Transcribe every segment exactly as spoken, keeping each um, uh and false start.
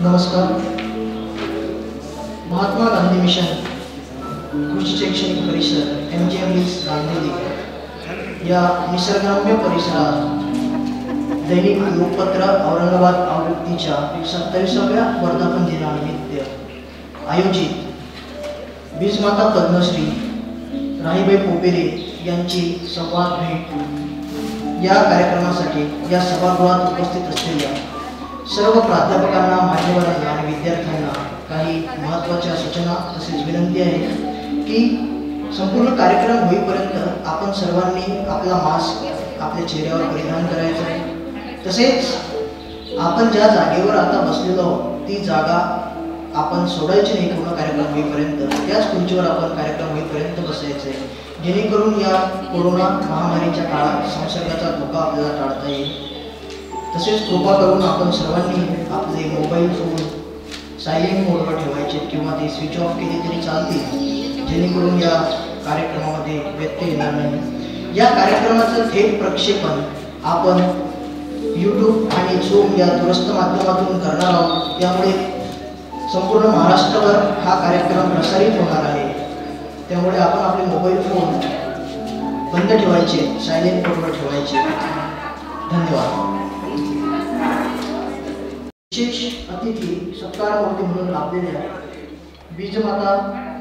नमस्कार. महात्मा गांधी मिशन कृषी शैक्षणिक परिसर एम जी एम गांधी या निसर्गरम्य परिसरात दैनिक लोकपत्र औरंगाबाद आवृत्तीच्या सत्तावीसाव्या वर्धापन दिनानिमित्त आयोजित बीजमाता पद्मश्री राहीबाई पोपेरे यांची संवाद भेट या कार्यक्रमासाठी या सभागृहात उपस्थित असलेल्या सर्व प्राध्यापकांना, मान्यवरांना आणि विद्यार्थ्यांना काही महत्त्वाच्या सूचना तसेच विनंती आहे की संपूर्ण कार्यक्रम होईपर्यंत आपण सर्वांनी आपला मास्क आपल्या चेहऱ्यावर परिधान करायचा आहे. तसेच आपण ज्या जागेवर आता बसलेलो आहोत ती जागा आपण सोडायची नाही. पूर्ण कार्यक्रम होईपर्यंत त्याच खुर्चीवर आपण कार्यक्रम होईपर्यंत बसायचं आहे, जेणेकरून या कोरोना महामारीच्या काळात संसर्गाचा धोका आपल्याला टाळता येईल. तसेच कृपा करून आपण सर्वांनी आपले मोबाईल फोन सायलेंट मोडवर ठेवायचे किंवा ते स्विच ऑफ केले तरी चालतील, जेणेकरून या कार्यक्रमामध्ये व्यत्यय येणार नाही. या कार्यक्रमाचं थेट प्रक्षेपण आपण यूट्यूब आणि झूम या दूरस्थ माध्यमातून करणार आहोत. त्यामुळे संपूर्ण महाराष्ट्रभर हा कार्यक्रम प्रसारित होणार आहे. त्यामुळे आपण आपले मोबाईल फोन बंद ठेवायचे, सायलेंट मोडवर ठेवायचे. धन्यवाद. विशेष अतिथी सत्कारमूर्ती म्हणून लाभलेल्या बीजमाता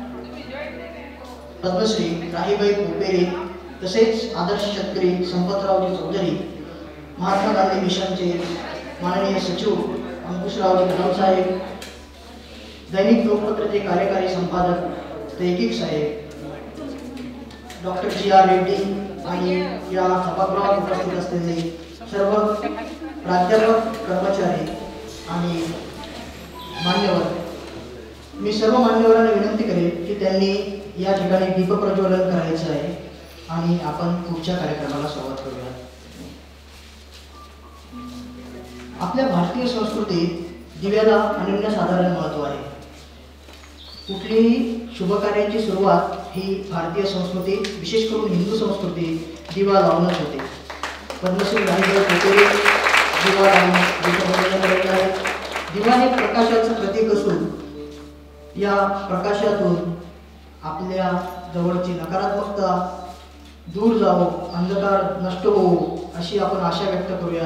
पद्मश्री राहीबाई पोपेरे तसेच आदर्श शेतकरी संपतरावजी चौधरी, महात्मा गांधी मिशनचे माननीय सचिव अंकुशरावजी कदम साहेब, दैनिक लोकपत्रचे कार्यकारी संपादक तैकिक साहेब, डॉक्टर जी आर रेड्डी आणि या सभागृहात उपस्थित असलेले सर्व प्राध्यापक, कर्मचारी आणि मान्यवर, मी सर्व मान्यवरांना विनंती करेन की त्यांनी या ठिकाणी दीप प्रज्वलन करायचं आहे आणि आपण पुढच्या कार्यक्रमाला सुरुवात करूया. आपल्या भारतीय संस्कृतीत दिव्याला अनन्यसाधारण महत्त्व आहे. कुठलीही शुभकार्याची सुरुवात ही भारतीय संस्कृतीत, विशेष करून हिंदू संस्कृतीत दिवा लावूनच होते. पद्मश्री राहीबाई पोपेरे दिवा लावून दिवा हे प्रकाशाचं प्रतीक असून या प्रकाशातून आपल्या जवळची नकारात्मकता दूर जावो, अंधकार नष्ट होवो अशी आपण आशा व्यक्त करूया.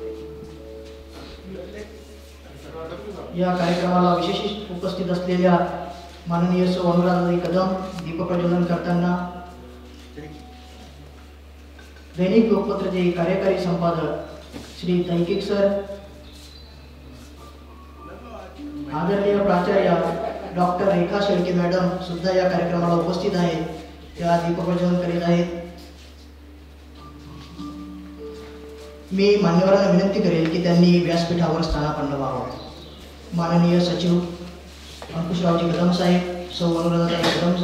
या कार्यक्रमाला विशेष उपस्थित असलेल्या माननीय सौ अनुराधाताई कदम दीप प्रज्वलन करताना, दैनिक लोकपत्रचे कार्यकारी संपादक श्री तैकिक सर, आदरणीय प्राचार्य डॉक्टर रेखा शेळके मॅडम सुद्धा या कार्यक्रमाला उपस्थित आहेत. त्या दीप प्रज्वलन करीत आहेत. मी मान्यवरांना विनंती करेल की त्यांनी व्यासपीठावर स्थानापन्न व्हावं. माननीय सचिव अंकुशरावजी कदम साहेब, सौ अनुराधाताई कदम,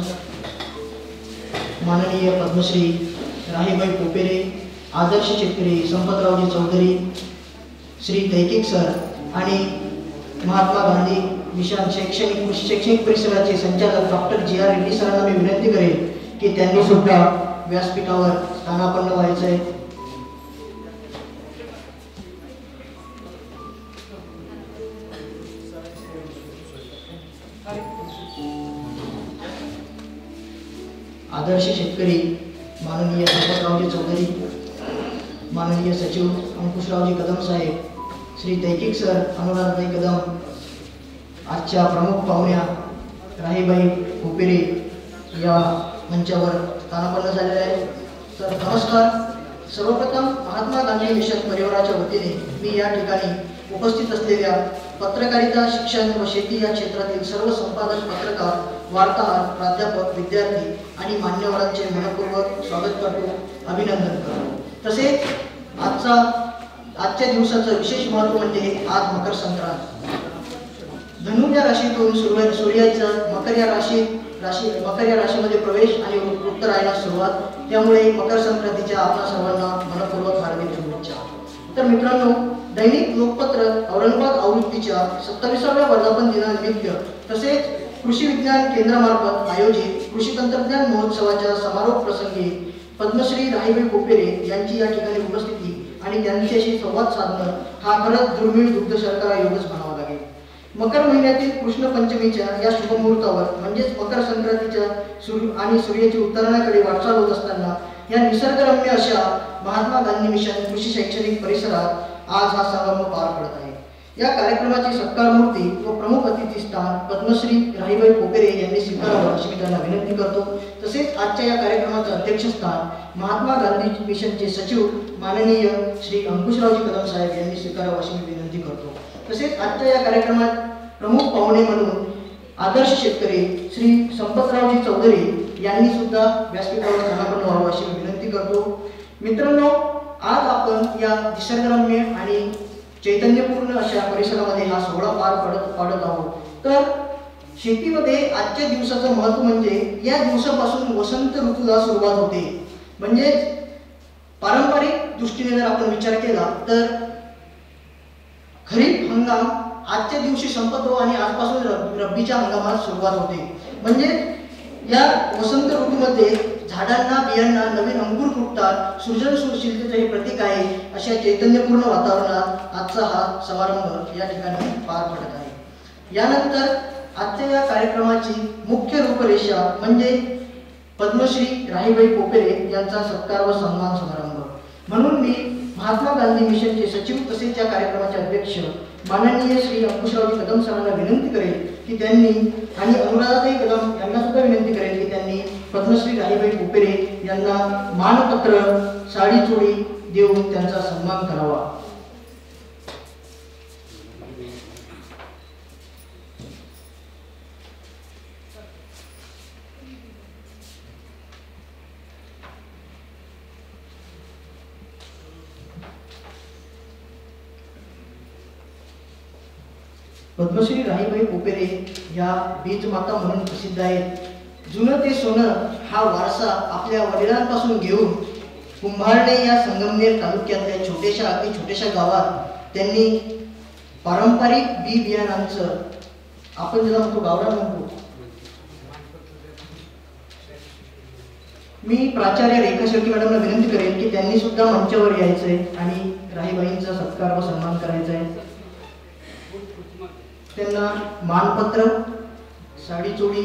माननीय पद्मश्री राहीबाई पोपेरे, आदर्श शेतकरी संपतरावजी चौधरी, श्री तैकिक सर आणि महात्मा गांधी मिशन शैक्षणिक कृषी शैक्षणिक परिसराचे संचालक डॉक्टर जी आर रेड्डी सरांना मी विनंती करेन की त्यांनी सुद्धा व्यासपीठावर स्थानापन्न व्हायचं आहे. आदर्श शेतकरी माननीय संपतरावजी चौधरी, माननीय सचिव अंकुशरावजी कदम साहेब, श्री तैकिक सर, अनुराधाताई कदम, आजच्या प्रमुख पाहुण्या राहीबाई पोपेरे या मंचावर स्थानापन्न झालेले आहेत. तर नमस्कार. सर्वप्रथम महात्मा गांधी मिशन परिवाराच्या वतीने मी या ठिकाणी उपस्थित असलेल्या पत्रकारिता, शिक्षण व शेती या क्षेत्रातील सर्व संपादक, पत्रकार, वार्ताहर, प्राध्यापक, विद्यार्थी आणि मान्यवरांचे मनपूर्वक स्वागत करतो, अभिनंदन करतो. तसेच आजचा आजच्या दिवसाचं विशेष महत्त्व म्हणजे आज मकर संक्रांत. धनु या राशीतून सूर्य सूर्याचं मकर या राशीत राशी मकर या राशीमध्ये प्रवेश आणि उत्तरायणास सुरुवात. त्यामुळे मकर संक्रांतीच्या आपल्या सर्वांना मनपूर्वक हार्दिक शुभेच्छा. तर मित्रांनो, दैनिक लोकपत्र औरंगाबाद आवृत्तीच्या सत्तावीसाव्या वर्धापन दिनानिमित्त तसेच कृषी विज्ञान केंद्रामार्फत आयोजित कृषी तंत्रज्ञान महोत्सवाच्या समारोप प्रसंगी पद्मश्री राहीबाई पोपेरे यांची या ठिकाणी उपस्थिती आणि त्यांच्याशी संवाद साधणं हा खरंच दुर्मिळ दुग्ध शर्करा योगच म्हणावा लागेल. मकर महिन्यातील कृष्ण पंचमीच्या या शुभमुहूर्तावर म्हणजेच मकर संक्रांतीच्या सूर्य आणि सूर्याची उत्तरायणाकडे वाटचाल होत असताना या निसर्गरम्य अशा महात्मा गांधी मिशन कृषी शैक्षणिक परिसरात आज हा समारंभ पार पडत आहे। या कार्यक्रमाची सत्कार मूर्ती व प्रमुख अतिथी स्थान पद्मश्री राहीबाई पोपेरे यांनी स्वीकारावं अशी मी त्यांना विनंती करतो। तसेच आजच्या या कार्यक्रमाचे अध्यक्षस्थान महात्मा गांधी मिशनचे सचिव माननीय श्री अंकुशरावजी कदम साहेब यांनी स्वीकारावं अशी मी विनंती करतो। तसेच आजच्या या कार्यक्रमात प्रमुख पाहुणे म्हणून आदर्श शेतकरी श्री संपतरावजी चौधरी यांनी सुद्धा व्यासपीठावर स्थानापन्न व्हावं अशी मी विनंती करतो। मित्रांनो, आज आपण या निसर्गरम्य आणि चैतन्यपूर्ण अशा परिसरामध्ये हा सोहळा पार पडत पाडत आहोत। तर शेतीमध्ये आजच्या दिवसाचं महत्त्व म्हणजे या दिवसापासून वसंत ऋतूला सुरुवात होते। म्हणजे पारंपरिक दृष्टीने जर आपण विचार केला तर खरीप हंगाम आजच्या दिवशी संपतो आणि आजपासून रब्बीच्या हंगामाला सुरुवात होते। म्हणजे या वसंत ऋतूमध्ये झाडांना बियांना नवीन अंकुर फुटतात, सृजनशीलतेचे हे प्रतीक आहे। अशा चैतन्यपूर्ण वातावरणात आजचा हा समारंभ या ठिकाणी पार पडत आहे। यानंतर आजच्या या कार्यक्रमाची मुख्य रूपरेषा म्हणजे पद्मश्री राहीबाई पोपेरे यांचा सत्कार व सन्मान समारंभ। म्हणून मी महात्मा गांधी मिशनचे सचिव तसेच या कार्यक्रमाचे अध्यक्ष माननीय श्री अंकुशरावजी कदम सरांना विनंती करेल की त्यांनी आणि अनुराधाताई कदम यांना सुद्धा विनंती करेल की त्यांनी पद्मश्री राहीबाई पोपेरे यांना मानपत्र साडी चोळी देऊन त्यांचा सन्मान करावा। पद्मश्री राहीबाई पोपेरे या बीजमाता म्हणून प्रसिद्ध आहेत। जुनं ते सोनं हा वारसा आपल्या वडिलांपासून घेऊन कुंभारणे या संगमनेर तालुक्यातल्या छोट्याशा अगदी छोट्याशा गावात त्यांनी पारंपरिक बी बियाणांचं, आपण ज्याला म्हणतो गावरान म्हणतो, मी प्राचार्य रेखा शेळके मॅडमला विनंती करेन की त्यांनी सुद्धा मंचावर यायचंय आणि राहीबाईंचा सत्कार व सन्मान करायचा आहे। त्यांना मानपत्र साडी चोळी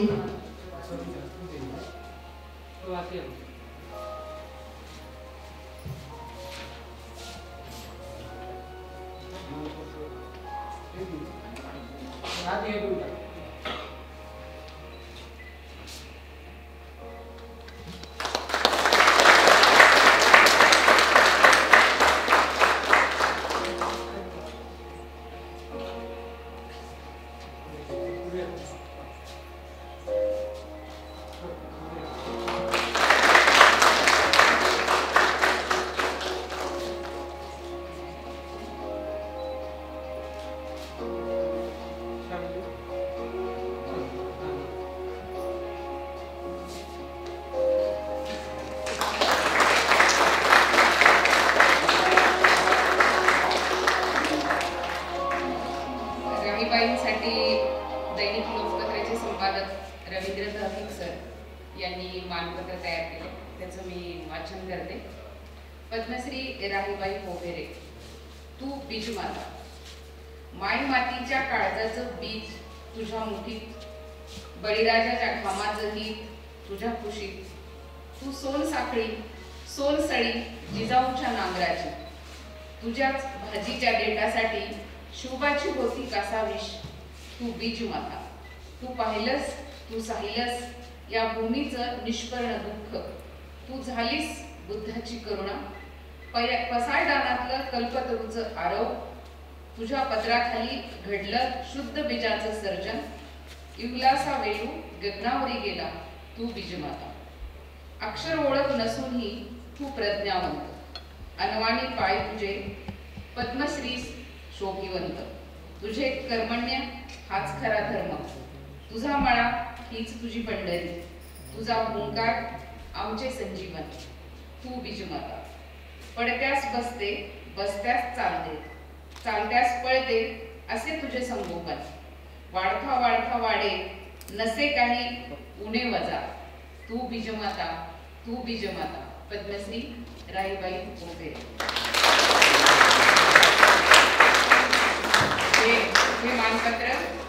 राहीबाईंसाठी दैनिक लोकपत्राचे संपादक रवींद्र दहकिक सर यांनी मानपत्र तयार केले, त्याचं मी वाचन करते। पद्मश्री राहीबाई पोपेरे, तू बीजमाता, माय मातीच्या काळजाचं बीज तुझ्या मुठीत, बळीराजाच्या घामाचं गीत तुझ्या कुशीत, तू सोन साखळी सोन सळी जिजाऊच्या नांगराची, तुझ्याच भाजीच्या देठासाठी शुभाची होती कासाविष, तू बीजमाता, तू पाहिलंस तू साहिलस या भूमीचं निष्पर्ण दुःख, तू झालीस बुद्धाची करुणा, पसायदानातलं कल्पतरूचं आरव, तुझ्या पत्राखाली घडलं शुद्ध बीजाचं सर्जन, युगलासा वेळू गगनावरी गेला तू बीजमाता, अक्षर ओळख नसूनही तू प्रज्ञावंत, अनवाणी पाय तुझे पद्मश्री शोभिवंत, तुझे कर्मण्य हाच खरा धर्म, तुझा मळा हीच तुझी पंढरी, तुझा हुंकार आमचे संजीवन, तू बीजमाता, पडत्यास बसते बसत्यास चालते चालत्यास पळते असे तुझे संगोपन, वाढता वाढता वाढे नसे काही उणे वजा, तू बीजमाता तू बीजमाता। पद्मश्री राहीबाई पोपेरे। हे हे मानपत्र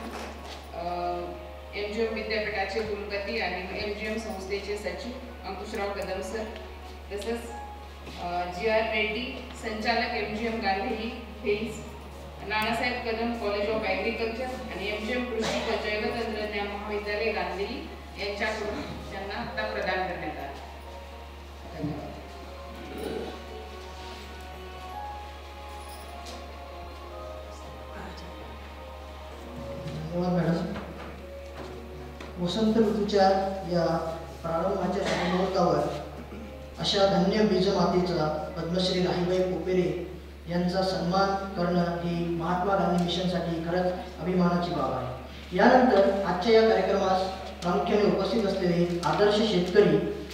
संस्थेचे सचिव अंकुशराव कदम सर, तसंच जी आर रेड्डी संचालक M G M Gandhi hills, Nanasaheb Kadam college of agriculture आणि एम जी एम कृषी व जैवतंत्रज्ञान महाविद्यालय गांधीली यांच्याकडून त्यांना आता प्रदान करण्यात आला. धन्यवाद. धन्यवाद मॅडम. वसंत ऋतूच्या या प्रारंभाच्या शुभमुहूर्तावर अशा धन्य बीज मातेचा पद्मश्री राहीबाई पोपेरे यांचा सन्मान करणं ही महात्मा गांधी मिशनसाठी खरंच अभिमानाची बाब आहे. यानंतर आजच्या या कार्यक्रमास प्रामुख्याने उपस्थित असलेले आदर्श शेतकरी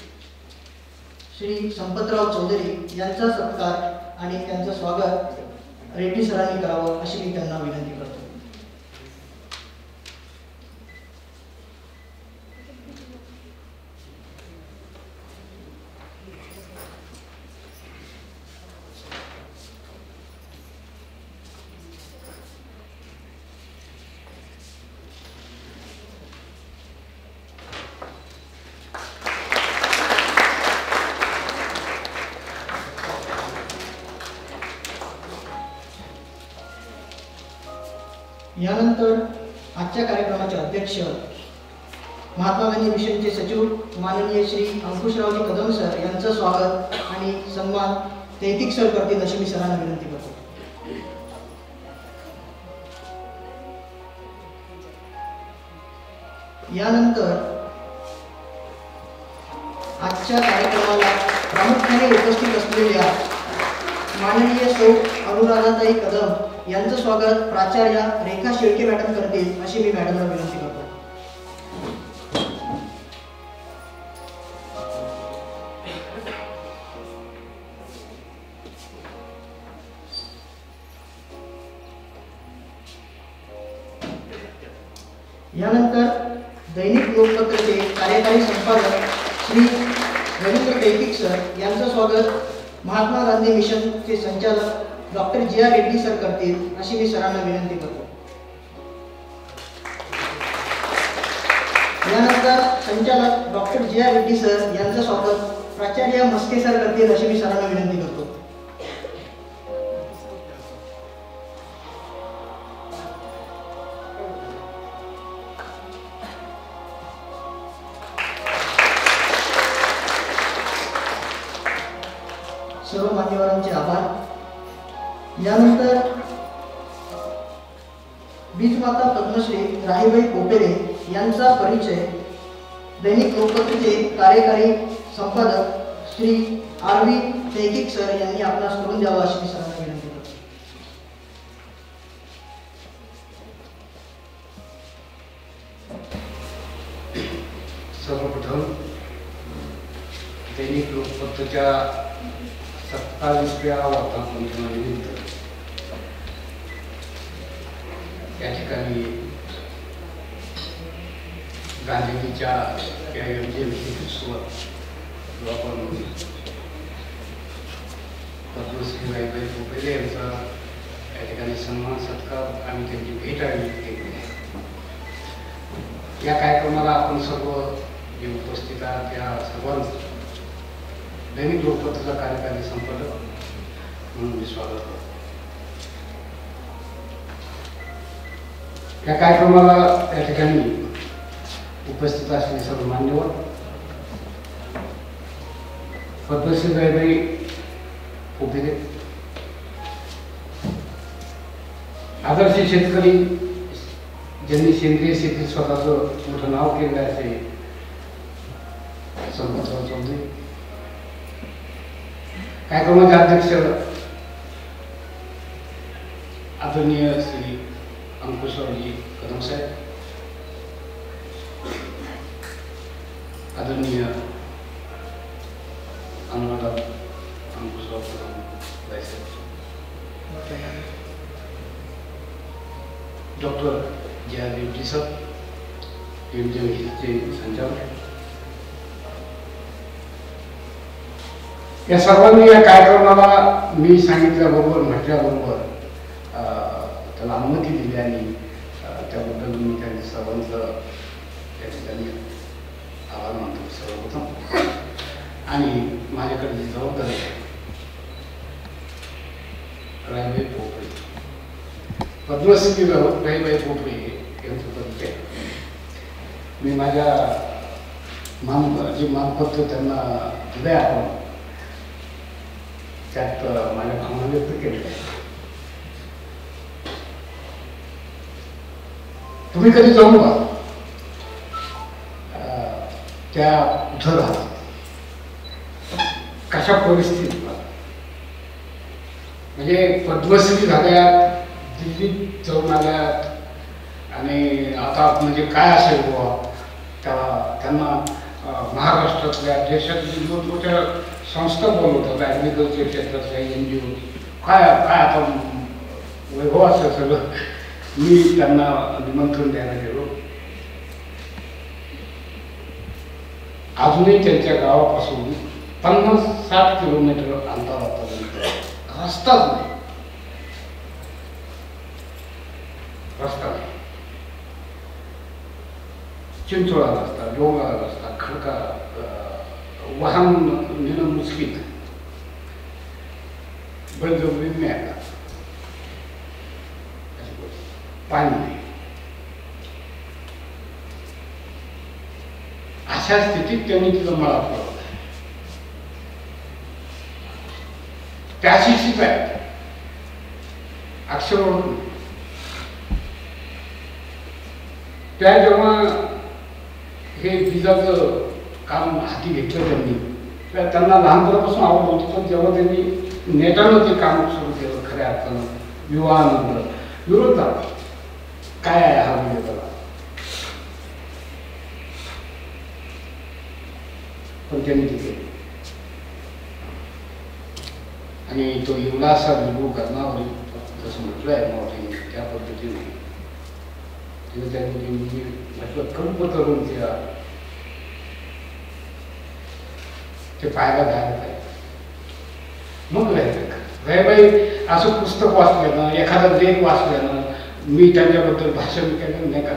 श्री संपतराव चौधरी यांचा सत्कार आणि त्यांचं स्वागत रेड्डी सरांनी करावं अशी मी त्यांना विनंती करतो. यानंतर आजच्या कार्यक्रमाचे अध्यक्ष महात्मा गांधी मिशनचे सचिव माननीय श्री अंकुशरावजी कदम सर यांचं स्वागत आणि सन्मान तैतिक सर करतील अशी मी सरांना विनंती करतो. यानंतर आजच्या कार्यक्रमाला प्रामुख्याने उपस्थित असलेल्या माननीय सौ अनुराधाताई कदम यांचं स्वागत प्राचार्या रेखा शेळके मॅडम करतील अशी मी मॅडमला विनंती करतो. यानंतर दैनिक लोकपत्रचे कार्यकारी संपादक श्री रवींद्र तैतिक सर यांचं स्वागत महात्मा गांधी मिशनचे संचालक doctor G R Reddy sir करतील अशी मी सरांना विनंती करतो. यानंतर संचालक doctor G R Reddy sir यांचं स्वागत प्राचार्य मस्के सर करतील अशी मी सरांना विनंती करतो. सर्व मान्यवरांचे आभार. यानंतर बीजमाता पद्मश्री राहीबाई पोपेरे यांचा परिचय दैनिक लोकपत्रचे कार्यकारी संपादक Shri R V Taitik sir यांनी आपणास करून द्यावा अशी मी सरांना विनंती करतो. सर्वप्रथम दैनिक लोकपत्रच्या सत्तावीसव्या वर्धापनदिनानिमित्त या ठिकाणी गांधीजीच्या या जयंतीवर जो आपण पद्मश्री राहीबाई पोपेरे यांचा या ठिकाणी सन्मान सत्कार आणि त्यांची भेट आयोजित केली आहे. या कार्यक्रमाला आपण सर्व जे उपस्थित आहात त्या सर्वांचं दैनिक लोकपत्रचा कार्यकारी संपादक म्हणून मी स्वागत करतो. या कार्यक्रमाला या ठिकाणी उपस्थित असलेले सर्व मान्यवर, पद्मश्री राहीबाई पोपेरे, आदर्श शेतकरी ज्यांनी सेंद्रिय शेतीत स्वतःचं मोठं नाव केलं असे संपतराव चौधरी, कार्यक्रमाचे अध्यक्ष आदरणीय श्री अंकुशरावजी कदम साहेब, आदरणीय अनुराधा अंकुशराव कदम साहेब, doctor J R Reddy sir, M G हिलचे संचालक, या सर्वांनी या कार्यक्रमाला मी सांगितल्याबरोबर म्हटल्याबरोबर त्याला अनुमती दिली आणि त्याबद्दल मी त्यांच्या सर्वांचं त्या ठिकाणी आभार मानतो सर्वप्रथम. आणि माझ्याकडे जी जबाबदारी आहे, रायबाई पोपळे, पद्मश्री रायबाई पोपळे यांचं परिचय. मी माझ्या मान जे मानपत्र त्यांना दिलं आहे आपण त्यात माझ्या भावना व्यक्त केलेल्या आहे. तुम्ही कधी जाऊन बघा त्या कुठं राहतात, कशा परिस्थितीत, म्हणजे पद्मश्री झाल्यात, दिल्लीत जाऊन आल्यात आणि आता म्हणजे काय असेल बुवा त्या त्यांना महाराष्ट्रातल्या देशातली मोठमोठ्या संस्था बोलवतात, ॲग्रिकल्चर क्षेत्रातल्या एन जी ओ, काय काय आता वैभव असं सगळं. मी त्यांना निमंत्रण द्यायला गेलो. अजूनही त्यांच्या गावापासून पन्नास साठ किलोमीटर अंतरापर्यंत रस्ताच नाही, रस्ता नाही. चिंचोळा रस्ता, डोंगरा रस्ता, खडका, वाहन नेणं मुश्किल, बळजबरी नाही, पाणी नाही. अशा स्थितीत त्यांनी तिथं मला पडवलं. त्याची शिकाय अक्षर ओळख. त्या जेव्हा हे विजाचं काम हाती घेतलं त्यांनी, तर त्यांना लहानपणापासून आवड होती. पण जेव्हा त्यांनी नेटानं ते काम सुरू केलं, खऱ्या अर्थानं विवाहानंतर विरोध झाला, काय आहे हा विरोधाला. पण त्यांनी ते केलं आणि तो एवढा असा विभू करणावर जसं म्हटलं आहे मोठ्याने त्या पद्धतीने तिने त्यांनी म्हटलं कंप करून त्या ते पाहायला जायला पाहिजे. मग राहायचं रायबाई असं पुस्तक वाचल्यानं, एखादा लेख वाचल्यानं मी त्यांच्याबद्दल भाषण केलं नाही का,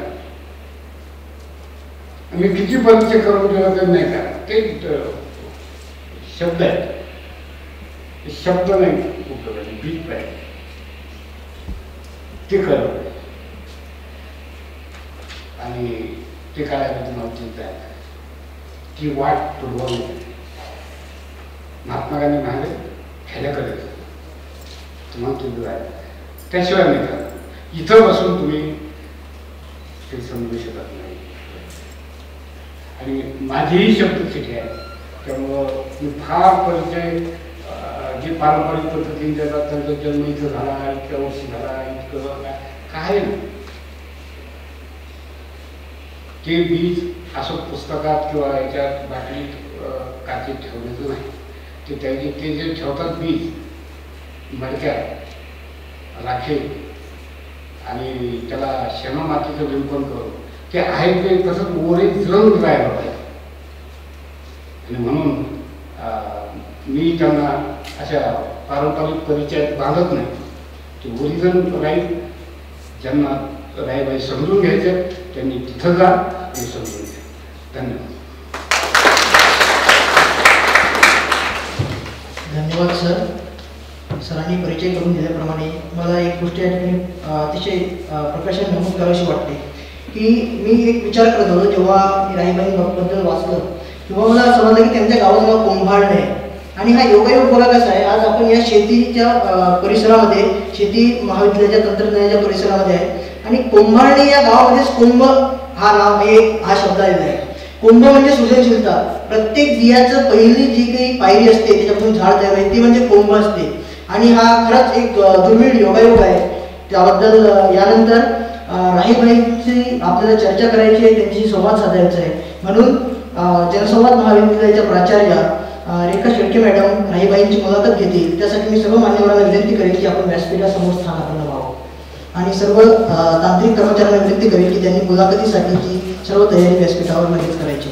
मी किती परिचय करून दिला तर नाही का, ते शब्द आहेत, शब्द नाही उपयोगाचे, बीज पाहिजे ते कळलं. आणि ते काढायला तुम्हाला चिंता आहे की वाट तुडवून महात्मा गांधी म्हणाले खेड्याकडे तुम्हाला तुझं आहे, त्याशिवाय नाही का इथं बसून तुम्ही ते समजू शकत नाही. आणि माझीही शब्दचिठी आहे, त्यामुळं मी फार परिचय जे पारंपरिक पद्धतीने देतात, त्यांचा जन्म इथं झाला, इतक्या वर्षी झाला, इतकं काय नाही. ते बीज असं पुस्तकात किंवा याच्यात बाटलीत काचेत ठेवण्याचं नाही. ते त्याचे ते जे ठेवतात बीज मडक्यात राखे आणि त्याला शेणमातीचं लिंपण करून ते आहे ते तसंच ओरे जळून राहायला पाहिजे. आणि म्हणून मी त्यांना अशा पारंपरिक परिचयात बांधत नाही. ते ओरिजिनल राहील. ज्यांना रायबाई समजून घ्यायचं त्यांनी तिथं जा आणि समजून घ्या. धन्यवाद. धन्यवाद सर. सरांनी परिचय करून दिल्याप्रमाणे मला एक गोष्ट या ठिकाणी अतिशय प्रकाशन नमूद करावीशी वाटते की मी एक विचार करत होतो जेव्हा मी राहीबाईंबद्दल वाचलं तेव्हा मला समजलं की त्यांच्या गावाचं नाव कोंभाळणे आहे. आणि हा योगायोग बघा कसा आहे, आज आपण या शेतीच्या परिसरामध्ये, शेती महाविद्यालयाच्या तंत्रज्ञानाच्या परिसरामध्ये आहे आणि कोंभाळणे या गावामध्येच कुंभ हा नाव हे हा शब्द आलेला आहे. कुंभ म्हणजे सृजनशीलता. प्रत्येक बियाचं पहिली जी काही पायरी असते त्याच्यापासून झाड तयार होते ती म्हणजे कुंभ असते. आणि हा खरंच एक दुर्मिळ योगायोग आहे. त्याबद्दल यानंतर राहीबाईंची आपल्याला चर्चा करायची आहे, त्यांची संवाद साधायचा आहे. म्हणून जनसंवाद महाविद्यालयाच्या प्राचार्या रेखा शेळके मॅडम राहीबाईंची मुलाखत घेतील. त्यासाठी मी सर्व मान्यवरांना विनंती करेन की आपण व्यासपीठासमोर स्थान आपण व्हावं आणि सर्व तांत्रिक कर्मचाऱ्यांना विनंती करेन की त्यांनी मुलाखतीसाठीची सर्व तयारी व्यासपीठावर लगेच करायची.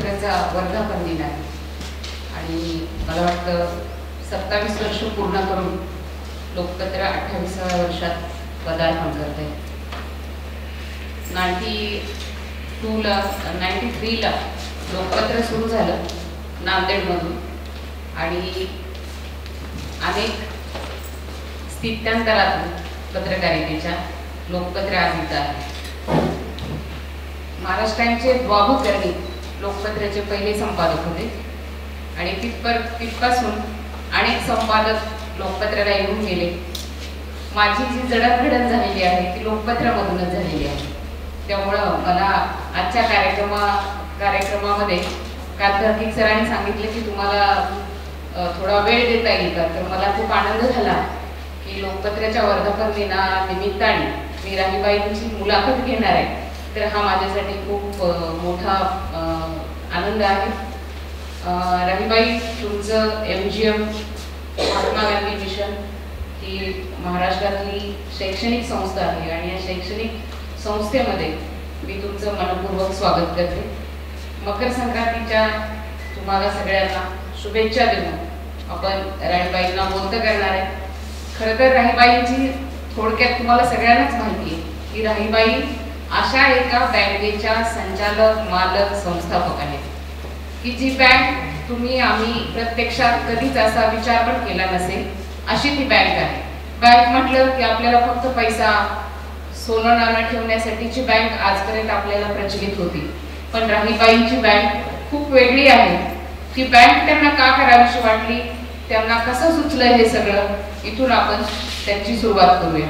लोकपत्राचा वर्धापन दिन आहे आणि मला वाटतं सत्तावीस वर्ष पूर्ण करून लोकपत्र अठ्ठावीसाव्या वर्षात पदार्पण करते. नाईन्टी टूला नाईन्टी थ्रीला लोकपत्र सुरू झालं नांदेडमधून आणि अनेक स्थित्यांतरातून पत्रकारितेच्या लोकपत्र आदित आहे. महाराष्ट्र टाइम्सचे बाबू कर्णी लोकपत्राचे पहिले संपादक होते आणि तिथपर तिथपासून अनेक संपादक लोकपत्राला येऊन गेले. माझी जी जडणघडण झालेली आहे ती लोकपत्रामधूनच झालेली आहे. त्यामुळं मला आजच्या कार्यक्रमा कार्यक्रमामध्ये काल धर्तिक सरांनी सांगितलं की तुम्हाला थोडा वेळ देता येईल का, तर मला खूप आनंद झाला की लोकपत्राच्या वर्धापन दिनानिमित्ताने मी राहीबाईंची मुलाखत घेणार आहे. तर हा माझ्यासाठी खूप मोठा आनंद आहे. राहीबाई, तुमचं M G M Mahatma Gandhi mission ही महाराष्ट्रातली शैक्षणिक संस्था आहे आणि या शैक्षणिक संस्थेमध्ये मी तुमचं मनपूर्वक स्वागत करते. मकर संक्रांतीच्या तुम्हाला सगळ्यांना शुभेच्छा देऊन आपण राहीबाईंना बोलतं करणार आहे. खरं तर राहीबाईंची थोडक्यात तुम्हाला सगळ्यांनाच माहिती आहे की राहीबाई अशा एका बँकेच्या संचालक मालक संस्थापक आहेत की जी बँक तुम्ही आम्ही प्रत्यक्षात कधीच असा विचार पण केला नसेल अशी ती बँक आहे. बँक म्हटलं की आपल्याला फक्त पैसा सोनं नाणं ठेवण्यासाठीची बँक आजपर्यंत आपल्याला प्रचलित होती, पण राहीबाईंची बँक खूप वेगळी आहे. ती बँक त्यांना का करावीशी वाटली, त्यांना कसं सुचलं हे सगळं, इथून आपण त्यांची सुरुवात करूया.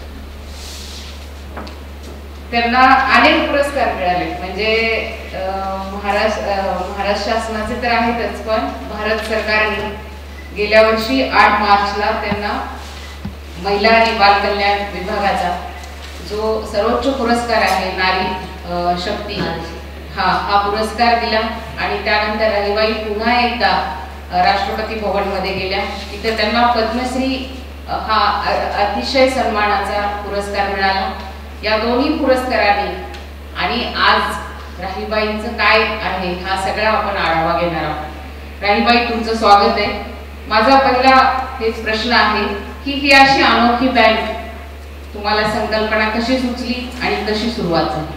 त्यांना अनेक पुरस्कार मिळाले, म्हणजे महाराष्ट्र महाराष्ट्र शासनाचे तर आहेतच, पण भारत सरकारने गेल्या वर्षी आठ मार्चला त्यांना महिला आणि बाल कल्याण विभागाचा जो सर्वोच्च पुरस्कार आहे नारी शक्ती हा हा पुरस्कार दिला. आणि त्यानंतर राहीबाई पुन्हा एकदा राष्ट्रपती भवन मध्ये गेल्या, तिथे त्यांना पद्मश्री हा अतिशय सन्मानाचा पुरस्कार मिळाला. या दोन्ही पुरस्कारांनी आणि आज राहीबाईंचं काय आहे हा सगळा आपण आढावा घेणार आहोत. राहीबाई, तुमचं स्वागत आहे. माझा पहिला हेच प्रश्न आहे की ही अशी अनोखी बँक तुम्हाला संकल्पना कशी सुचली आणि कशी सुरुवात झाली?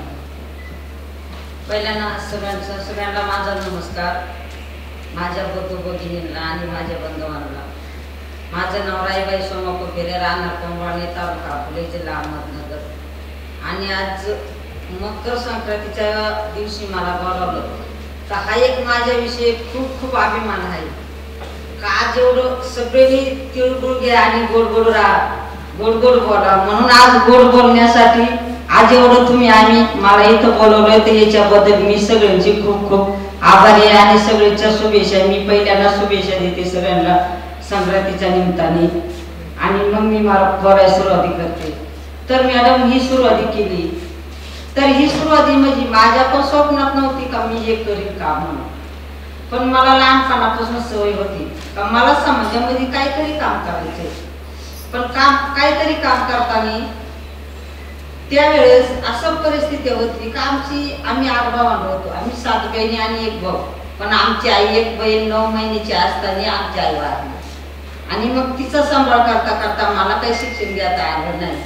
पहिल्यांदा सगळ्यांचा सगळ्यांना माझा नमस्कार. माझ्या बंधू भगिनींना आणि माझ्या बंधवांना. माझं नाव राहीबाई सोमापू फेरे, राहणार कंबाणे, तालुका अकोले, जिल्हा अहमदनगर. आणि आज मकर संक्रांतीच्या दिवशी मला बोलावलं तर हा एक माझ्याविषयी खूप खूप अभिमान आहे का आज एवढं सगळ्यांनी तिळगुळ घ्या आणि गोड गोड राहा, गोड गोड बोला. म्हणून आज गोड बोलण्यासाठी आज एवढं तुम्ही आम्ही मला इथं बोलवलं तर याच्याबद्दल मी सगळ्यांची खूप खूप आभारी आहे आणि सगळ्यांच्या शुभेच्छा. मी पहिल्यांदा शुभेच्छा देते सगळ्यांना संक्रांतीच्या निमित्ताने. आणि मग मी मला बोलायला सुरुवात करते. तर मॅडम ही सुरुवात केली तर ही सुरुवात म्हणजे माझ्या पण स्वप्नात नव्हती का मी हे करीन काम म्हणून, पण मला लहानपणापासून सवय होती का मला समाजामध्ये काहीतरी काम करायचंय. पण काम काहीतरी काम करताना त्यावेळेस असं परिस्थिती होती का आमची आम्ही आठ भावंड होतो, आम्ही सात बहिणी आणि एक भाऊ. पण आमची आई एक बहीण नऊ महिन्याची असताना आमची आई वारली आणि मग तिचा सांभाळ करता करता मला काही शिक्षण घेता आलं नाही.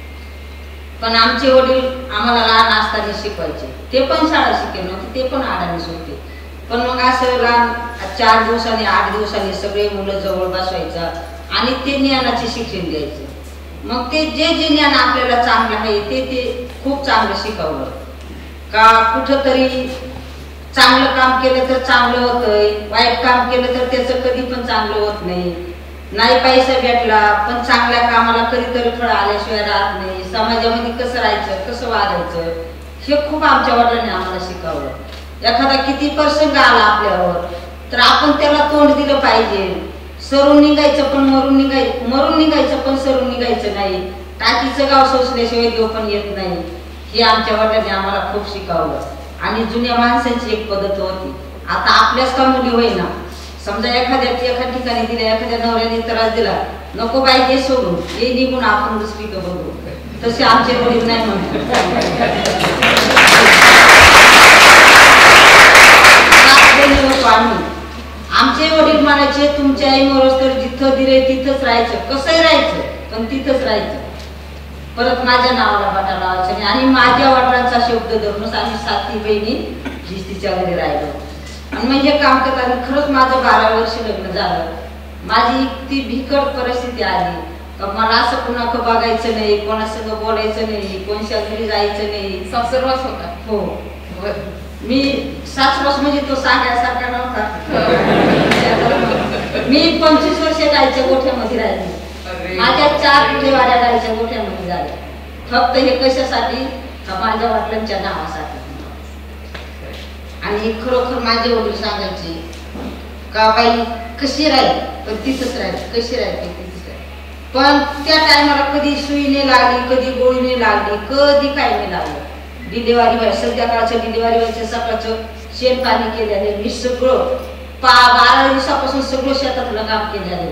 पण आमचे वडील आम्हाला लहान असताना शिकवायचे, ते पण शाळा शिकेल नव्हते, ते पण अडाणीच होते. पण मग असं लहान चार दिवसांनी आठ दिवसांनी सगळे मुलं जवळ बसवायचं आणि ते ज्ञानाचे शिक्षण द्यायचे. मग ते जे जे ज्ञान आपल्याला चांगलं आहे ते ते खूप चांगलं शिकवलं का कुठंतरी चांगलं काम केलं तर चांगलं होतंय, वाईट काम केलं तर त्याचं कधी पण चांगलं होत नाही. नाही पैसा भेटला पण चांगल्या कामाला कधीतरी फळ आल्याशिवाय राहत नाही. समाजामध्ये कसं राहायचं, कसं वागायचं हे खूप आमच्या वडिलांनी आम्हाला शिकवलं. एखादा किती प्रसंग आला आपल्यावर तर आपण त्याला तोंड दिलं पाहिजे. सरून निघायचं पण मरून निघाय मरून निघायचं पण सरून निघायचं नाही. टाकीचं गाव सोसल्याशिवाय देव पण येत नाही, हे आमच्या वडिलांनी आम्हाला खूप शिकवलं. आणि जुन्या माणसांची एक पद्धत होती, आता आपल्याच का मुली होईना, समजा एखाद्या एका ठिकाणी दिल्या, एखाद्या नवऱ्याने त्रास दिला, नको बाई ते सोडून हे निघून आपण दुसरीकडे बघू, तसे आमचे वडील नाही म्हणतात. बहिणी होतो आम्ही. आमचे वडील म्हणायचे तुमच्या आई मोरस तर जिथं दिले तिथंच राहायचं, कसंही राहायचं पण तिथंच राहायचं. परत माझ्या नावाला बाटा लावायचं नाही. आणि माझ्या वडिलांचा शब्द धरूनच आम्ही साती बहिणी जिस्तीच्या घरी राहिलो. आणि मग हे काम करताना खरंच माझं बारा वर्ष लग्न झालं. माझी इतकी बिकट परिस्थिती आली का मला असं कुणाक बघायचं नाही, कोणासंग बोलायचं नाही, कोणत्या घरी जायचं नाही. सासरवास होता. हो, मी सासरवास म्हणजे तो सांगायसारखा नव्हता. मी पंचवीस वर्ष गायच्या गोठ्यामध्ये राहिली. माझ्या चार पिढीवाड्या गायच्या गोठ्यामध्ये झाल्या. फक्त हे कशासाठी? माझ्या वडिलांच्या नावासाठी. आणि खरोखर माझे वडील सांगायचे का बाई कशी राहील पण तिथंच राहील, कशी राहील पण तिथंच राहील. पण त्या टायमाला कधी सुईने लागली, कधी गोळीने लागली, कधी काय नाही लागलं. डिलिव्हरी व्हाय संध्याकाळचं डिलिव्हरी व्हायचं, सकाळचं शेण पाणी केल्याने मी सगळं पा बारा दिवसापासून सगळं शेतातलं काम केल्याने.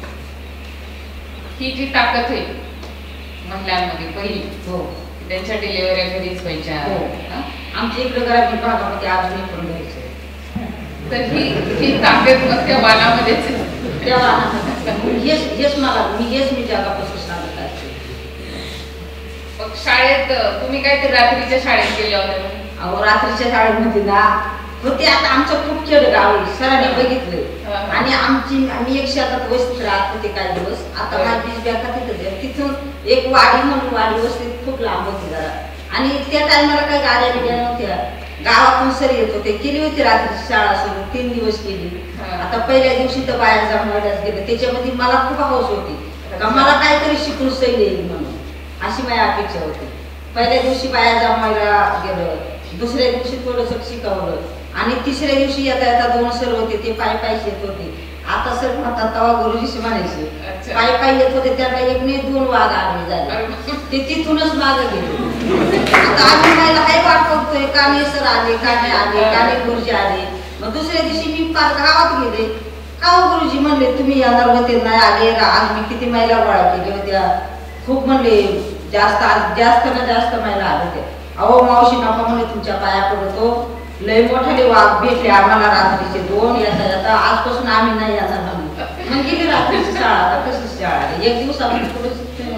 ही जी ताकद आहे महिलांमध्ये पहिली, हो, त्यांच्या डिलिव्हऱ्या घरीच व्हायच्या. हो. आमच्या इकडे ग्रामीण भागामध्ये अजूनही पण घ्यायचं. तर ही ही ताकद मग त्या बाणामध्येच आहे. तेव्हा हेच हेच मला मी हेच मी जगापासून सांगत असते. मग शाळेत तुम्ही काय ते रात्रीच्या शाळेत गेले होते? अहो रात्रीच्या शाळेमध्ये ना होते. आता आमचं खूप खेड गाव आहे, सरांनी बघितलं. आणि आमची आम्ही एक शेतात वस्तीत राहत होते काही दिवस. आता माझी बँका तिथं तिथून एक वाडी म्हणून वाडी वस्तीत खूप लांब होती जरा. आणि त्या टायमाला काही गाड्या बिड्या नव्हत्या. गावातून सर येत होते. केली होती रात्रीची शाळा सुरू, तीन दिवस केली. आता पहिल्या दिवशी तर बाहेर जाऊन वाड्यात गेलं. त्याच्यामध्ये मला खूप हौस होती का मला काहीतरी शिकून सैल येईल म्हणून, अशी माझी अपेक्षा होती. पहिल्या दिवशी बाहेर जाऊन व्हायला गेलं, दुसऱ्या दिवशी थोडंसं शिकवलं. आणि तिसऱ्या दिवशी येता येता दोन सर होते, ते पाय पाय येत होते. आता सर म्हणतात तेव्हा गुरुजीशी म्हणायचे पाय पाय येत होते. त्यांना एक नाही दोन वाघ आले झाले, ते तिथूनच मागे गेले. आता आम्ही मला काही वाट बघतोय का नाही सर आले, का नाही आले, का नाही गुरुजी आले. मग दुसऱ्या दिवशी मी पार गावात गेले. का हो गुरुजी म्हणले तुम्ही येणार होते नाही आले. आज मी किती महिला गोळा केल्या होत्या, खूप म्हणले जास्त जास्त ना जास्त महिला आले होते. अहो मावशी नका म्हणले तुमच्या पाया पडतो, लय मोठाले वाघ भेटले आम्हाला रात्रीचे दोन. येता येता आजपासून आम्ही नाही येणार म्हणून मग गेली रात्रीची शाळा. आता कशी शाळा एक दिवस आपण पुढे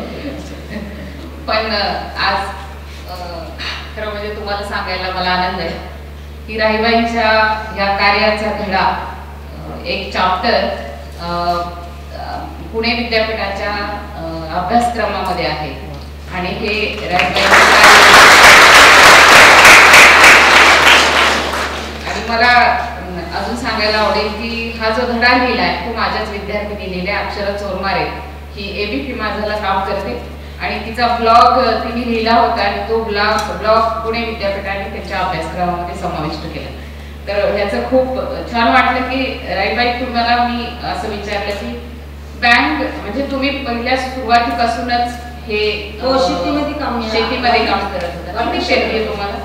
पण आज खरं म्हणजे तुम्हाला सांगायला मला आनंद आहे की राहीबाईंच्या ह्या कार्याचा धडा एक चॅप्टर पुणे विद्यापीठाच्या अभ्यासक्रमामध्ये आहे. आणि हे आणि मला अजून सांगायला आवडेल की हा जो धडा लिहिलाय तो माझ्याच विद्यार्थिनी लिहिलाय. अक्षरा चोरमारे ही एबीपी माझाला काम करते आणि तिचा ब्लॉग तिने लिहिला होता आणि तो ब्लॉग ब्लॉग पुणे विद्यापीठाने त्यांच्या अभ्यासक्रमामध्ये समाविष्ट केला. तर ह्याचं खूप छान वाटलं की राईबाई तुम्हाला मी असं विचारलं की बँक म्हणजे तुम्ही पहिल्या सुरुवातीपासूनच हे शेतीमध्ये काम शेतीमध्ये काम करत होता. किती शेती आहे तुम्हाला?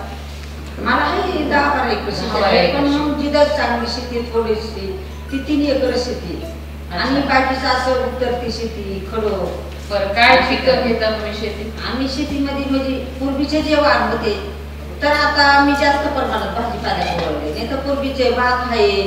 मला हे दहा बारा एकर शेती आहे. पण मग जिथं चांगली शेती थोडीशी ती तीन एकर शेती आणि बाकीचं असं उतरती शेती खडो. बरं काय पिकं घेता तुम्ही शेती? आम्ही शेतीमध्ये म्हणजे पूर्वीचे जे वाण होते तर आता मी जास्त प्रमाणात भाजीपाल्याचे वळले. नाही तर पूर्वीचे भात आहे,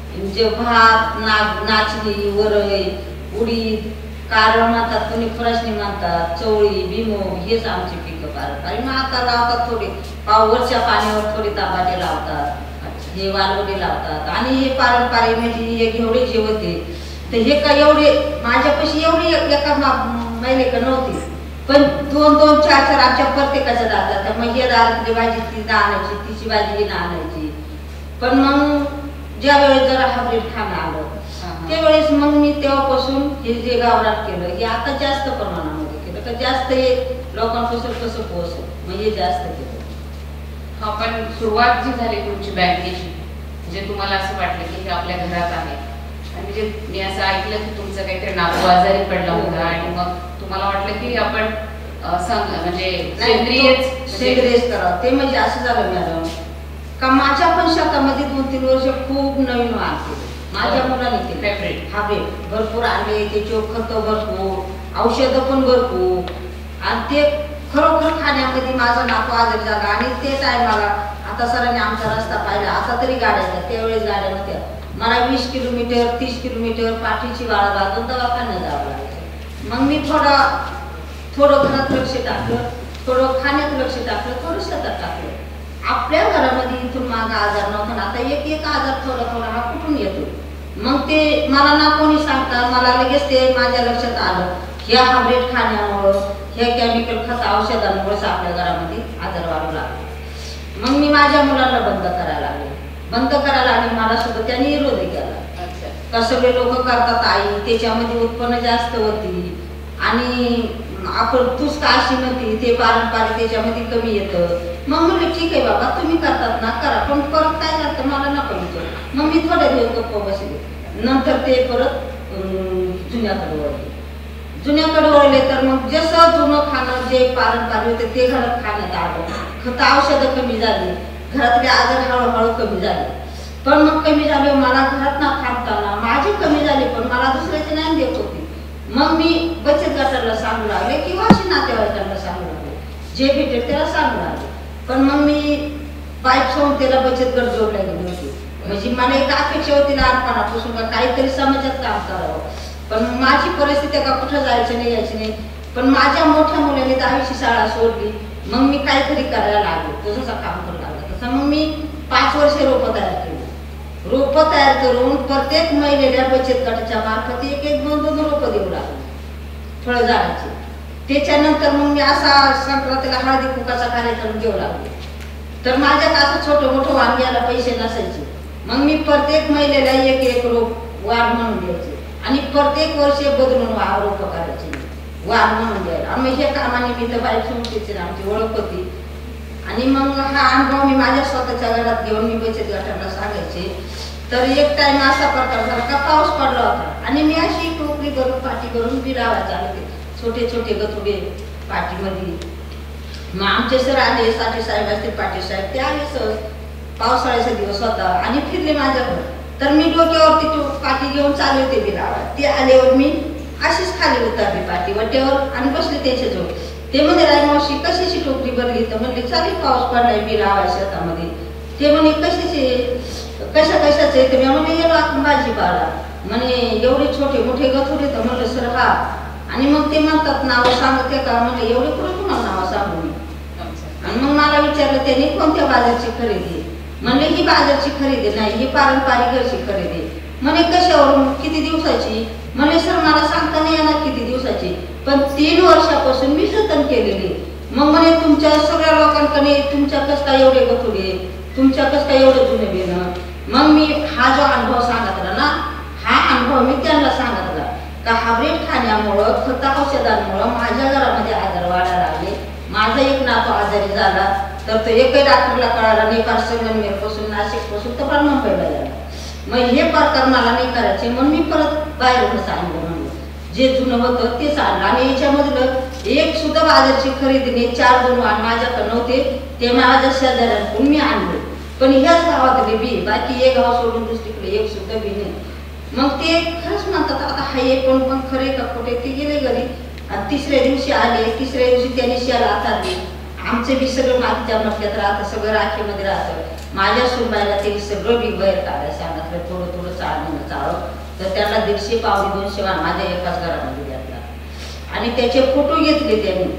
जे भात ना नाचणी वरई उडीद कारळ म्हणतात, कोणी फरासणी म्हणतात, चवळी भीमो हेच आमचे पिकं पारंपरिक. मग आता लावतात थोडे पावरच्या पाण्यावर थोडे तांबाटे लावतात, हे वालवडे लावतात. आणि हे पारंपरिक म्हणजे हे घेवडे जे होते तर हे का एवढे माझ्यापाशी एवढी एका महिलेकडे नव्हती. पण दोन दोन चार चार आमच्या प्रत्येकाच्या दातात. मग हे दारातली भाजी ती आणायची, तिची भाजी ना आणायची. पण मग ज्या वेळेस जरा हायब्रिड खाणं आलं त्यावेळेस मग मी तेव्हापासून हे जे गावरान केलं हे आता जास्त प्रमाणामध्ये केलं का जास्त हे लोकांपासून कसं पोहोचलं म्हणजे जास्त केलं. हा पण सुरुवात जी झाली तुमची बँकेची जे तुम्हाला असं वाटलं की हे आपल्या घरात आहे आणि जे मी असं ऐकलं की तुमचं काहीतरी नातू आजारी पडला होता आणि मग तुम्हाला वाटलं की आपण म्हणजे सेंद्रियच सेंद्रियच करावं. ते म्हणजे असं झालं मॅडम का माझ्या पण शेतामध्ये दोन तीन वर्ष खूप नवीन वाण केलं माझ्या मुलाने केलं. हायब्रिड हायब्रिड भरपूर आणले, त्याचे खतं भरपूर, औषधं पण भरपूर. आणि ते खरोखर खाण्यामध्ये माझा नातू आजारी झाला. आणि ते टायमाला आता सरांनी आमचा रस्ता पाहिला, आता तरी गाड्या आहेत, त्यावेळेस गाड्या नव्हत्या. मला वीस किलोमीटर तीस किलोमीटर पाठीची वाळा बांधून दवाखान्यात जावं लागायचं. मग मी थोडा थोडं घरात लक्ष टाकलं, थोडं खाण्यात लक्ष टाकलं, थोडं शेतात टाकलं. आपल्या घरामध्ये इथून मागं आजार नव्हता, आता एक एक आजार थोडा थोडा हा कुठून येतो. मग ते मला ना कोणी सांगतात, मला लगेच ते माझ्या लक्षात आलं, ह्या हायब्रिड खाण्यामुळं, ह्या केमिकल खत औषधांमुळेच आपल्या घरामध्ये आजार वाढू लागले. मग मी माझ्या मुलांना बंद करायला लागले, बंद करायला आणि मला सुद्धा त्यांनी विरोध केला. का सगळे लोक करतात आई, त्याच्यामध्ये उत्पन्न जास्त होती आणि आपण तूच का अशी नव्हती, ते पारंपरिक त्याच्यामध्ये कमी येतं. मग म्हणलं ठीक आहे बाबा, तुम्ही करतात ना करा, पण परत काय करतं मला नको विचार. मग मी थोड्या दिवस गप्प बसले. नंतर ते परत जुन्याकडे वळले. जुन्याकडे वळले तर मग जसं जुनं खाणं जे पारंपरिक होते ते घरात खाण्यात आलं. खत औषधं कमी झाली, घरातले आजार हळूहळू कमी झाले. पण मग कमी झाले, मला घरात ना थांबताना माझे कमी झाले, पण मला दुसऱ्याचे नाही देत होती. मग मी बचत गटाला सांगू लागले किंवा अशी नातेवाईकांना सांगू लागले, जे भेटेल त्याला सांगू लागले. पण मग मी बाईक संस्थेला बचत गट जोडल्या गेली होती. म्हणजे मला एक अपेक्षा होती लहानपणापासून का काहीतरी समाजात काम करावं. पण माझी परिस्थिती का कुठं जायचं नाही यायची नाही. पण माझ्या मोठ्या मुलाने दहावीची शाळा सोडली, मग मी काहीतरी करायला लागलो, तसंच काम करू लागलं. तसं मग मी पाच वर्षे रोपं तयार केली. रोपं तयार करून प्रत्येक महिलेला बचत गटाच्या मार्फत एक एक दोन दोन रोपं देऊ लागले फळ झाडाचे. त्याच्यानंतर मग मी असा संक्रांतीला हळदी कुकाचा कार्यक्रम घेऊ लागले. तर माझ्या असं छोटं मोठं वांग्याला पैसे नसायचे. मग मी प्रत्येक महिलेला एक एक रोप वाढ म्हणून द्यायचे आणि प्रत्येक वर्षी बदलून वा रोपं करायचे वाढ म्हणून द्यायला. मग हे कामानिमित्त बाईक संस्थेची आमची ओळख होती. आणि मग हा अनुभव मी माझ्या स्वतःच्या घरात घेऊन मी बचत गटाला सांगायचे. तर एक टाइम असा प्रकार झाला का पाऊस पडला होता आणि मी अशी टोकरी करून पाठी करून बी लावायचे आले, छोटे छोटे गथुडे पाठीमध्ये. मग आमचे सर आले, साठी साहेब असते पाटील साहेब, ते आले सहज, पावसाळ्याचा दिवस होता आणि फिरले माझ्याकडे. तर मी डोक्यावरती तो पाठी घेऊन चालले होते बी लावा. ते आल्यावर मी अशीच खाली उतरली पाठी वाट्यावर आणि बसले त्याच्याजवळ. ते म्हणे राय मावशी कशाची टोकरी भरली? तर म्हणले चालेल पाऊस पडलाय बी लावा शेतामध्ये. ते म्हणे कशाचे कशा कशाचे? तर मी म्हणले येलो आपण भाजीपाला. म्हणे एवढे छोटे मोठे गथुडे? तर म्हणलं सर हा. आणि मग ते म्हणतात नावं सांगते का? म्हणलं एवढे कुठे तुम्हाला नावं सांगू मी. आणि मग मला विचारलं त्यांनी कोणत्या बाजारची खरेदी? म्हणले ही बाजारची खरेदी नाही, ही पारंपरिक घरची खरेदी. म्हणे कशावरून? किती दिवसाची? म्हणले सर मला सांगता नाही येणार किती दिवसाची, पण तीन वर्षापासून मी जतन केलेली. मग म्हणे तुमच्या सगळ्या लोकांकडे तुमच्या कस काय एवढे गथुडे, तुमच्या कस काय एवढं जुने बेनं? मग मी हा जो अनुभव सांगितला ना, हा अनुभव मी त्यांना सांगितला का हायब्रिड खाण्यामुळं खत औषधांमुळं माझ्या घरामध्ये आजार वाढायला लागले. माझा एक नातू आजारी झाला तर तो एकही डॉक्टरला कळाला नाही, फार संगमनेर पासून नाशिक पासून तर फार मुंबईला झाला. मग हे प्रकार मला नाही करायचे म्हणून मी परत बाहेरूनच आणलं. म्हणलं जे जुनं होतं तेच आणलं. आणि याच्यामधलं एक सुद्धा बाजारची खरेदी नाही. चार दोन वाण माझ्याकडे नव्हते, ते माझ्या शेजाऱ्यांकडून मी आणले. पण ह्याच गावातले बी, बाकी एक गाव सोडून दुसरीकडे एक सुद्धा बी नाही. मग ते खरंच म्हणतात आता हाय पण पण खरे का खोटे? ते गेले घरी आणि तिसऱ्या दिवशी आले. तिसऱ्या दिवशी त्यांनी शेला आतारली. आमचे बी सगळं मातीच्या मटक्यात राहतं, सगळं राखीमध्ये राहतं. माझ्या सुनबाईला ते सगळं बी बाहेर काढायला सांगितलं, थोडं थोडं चालणं चालव. तर त्याला दीडशे पावणे दोनशे वाण माझ्या एकाच घरामध्ये घेतला. आणि त्याचे फोटो घेतले त्यांनी,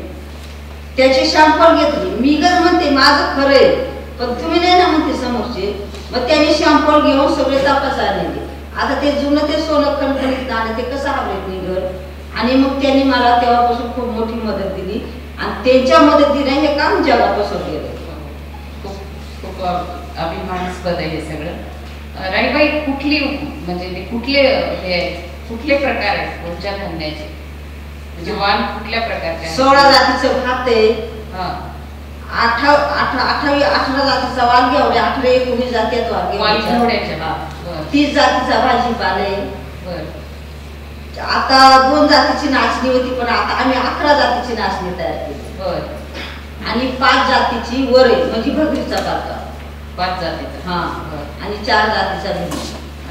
त्याचे शॅम्पल घेतले. मी घर म्हणते माझं खरं आहे पण तुम्ही नाही ना म्हणते समोरचे. मग त्यांनी शॅम्पल घेऊन सगळे तपासायला नेले. आता ते जुनं ते सोनं खणखणीत आणि ते कसं हवं निघल. आणि मग त्यांनी मला तेव्हापासून खूप मोठी मदत दिली आणि त्यांच्या मदतीने हे काम जगापासून गेलं. खूप खूप अभिमानास्पद आहे हे सगळं. राणीबाई कुठली म्हणजे ते कुठले हे कुठले प्रकार आहेत कोणत्या धान्याचे? म्हणजे वाण कुठल्या प्रकारचे? सोळा जातीचं भात आहे, हा आठा आठा अठरावी अठरा जातीचा वाल घेवडे, अठरा एकोणीस जाती वालघेवड्याच्या, तीस जातीचा भाजीपाला आहे. बरं. आता दोन जातीची नाचणी होती पण आता आम्ही अकरा जातीची नाचणी तयार केली. बरं. आणि पाच जातीची वरे म्हणजे भगरीचा प्रकार. पाच जातीचा, हा. आणि चार जातीचा भेंडी.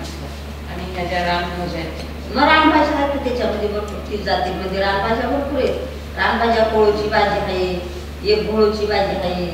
आणि ह्याच्या रानभाज्या आहेत. मग रानभाज्या आहेत त्याच्यामध्ये भरपूर. तीस जातीमध्ये रानभाज्या भरपूर आहेत. रानभाज्या पोळूची भाजी आहे, एक घोळूची भाजी आहे,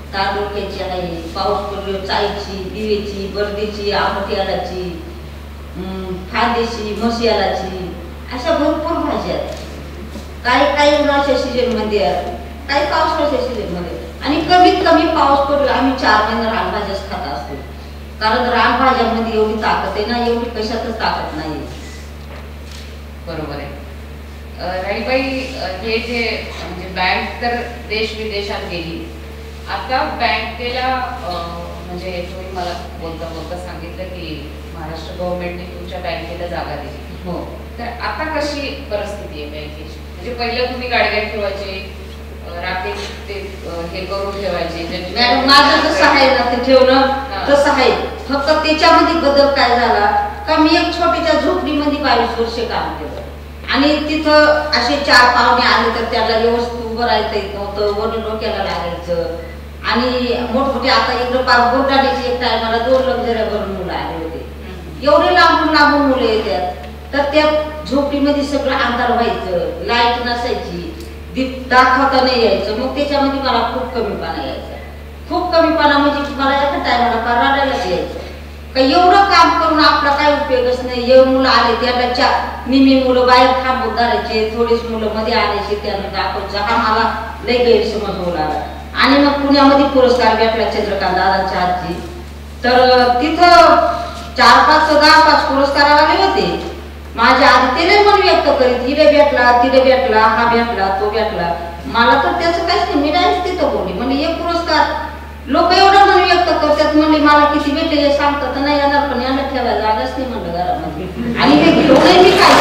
तांदूळक्याची आहे, पाऊस पडलो चाईची, दिवेची, बर्दीची, आमट्यालाची, फांदीची, मसियालाची, अशा भरपूर भाज्या आहेत. काही काही उन्हाळ्याच्या सीजनमध्ये आहेत, काही पावसाळ्याच्या सीजनमध्ये. आणि कमीत कमी पाऊस पडला आम्ही चार महिने रानभाज्याच खात असतो, कारण रानभाज्यामध्ये एवढी ताकद आहे ना, एवढी कशातच ताकद नाही. बरोबर आहे. राहीबाई, हे जे म्हणजे बँक तर देश विदेशात गेली, आता बँकेला म्हणजे तुम्ही मला बोलता बोलता सांगितलं की महाराष्ट्र गव्हर्नमेंटने तुमच्या बँकेला जागा दिली. हो. तर आता कशी परिस्थिती आहे बँकेची? म्हणजे पहिलं तुम्ही गाडग्यात ठेवायचे, राखेल ते हे करून ठेवायचे. मॅडम माझं जसं आहे ना ते ठेवणं तसं आहे, फक्त त्याच्यामध्ये बदल काय झाला का मी एक छोटीच्या झोपडीमध्ये बावीस वर्ष काम केलं आणि तिथं असे चार पाहुणे आले तर त्याला व्यवस्थित उभं राहायचं येत नव्हतं, वरून डोक्याला लागायचं. आणि मोठमोठे आता इकडं पार बोर्डाडीची एक टायमाला दोन लक्झऱ्या भरून मुलं आले होते, एवढे लांबून लांबून मुलं येतात. तर त्या झोपडीमध्ये सगळं अंधार व्हायचं, लाईट नसायची, दाखवता नाही यायचं. मग त्याच्यामध्ये मला खूप कमीपणा यायचा, खूप कमीपणा म्हणजे मला एका टायमाला फार रडायलाच यायचं का एवढं काम करून आपला काय उपयोगच नाही. एवढे मुलं आले त्याला चार निम्मी मुलं बाहेर थांबून धरायचे, थोडीच मुलं मध्ये आणायचे, त्यांना दाखवायचं. हा मला लय गैरसमज होऊ लागला. आणि मग पुण्यामध्ये पुरस्कार भेटला चंद्रकांत दादाच्या हातची, तर तिथं चार पाच दहा पाच पुरस्कार आले होते माझ्या आधी. ते मन व्यक्त करीत, हिरे भेटला, तिरे भेटला, हा भेटला, तो भेटला. मला तर त्याचं काहीच नाही, मी डायरेक्ट तिथं बोलली म्हणजे एक पुरस्कार लोक एवढं मन व्यक्त करतात. म्हणले मला किती भेटले हे सांगतात तर नाही येणार, पण यांना ठेवायला जागाच नाही म्हणलं घरामध्ये. आणि हे घेऊनही मी काय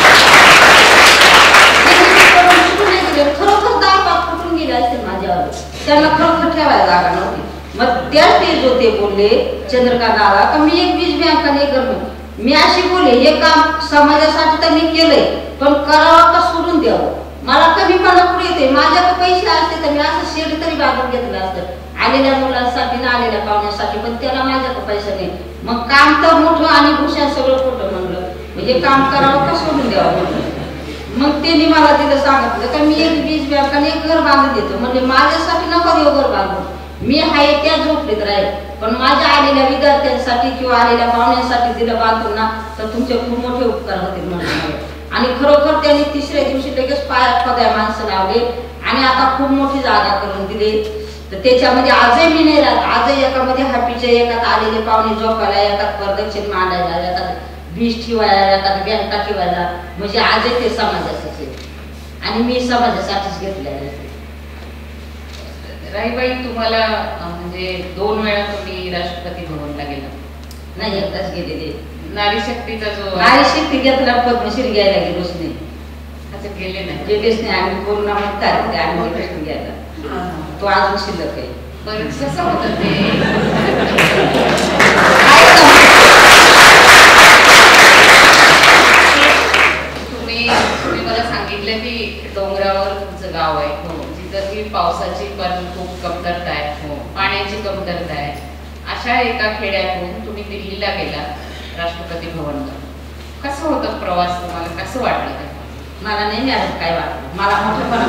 खरोखर दहा पाच कुठून गेले असतील माझ्यावर, त्यांना खरोखर ठेवायला जागा नव्हती. मग त्या स्टेज होते बोलले चंद्रकांत दादा का मी एक बीज बँक आणि एक गरमी. मी अशी बोलले हे काम समाजासाठी तर मी केलंय, पण करावं का सोडून द्यावं. मला कमीपणा पुढे येते, माझ्याकडे पैसे असते तर मी असं शेड तरी बांधून घेतलं असतं आलेल्या मुलांसाठी ना आलेल्या पाहुण्यासाठी, पण त्याला माझ्याकडे पैसे नाही. मग काम तर मोठं आणि भूषण सगळं खोटं म्हणलं, म्हणजे काम करावं का सोडून द्यावं म्हणलं. मग त्यांनी मला तिथं सांगितलं का मी एक बीज बँक आणि एक घर बांधून देतो. म्हणजे माझ्यासाठी नको देऊ घर बांधून, मी आहे त्या झोपडीत राहील, पण माझ्या आलेल्या विद्यार्थ्यांसाठी किंवा आलेल्या पाहुण्यांसाठी दिलं बांधून ना तर तुमचे खूप मोठे उपकार होतील म्हणून. आणि खरोखर त्यांनी तिसऱ्या दिवशी लगेच पायात पद्या माणसं लावले आणि आता खूप मोठी जागा करून दिली. तर त्याच्यामध्ये आजही मी नाही राहत, आजही एकामध्ये हॅपीचे, एकात आलेले पाहुणे झोपायला, एकात प्रदक्षिण मांडायला, एकात बीज ठेवायला, एकात बँका ठेवायला, म्हणजे आजही ते समाजाचंच आहे आणि मी समाजासाठीच घेतलेलं आहे. राहीबाई, तुम्हाला म्हणजे दोन वेळा तुम्ही राष्ट्रपती भवनला गेला? नाही, एकदाच गेलेले. नारी शक्तीचा जो नारी शक्ती घेतला पद्मश्री घ्यायला गेलोच नाही. अच्छा, गेले नाही? गेलेच नाही आम्ही, कोरोना मध्ये आम्ही गेलोच घ्यायला, तो अजून शिल्लक आहे. बरं, कसं होतं ते? तुम्ही तुम्ही मला सांगितलं की डोंगरावर तुमचं गाव आहे, जिथं की पावसाची पण खूप कमतरता आहे, पाण्याची कमतरता आहे. अशा एका खेड्यातून तुम्ही दिल्लीला गेला राष्ट्रपती भवनला. कसं होतं प्रवास, तुम्हाला कसं वाटलं? मला नाही मॅडम काय वाटलं, मला मोठेपणा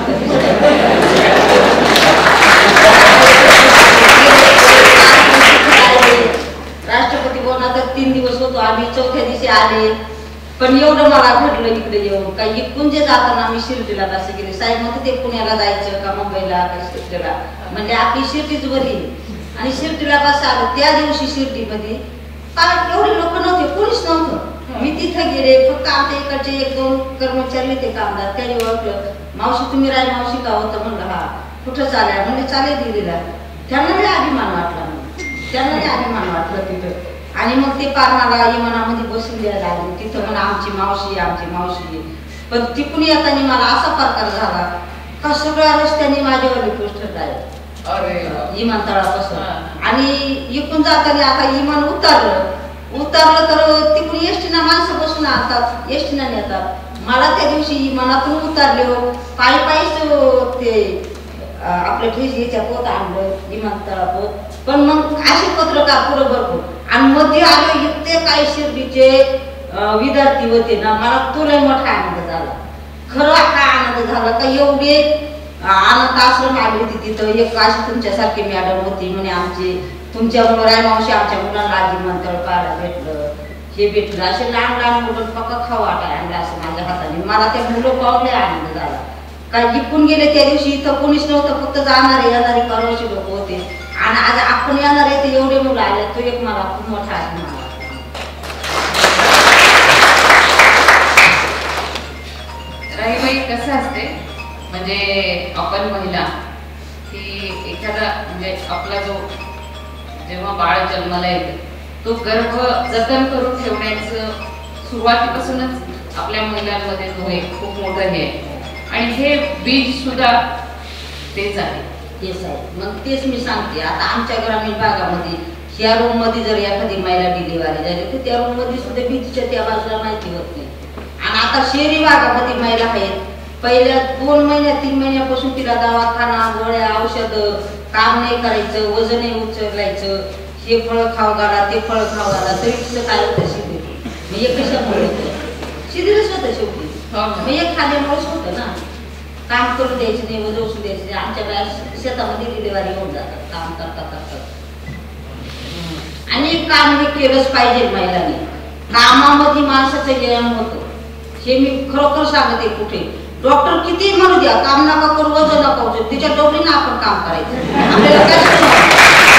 राष्ट्रपती भवनात तीन दिवस होतो आम्ही, चौथ्या दिवशी आले. पण एवढं मला घडलं इकडे येऊन का इकडून जे जाताना मी शिर्डीला बस गेले. साहेब म्हणते ते पुण्याला जायचं का मुंबईला का शिर्डीला, म्हणजे आपली शिर्डीच बरी. आणि शिर्डीला बस आलं त्या दिवशी शिर्डीमध्ये काय एवढे लोक नव्हते, कोणीच नव्हतं. मी तिथं गेले, फक्त आमच्या इकडचे एक दोन कर्मचारी ते कामदार, त्यांनी ओळखलं, मावशी तुम्ही राय मावशी का होतं म्हणलं हा. कुठं चालल्या म्हणजे चालेल दिल्लीला. त्यांना लय अभिमान वाटला, त्यांना लय अभिमान वाटलं तिथं. आणि मग ते पार मला इमानामध्ये बसून द्यायला लागले तिथं, म्हणा आमची मावशी आमची मावशी. पण तिकडून येताना मला असा प्रकार झाला का सगळ्या रस्त्याने माझ्यावर पोस्टर आहे विमानतळापासून. आणि इकडून जाताना आता विमान उतरलं उतरलं तर तिकडून एसटीना माणसं बसून आणतात, एसटीना नेतात. मला त्या दिवशी विमानातून उतरले पायी पायीच ते आपल्या ठेशीच्या पोत आणलं विमानतळापोत. पण मग असे पत्रकार पुढं भरपूर आणि मध्ये आले इतके काही शिर्डीचे विद्यार्थी होते ना, मला तो लय मोठा आनंद झाला. खरं हा आनंद झाला का एवढे अनाथ आश्रम आली होती तिथं एक अशी तुमच्यासारखी मॅडम होती म्हणे आमची तुमच्यामुळे राय मावशी आमच्या मुलांना आजी म्हणतळ पाहायला भेटलं हे भेटलं असे लहान लहान मुलं पक्का खाऊ वाटायला आणलं असं माझ्या हाताने मला ते मुलं पावले आनंद झाला काय जिंकून गेले त्या दिवशी इथं कोणीच नव्हतं फक्त जाणारे येणारे परवाशी लोक होते आणि आज आपण येणार आहे तर एवढे मुलं आले तो एक मला खूप मोठा अभिमान वाटला. राहीबाई कसं असते म्हणजे आपण महिला की एखादा म्हणजे आपला जो जेव्हा बाळ जन्माला येतं तो गर्भ जतन करून ठेवण्याचं सुरुवातीपासूनच आपल्या महिलांमध्ये तो एक खूप मोठं हे आहे आणि हे बीज सुद्धा तेच आहे. तेच आहे मग तेच मी सांगते आता आमच्या ग्रामीण भागामध्ये ह्या रूम मध्ये जर एखादी महिला डिलिव्हरी झाली तर त्या रूम मध्ये सुद्धा भीतीच्या त्या बाजूला माहिती होत नाही आणि आता शहरी भागामध्ये महिला आहेत पहिल्या दोन महिन्या तीन महिन्यापासून तिला दवाखाना गोळ्या औषध काम नाही करायचं वजन नाही उचलायचं हे फळ खाऊ घाला ते फळ खाऊ घाला तरी तिचं काय होतं शिबिर मग एक कशामुळे होतं शिबिरच होतं शेवटी मग एक खाल्यामुळेच होतं ना काम करून द्यायचं नाही वजन उचलून द्यायचं नाही आमच्या बाहेर शेतामध्ये डिलिव्हरी होऊन जातात काम करता करतात आणि काम हे केलंच पाहिजे महिलांनी कामामध्ये माणसाचं व्यायाम होतं हे मी खरोखर सांगते कुठे डॉक्टर किती म्हणू द्या काम नका करू वजन नका उचलू तिच्या डोकरीनं आपण काम करायचं आपल्याला काय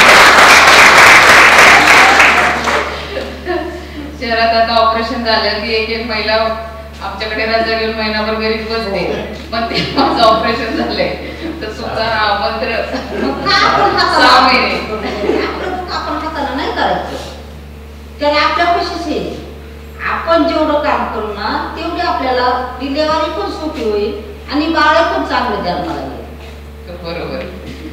शहरात आता ऑपरेशन झालं की एक एक महिला आमच्याकडे रजा घेऊन महिनाभर घरीच बसते पण ते माझं ऑपरेशन झालंय तर सुद्धा हा मंत्र सहा महिने आपण हाताला नाही करायचं त्याला आपल्या कशीच आहे आपण जेवढं काम करू ना तेवढे आपल्याला डिलेवरी पण सोपी होईल आणि बाळ पण चांगलं जन्माला येईल. बरोबर.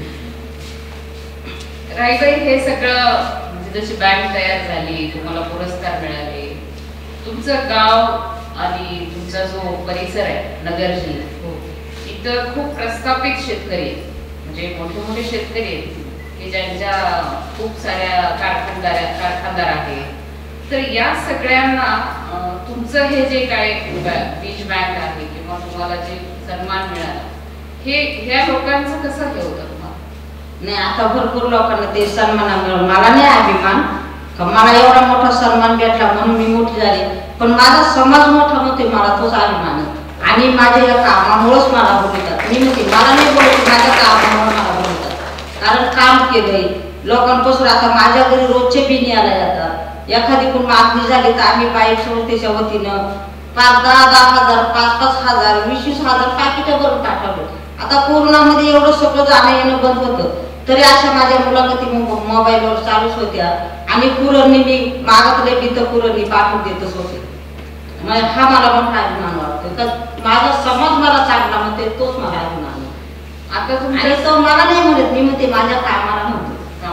राईबाई हे सगळं म्हणजे जशी बँक तयार झाली तुम्हाला पुरस्कार मिळाले तुमचं गाव आणि तुमचा जो परिसर आहे नगर जिल्हा इथं खूप प्रस्थापित शेतकरी म्हणजे मोठे मोठे शेतकरी आहेत की ज्यांच्या खूप साऱ्या कारखानदार कारखानदार आहेत तर या सगळ्यांना तुमचं हे जे काय बीज बँक आहे किंवा तुम्हाला जे सन्मान मिळाला हे ह्या लोकांचं कसं हे होतं तुम्हाला? नाही आता भरपूर लोकांना ते सन्मान मिळाला मला नाही अभिमान का मला एवढा मोठा सन्मान भेटला म्हणून मी मोठी झाली पण माझा समाज मोठा नव्हते मला तोच अभिमान आहे आणि माझ्या या कामामुळेच मला बोलतात मी म्हणते मला नाही बोलत माझ्या कामामुळे मला बोलतात कारण काम केलंय लोकांपासून आता माझ्या घरी रोजचे बिन यायला जातात एखादी कोण मागणी झाली तर आम्ही बाईक संस्थेच्या वतीनं पाच दहा दहा हजार पाच पाच हजार वीस वीस हजार पाकिटं भरून टाकलं. आता कोरोनामध्ये एवढं सगळं जाणं येणं बंद होतं तरी अशा माझ्या मुलाखती मोबाईलवर चालूच होत्या आणि पुरवणी मी मागतले बी तर पुरवणी पाठवून देतच होते. हा मला मोठा अभिमान वाटतो तर माझा समाज मला चांगला म्हणते तोच मला अभिमान. आता तुमच्या तो मला नाही म्हणत मी म्हणते माझ्या कामाला म्हणते.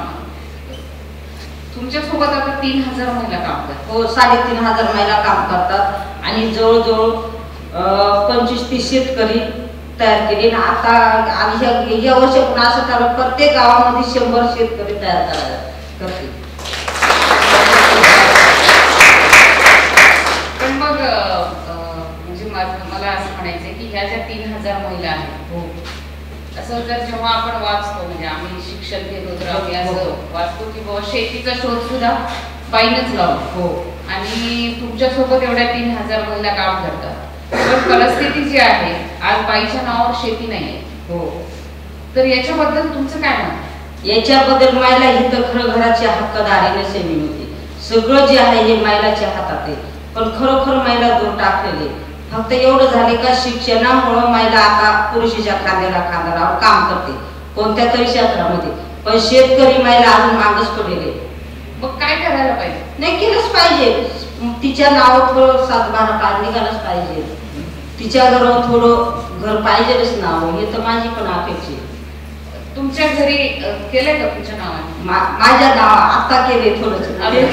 तुमच्या सोबत आता तीन हजार महिला काम करतात. हो साडेतीन हजार महिला काम करतात आणि जवळजवळ पंचवीस तीस शेतकरी तयार केले ना आता आणि या वर्षापून असं ठरवलं प्रत्येक गावामध्ये शंभर शेतकरी तयार करायला करते. पण मग म्हणजे मला असं म्हणायचंय की ह्या ज्या तीन हजार महिला आहेत हो असं जर जेव्हा आपण वाचतो म्हणजे आम्ही शिक्षण घेत होतो आम्ही असं वाचतो की बाबा शेतीचा शोध सुद्धा बाईनच लावतो हो आणि तुमच्या सोबत एवढ्या तीन हजार महिला काम करतात पण परिस्थिती जी आहे आज बाईच्या नावावर शेती नाहीये हो तर याच्याबद्दल तुमचं काय म्हणणं? याच्याबद्दल महिला ही तर खरं घराची हक्कदारीने सेवी होती सगळं जे आहे हे महिलाच्या हातात आहे पण खरोखर महिला दूर टाकलेले फक्त एवढं झाले का शिक्षणामुळे महिला आता पुरुषाच्या खांद्याला खांदा लावून काम करते कोणत्या तरी क्षेत्रामध्ये पण शेतकरी महिला अजून मागच पडलेले. मग काय करायला पाहिजे? नाही केलंच पाहिजे तिच्या नावावर थोडं सातबारा पाच निघालंच पाहिजे तिच्या घरावर थोडं घर पाहिजेच नाव हे तर माझी पण अपेक्षा. तुमच्या घरी केलंय का तुमच्या नावाने? माझ्या नाव आता केले थोडं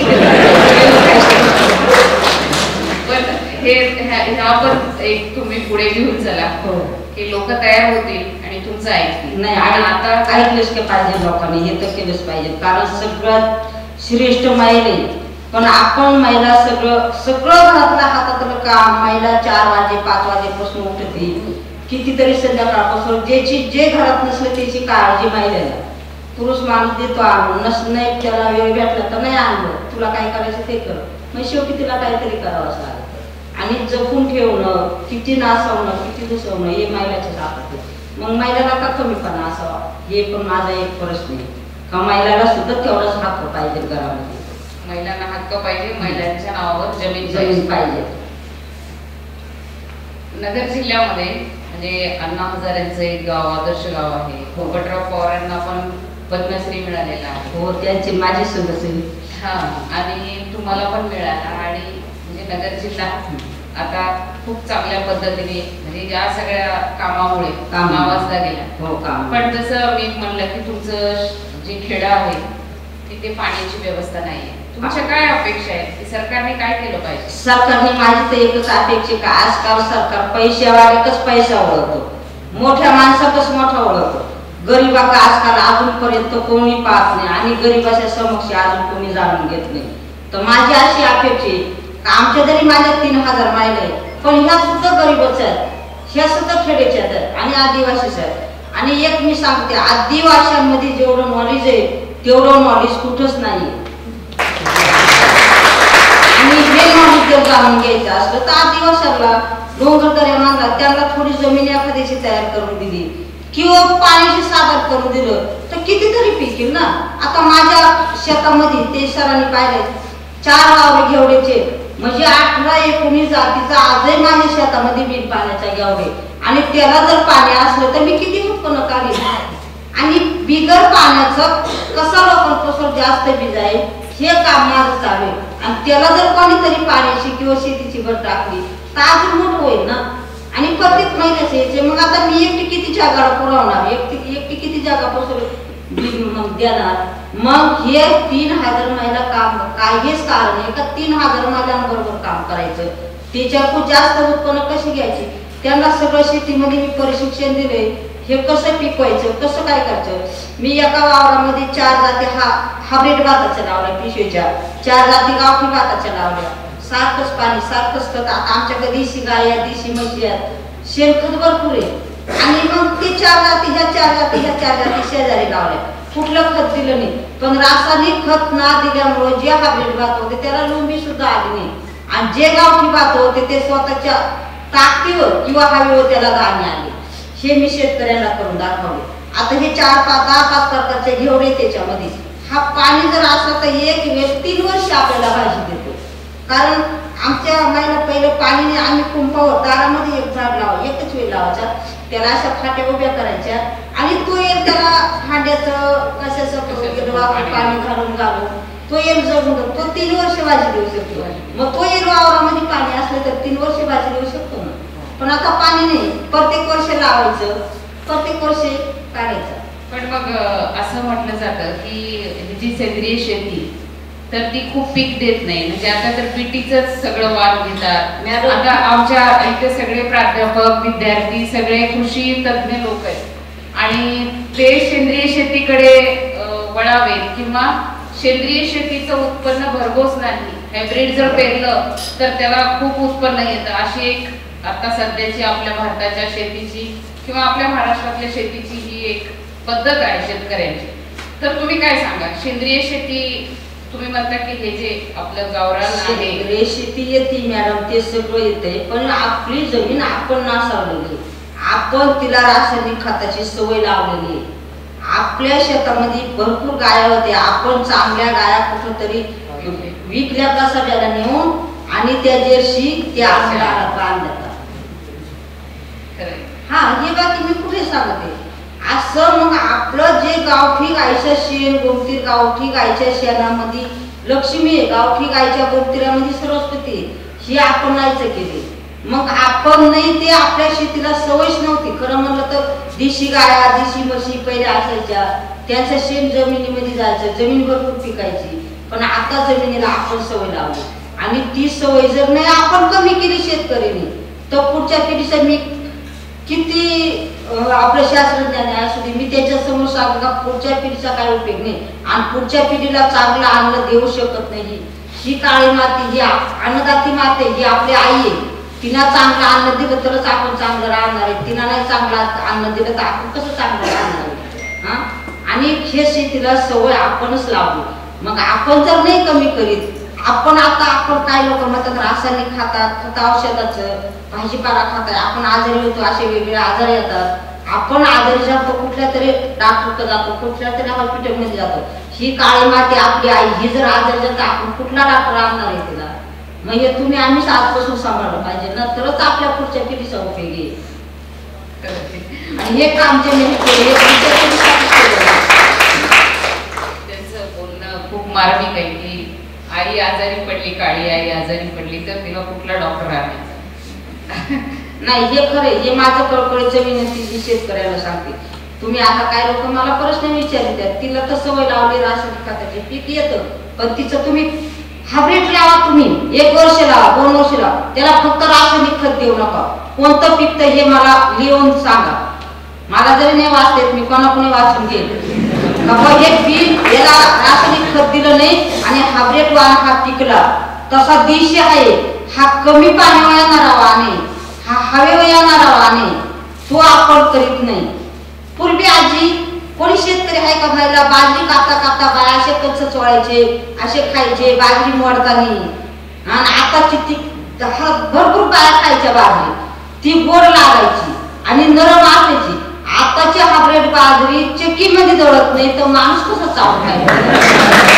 हे ह्यावर एक तुम्ही पुढे घेऊन चला की लोक तयार होतील आणि तुमचं ऐकतील. नाही आता ऐकलंच का पाहिजे लोकांनी हे तर केलंच पाहिजे कारण सगळ्यात श्रेष्ठ महिला पण आपण महिला सगळं सगळं घरातल्या हातातलं काम महिला चार वाजे पाच वाजेपासून उठते कितीतरी संध्याकाळपासून ज्याची जे घरात नसलं त्याची काळजी महिलेला. पुरुष माणूस देतो आणून, नस नाही त्याला वेळ भेटला तर नाही आणलं, तुला काय करायचं ते कर, मग शेवटी तिला काहीतरी करावंच लागतं. आणि जपून ठेवणं, किती नासवणं, किती दुसवणं हे महिलाच्याच हातात आहे. मग महिलाला का कमीपणा असावा हे पण माझा एक प्रश्न आहे. का महिलाला सुद्धा तेवढाच हक्क पाहिजे घरामध्ये. महिलांना हक्क पाहिजे, महिलांच्या नावावर जमीन जमीन पाहिजे. नगर जिल्ह्यामध्ये म्हणजे अण्णा हजारेंचं एक गाव आदर्श गाव आहे. पोपटराव पवारांना पण पद्मश्री मिळालेला आहे. हो, त्यांची माझी सदस्य. हा, आणि तुम्हाला पण मिळाला. आणि म्हणजे नगर जिल्हा आता खूप चांगल्या पद्धतीने म्हणजे या सगळ्या कामामुळे नावाजला गेला. हो, काम. पण जसं मी म्हणलं की तुमचं जे खेडं आहे तिथे पाण्याची व्यवस्था नाहीये. तुमच्या काय अपेक्षा आहेत की सरकारने काय केलं पाहिजे? सरकारने माझी तर एकच अपेक्षा का आजकाल सरकार पैशावाल्याकच पैसा ओळखतो, मोठ्या माणसाकच मोठा ओळखतो, गरीबाका आजकाल अजूनपर्यंत कोणी पाहत नाही आणि गरीबाच्या समक्ष अजून कोणी जाणून घेत नाही. तर माझी अशी अपेक्षा आहे आमच्या जरी माझ्या तीन हजार महिला आहेत पण ह्या सुद्धा गरीबच आहेत, ह्या सुद्धा खेड्याच्या आहेत आणि आदिवासीच आहेत. आणि एक मी सांगते, आदिवासींमध्ये जेवढं नॉलेज आहे तेवढं नॉलेज कुठंच नाही. आणि हे नॉलेज जर जाणून घ्यायचं असलं तर आदिवासीला डोंगरदऱ्या मानला, त्यांना थोडी जमीन एखाद्याची तयार करून दिली किंवा पाण्याची सादर करून दिलं तर कितीतरी पिकेल ना. आता माझ्या शेतामध्ये ते सरांनी पाहिले चार वावरे घेवड्याचे म्हणजे अठरा एकोणीस जातीचा आजही माझ्या शेतामध्ये बिन पाण्याचा घेवडे आणि त्याला जर पाणी असलं तर मी किती उत्पन्न काढेल. आणि बिगर पाण्याचं कसं लोकांपासून जास्त बीज आहे हे काम माझं चालू आहे. आणि त्याला जर कोणीतरी पाण्याची किंवा शेतीची भर टाकली तर अजून मोठं होईल ना. आणि प्रत्येक महिन्याचे यायचे मग आता मी एकटी किती जागा पुरवणार, एकटी एकटी किती जागापासून मग देणार. मग हे तीन हजार महिला काम काहीच कारण आहे का तीन हजार महिलांबरोबर काम करायचं, त्याच्याकडून जास्त उत्पन्न कसे घ्यायचे. त्यांना सगळं शेतीमध्ये मी प्रशिक्षण दिले, हे कसं पिकवायचं, कसं काय करायचं. मी एका वावरामध्ये चार जाती हा हायब्रिड भाताच्या लावल्या, पिशवीच्या चार जाती गावठी भाताच्या लावल्या, सारखंच पाणी सारखंच खत. आता आमच्याकडे देशी गाय आहेत, देशी म्हशी आहेत, शेणखत भरपूर आहे. आणि मग ते चार जाती ह्या चार जाती ह्या चार जाती शेजारी लावल्या, कुठलं खत दिलं नाही. पण रासायनिक खत ना दिल्यामुळे जे हायब्रिड भात होते त्याला लोंबी सुद्धा आली नाही आणि जे गावठी भात होते ते स्वतःच्या ताकदीवर किंवा हवेवर त्याला दाणे आले. हे मी शेतकऱ्यांना करून दाखवले. आता हे चार पाच दहा पाच प्रकारचे घेवडे त्याच्यामध्ये हा पाणी जर असलं तर एक वेळ तीन वर्ष आपल्याला भाजी देतो. कारण आमच्या महिला पहिलं पाणी नाही, आम्ही कुंपावर दारामध्ये एक झाड लावा एकच वेळ लावायचा, त्याला अशा फाट्या उभ्या करायच्या आणि तो येईल त्याला हांड्याचं कशाचं पाणी घालून घालून तो येईल जगून तो तीन वर्ष भाजी देऊ शकतो. मग तो येईल वावरामध्ये पाणी असलं तर तीन वर्ष भाजी देऊ शकतो ना. पण आता पाणी नाही, प्रत्येक वर्ष लावायचं, प्रत्येक वर्ष काढायचं. पण मग असं म्हटलं जातं की जी सेंद्रिय शेती तर ती खूप पीक देत नाही. म्हणजे आता तर पीटीचंच सगळं वाद घेतात. आता आमच्या इथे सगळे प्राध्यापक विद्यार्थी सगळे कृषी तज्ञ लोक आहेत आणि ते सेंद्रिय शेतीकडे वळावेत किंवा सेंद्रिय शेतीचं उत्पन्न भरघोस नाही, हायब्रिड जर पेरलं तर त्याला खूप उत्पन्न येतं, अशी एक आता सध्याची आपल्या भारताच्या शेतीची किंवा आपल्या महाराष्ट्रातल्या शेतीची ही एक पद्धत आहे शेतकऱ्यांची. तर तुम्ही काय सांगा, सेंद्रिय शेती तुम्ही म्हणता की हे जे आपलं गावरान आहे सेंद्रिय शेती येते मॅडम, ते सगळं येते पण आपली जमीन आपण नासावलेली, आपण तिला रासायनिक खताची सवय लावलेली. आपल्या शेतामध्ये भरपूर गाया होत्या, आपण चांगल्या गाया कुठं तरी विकल्या का सगळ्याला नेऊन आणि त्या जर्सी त्या आम्हाला बांधतात. हा, हे बाकी मी कुठे सांगते असं. मग आपलं जे गावठी गायचं शेण गोमतीर, गावठी गायच्या शेणामध्ये लक्ष्मी आहे, गावठी गायच्या गोमतीरामध्ये सरस्वती, हे आपण नाहीच केले. मग आपण नाही, ते आपल्या शेतीला सवयच नव्हती. खरं म्हणलं तर देशी गाया देशी म्हशी पहिले असायच्या, त्यांचं शेण जमिनीमध्ये जायचं, जमीन भरपूर पिकायची. पण आता जमिनीला आपण सवय लावली आणि ती सवय जर नाही आपण कमी केली शेतकऱ्यांनी तर पुढच्या पिढीचं मी किती आपलं शास्त्रज्ञान असू दे, मी त्याच्या समोर सांगू का पुढच्या पिढीचा काय उपयोग नाही आणि पुढच्या पिढीला चांगलं अन्न देऊ शकत नाही. ही काळी माती, ही अन्नदाती माते, ही आपली आई आहे, तिला चांगलं अन्न दिलं तरच आपण चांगलं राहणार आहे. तिला नाही चांगलं अन्न दिलं तर आपण कसं चांगलं राहणार आहे? हा आणि हे शेतीला सवय आपणच लावली. मग आपण जर नाही कमी करीत, आपण आता आपण काही लोक म्हणतात रासायनिक खातात, खत औषधाचं भाजीपाला खातात, आपण आजारी होतो, असे वेगवेगळे आजार येतात. आपण आजारी जातो, कुठल्या तरी डॉक्टरकडे जातो, कुठल्या तरी हॉस्पिटलमध्ये जातो. ही काळी माती आपली आई, ही जर आजारी जातो आपण कुठला डॉक्टर आणणार आहे तिला? मग हे तुम्ही आम्हीच आजपासून सांभाळलं पाहिजे ना, तरच आपल्या पुढच्या पिढीचा उपयोगी आहे. आणि हे काम जे मी केले त्यांचं बोलणं खूप मार्मिक आहे की आई आजारी पडली, काळी आई आजारी पडली तर तिला कुठला डॉक्टर आणायचा? नाही, हे खरं, हे माझं कळकळीचं विनंती मी शेतकऱ्याला सांगते. तुम्ही आता काय लोक मला प्रश्न विचारतात, तिला तर सवय लावली रासायनिक खताचे पीक येतं, पण तिचं तुम्ही हायब्रिड लावा. तुम्ही एक वर्ष लावा, दोन वर्ष लावा, त्याला फक्त रासायनिक खत देऊ नका. कोणतं पिकतं हे मला लिहून सांगा. मला जरी नाही वाचते, मी कोणाकोणी वाचून घेईल. हे पीक याला रासायनिक खत दिलं नाही आणि हायब्रिड वाण हा पिकला तसा देशी आहे, हा कमी पाण्यावर येणारा वाण आहे, हा हवेवर येणारा वाण आहे, तो आपण करीत नाही. पूर्वी आजी कोणी शेतकरी आहे का बायला बाजरी कापता कापता बाय असे कच्च चोळायचे, असे खायचे बाजरी मोडतानी. आणि आता किती भरपूर बाया खायच्या बाजरी, ती गोड लागायची आणि नरम असायची. आताची हायब्रिड बाजरी चक्की मध्ये दळत नाही तर माणूस कसं चावून खायचा?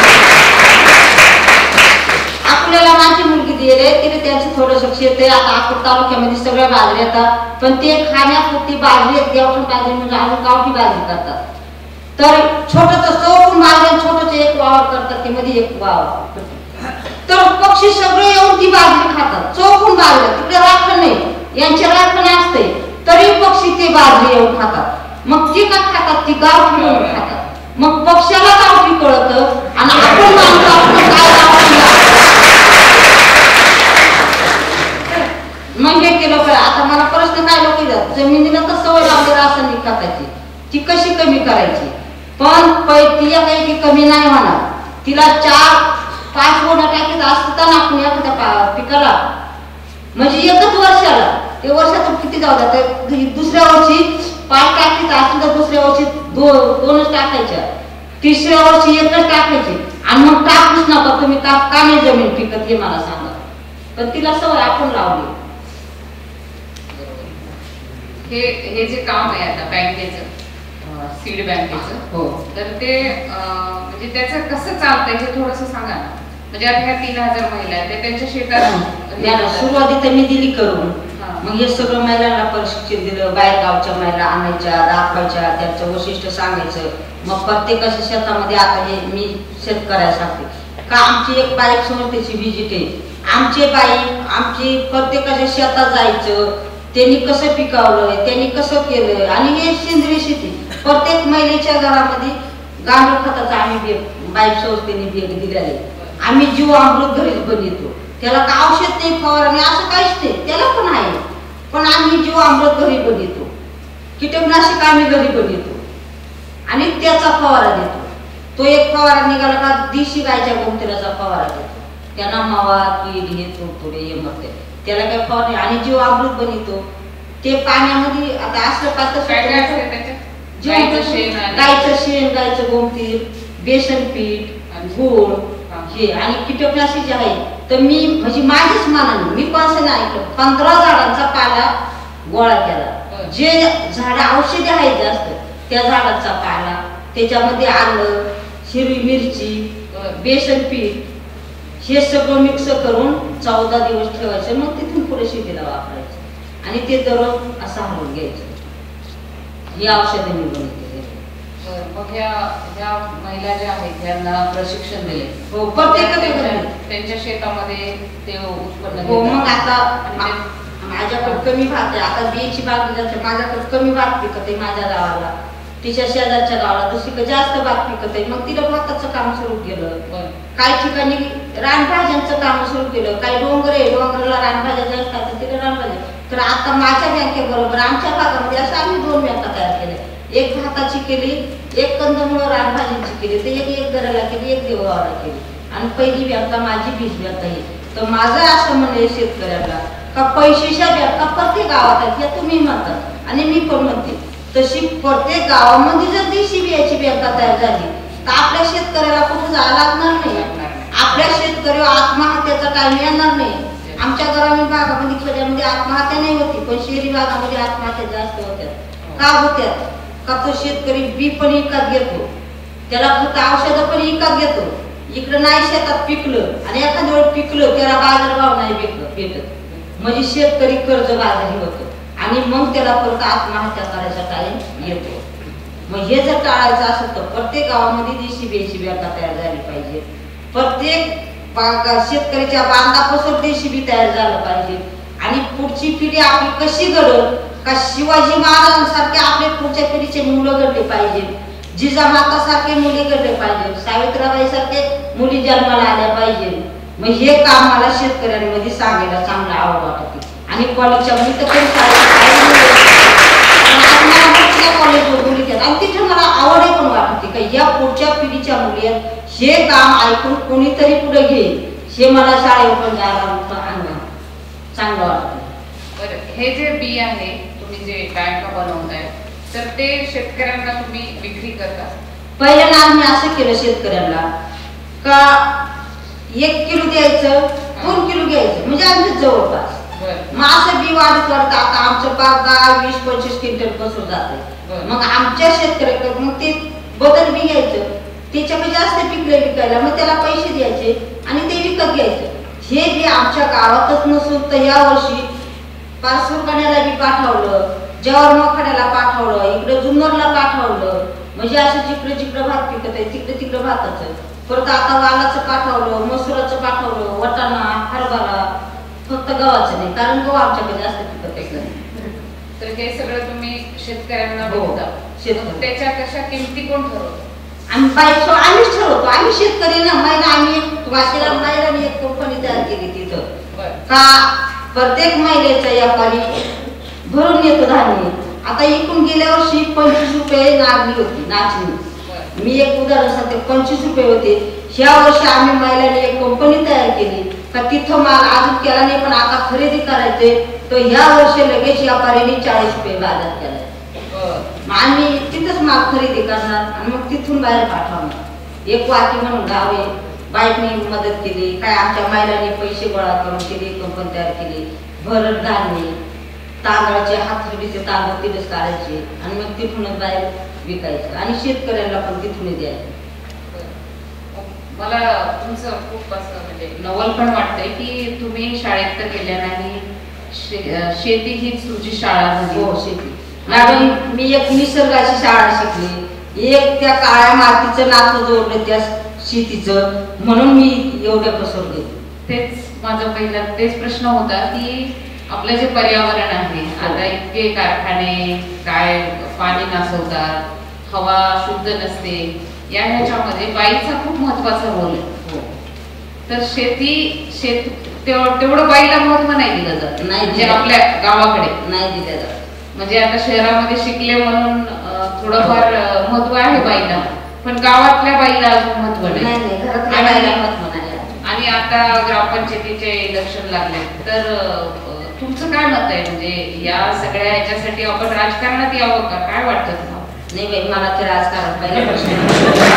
आपल्याला माझी मुलगी दिले, तिने त्यांचं थोडंसं शेत आहे. आता अकोट तालुक्यामध्ये सगळ्या बाजरी येतात, पण ते खाण्यापुरती बाजरी आहेत, गावठी बाजरी म्हणजे अजून गावठी बाजरी करतात. तर छोटं चौकून बाजरी छोटंच एक वावर करतात, ते मध्ये एक वावर. तर पक्षी सगळे येऊन ती बाजरी खातात, चौकून बाजरी, तिकडे राखण नाही, यांचे राखण असते तरी पक्षी ते बाजरी येऊन खातात. मग ती का खातात? ती गावठी येऊन खातात. मग पक्ष्याला गावठी कळतं आणि आपण माणसं काय मग हे केलं काय? आता मला प्रश्न काय लोक येतात, जमिनीला तर सवय लावली रासायनिक खताची, ती कशी कमी करायची? पण तिला काही ती कमी नाही होणार. तिला चार पाच गोणा टाकीत असताना आपण एखाद्या पिकाला म्हणजे एकच वर्षाला, ते वर्षातून किती जाऊ द्या, दुसऱ्या वर्षी पाच टाकीत असली तर दुसऱ्या वर्षी दो दोनच टाकायच्या, तिसऱ्या वर्षी एकच टाकायची. आणि मग टाकूच नका तुम्ही, का नाही जमीन पिकत हे मला सांगा. पण तिला सवय आपण लावली. हे हे जे काम आहे आता बँकेचं, सीड बँकेचं, हो, तर ते म्हणजे त्याचं कसं चालतंय हे थोडंसं सांगा ना. म्हणजे आता ह्या तीन हजार महिला आहेत, ते त्यांच्या शेतात सुरुवाती तर मी दिली करून. मग हे सगळं महिलांना प्रशिक्षण दिलं, बाहेर गावच्या महिला आणायच्या, दाखवायच्या, त्यांचं वैशिष्ट्य सांगायचं. मग प्रत्येकाच्या शेतामध्ये आता हे मी शेतकऱ्याला सांगते का आमची एक बाईक संस्थेची व्हिजिट आहे. आमचे बाईक आमची प्रत्येकाच्या शेतात जायचं, त्यांनी कसं पिकवलंय, त्यांनी कसं केलंय. आणि हे सेंद्रिय शेती प्रत्येक महिलेच्या घरामध्ये गांडूळ खताचा आम्ही बेग बाईक संस्थेने बेग दिलेले. आम्ही जीव अमृत घरीच बनवतो, त्याला का औषध नाही फवारणी असं काहीच नाही, त्याला पण आहे. पण आम्ही जीव अमृत घरी बनवतो, कीटकनाशक आम्ही घरी बनवतो आणि त्याचा फवारा देतो. तो एक फवारा निघाला का देशी गायच्या गोमतीराचा फवारा देतो, त्यांना मावा कीड हे थोडे हे मरते, त्याला काय फवारणी. आणि जीव अमृत बनवतो ते पाण्यामध्ये आता असलं पातळ गायचं शेण, गायचं गोमतीर, बेसन पीठ, गुळ हे आणि कीटकनाशक जे आहे. तर मी म्हणजे माझ्याच मानाने मी कोणचं नाही ऐकलं, पंधरा झाडांचा पाला गोळा केला. जे झाड औषधी आहेत जास्त त्या झाडाचा पाला, त्याच्यामध्ये आलं, हिरवी मिरची, बेसन पीठ हे सगळं मिक्स करून चौदा दिवस ठेवायचं. मग तिथून पुढे शेतीला वापरायचं आणि ते दररोज असं हलवून घ्यायचं. ही औषधं मी बनवते. मग ह्या ह्या महिला ज्या आहेत त्यांना प्रशिक्षण दिले, हो, प्रत्येक त्यांच्या शेतामध्ये ते उत्पन्न. हो, मग आता माझ्याकडे कमी भात आहे, आता बियाची बाग जाते, माझ्याकडे कमी भात पिकत आहे माझ्या गावाला, तिच्या शेजारच्या गावाला दुसरीकडे जास्त भात पिकत आहे. मग तिला भाताचं काम सुरू केलं. काही ठिकाणी रानभाज्यांचं काम सुरू केलं. काही डोंगर आहे, डोंगराला रानभाज्या जास्त असतात, तिला रानभाज्या. तर आता माझ्या बँकेबरोबर आमच्या भागामध्ये असं आम्ही दोन बँका तयार केल्या, एक भाताची केली, एक कंदमुळं रानभाज्यांची केली, तर एक एक दराला केली, एक देवळाला केली. आणि पहिली बँका माझी बीज बँक आहे. तर माझं असं म्हणणं शेतकऱ्याला का पैशाच्या बँका प्रत्येक गावात आहेत, हे तुम्ही म्हणतात आणि मी पण म्हणते तशी प्रत्येक गावामध्ये जर डीसीबीआयची बँका तयार झाली तर आपल्या शेतकऱ्याला कुठे जायला लागणार नाही, आपल्या शेतकऱ्यावर आत्महत्याचा टाइम येणार नाही. आमच्या ग्रामीण भागामध्ये खेड्यामध्ये आत्महत्या नाही होती, पण शहरी भागामध्ये आत्महत्या जास्त होत्या. का होत्या? का तो शेतकरी बी पण विकत घेतो, त्याला खत औषधं पण विकत घेतो, इकडं नाही शेतात पिकलं आणि एखाद्या वेळ पिकलं त्याला बाजारभाव नाही भेटत, म्हणजे शेतकरी कर्जबाजारी होतो आणि मग त्याला परत आत्महत्या करायचा टाइम येतो. मग हे जर टाळायचं असेल तर प्रत्येक गावामध्ये डीसीबीआयची बँका तयार झाली पाहिजे, प्रत्येक शेतकऱ्याच्या बांधापासून डीसीबी तयार झालं पाहिजे आणि पुढची पिढी आपली कशी घडल का शिवाजी महाराजांसारखे आपले पुढच्या पिढीचे मुलं घडले पाहिजे, जिजामाता सारखे मुली घडले पाहिजे, सावित्रीबाई सारखे मुली जन्माला आल्या पाहिजे. मग हे काम मला शेतकऱ्यांमध्ये सांगायला चांगलं आवड वाटते आणि कॉलेजच्या मी तर काही कॉलेजवर मुली घेतात आणि तिथे मला आवड पण वाटते का या पुढच्या पिढीच्या मुली हे काम ऐकून कोणीतरी पुढे घेईल, हे मला शाळेवर पण जायला चांगलं वाटतं. बरं, हे जे बी आहे तुम्ही जे बँका बनवताय तर ते शेतकऱ्यांना तुम्ही विक्री करता? पहिल्यांदा आम्ही असं केलं शेतकऱ्यांना का एक किलो द्यायचं, दोन किलो घ्यायचं, म्हणजे आमच्या जवळपास. मग असं बी वाढत वाढत आता आमचं पाच दहा वीस पंचवीस क्विंटल पासून जाते. मग आमच्या शेतकऱ्याकडे मग ते बदल बी घ्यायचं, त्याच्याकडे जास्त पिकले विकायला मग त्याला पैसे द्यायचे आणि ते विकत घ्यायचं. हे बी आमच्या गावातच नसून तर या वर्षी पारसुरखाण्याला बी पाठवलं, जवाहर मखाड्याला पाठवलं, इकडे जुन्नरला पाठवलं, म्हणजे असं जिकडे जिकडे भात पिकत आहे तिकडे तिकडे भाताचं. परत आता वालाचं पाठवलं, मसुराचं पाठवलं, वटाणा, हरभरा, फक्त गव्हाचं नाही कारण गहू आमच्याकडे जास्त पिकत नाही. तर हे सगळं तुम्ही शेतकऱ्यांना हो, विकता. शेतकरी. त्याच्या कशा किमती कोण ठरवतं? आम्ही बाईक आम्हीच ठरवतो, आम्ही शेतकरी ना. महिला आम्ही वाशीला महिलांनी एक कंपनी तयार केली तिथं का प्रत्येक महिलेचा व्यापारी भरून येतो धान्य. आता इकडून गेल्या वर्षी पंचवीस रुपये नागली होती नाचणी, मी एक उदाहरण सांगते, पंचवीस रुपये होते. ह्या वर्षी आम्ही महिलांनी एक कंपनी तयार केली का तिथं माल अजून केला नाही पण आता खरेदी करायचे तर ह्या वर्षी लगेच व्यापाऱ्यांनी चाळीस रुपये बाजार केलाय. आम्ही तिथंच माल खरेदी करणार आणि मग तिथून बाहेर पाठवणार. एक वाटी म्हणून गाव आहे, बाईकने मदत केली, काय आमच्या महिलांनी पैसे गोळा करून केली, कंपनी तयार केली, भरड धान्य, तांदळाचे हातखडीचे तांदूळ तिथेच काढायचे आणि मग तिथूनच बाहेर विकायचं आणि शेतकऱ्यांना पण तिथून द्यायचं. मला तुमचं खूप असं म्हणजे नवल पण वाटतंय की तुम्ही शाळेत तर गेल्या नाही, शेती हीच तुमची शाळा झाली. हो, शेती. मॅडम मी एक निसर्गाची शाळा शिकली, एक त्या काळ्या मातीचं नातं जोडलं त्या शेतीचं, म्हणून मी एवढ्या पसरले. तेच माझा पहिला तेच प्रश्न होता की आपलं जे पर्यावरण आहे आता इतके कारखाने काय पाणी नासवतात, हवा शुद्ध नसते, या ह्याच्यामध्ये बाईचा खूप महत्वाचा रोल आहे. तर शेती शेत तेवढं बाईला महत्व नाही दिलं जात नाही, म्हणजे आपल्या गावाकडे नाही दिलं जात. म्हणजे आता शहरामध्ये शिकले म्हणून थोडंफार महत्व आहे बाईला, पण गावातल्या बाईला अजून महत्व नाही. आणि आता ग्रामपंचायतीचे इलेक्शन लागले तर तुमचं काय मत आहे? म्हणजे या सगळ्या ह्याच्यासाठी आपण राजकारणात यावं का? काय वाटतं तुम्हाला? नाही बाई, मला ते राजकारण पहिल्यापासून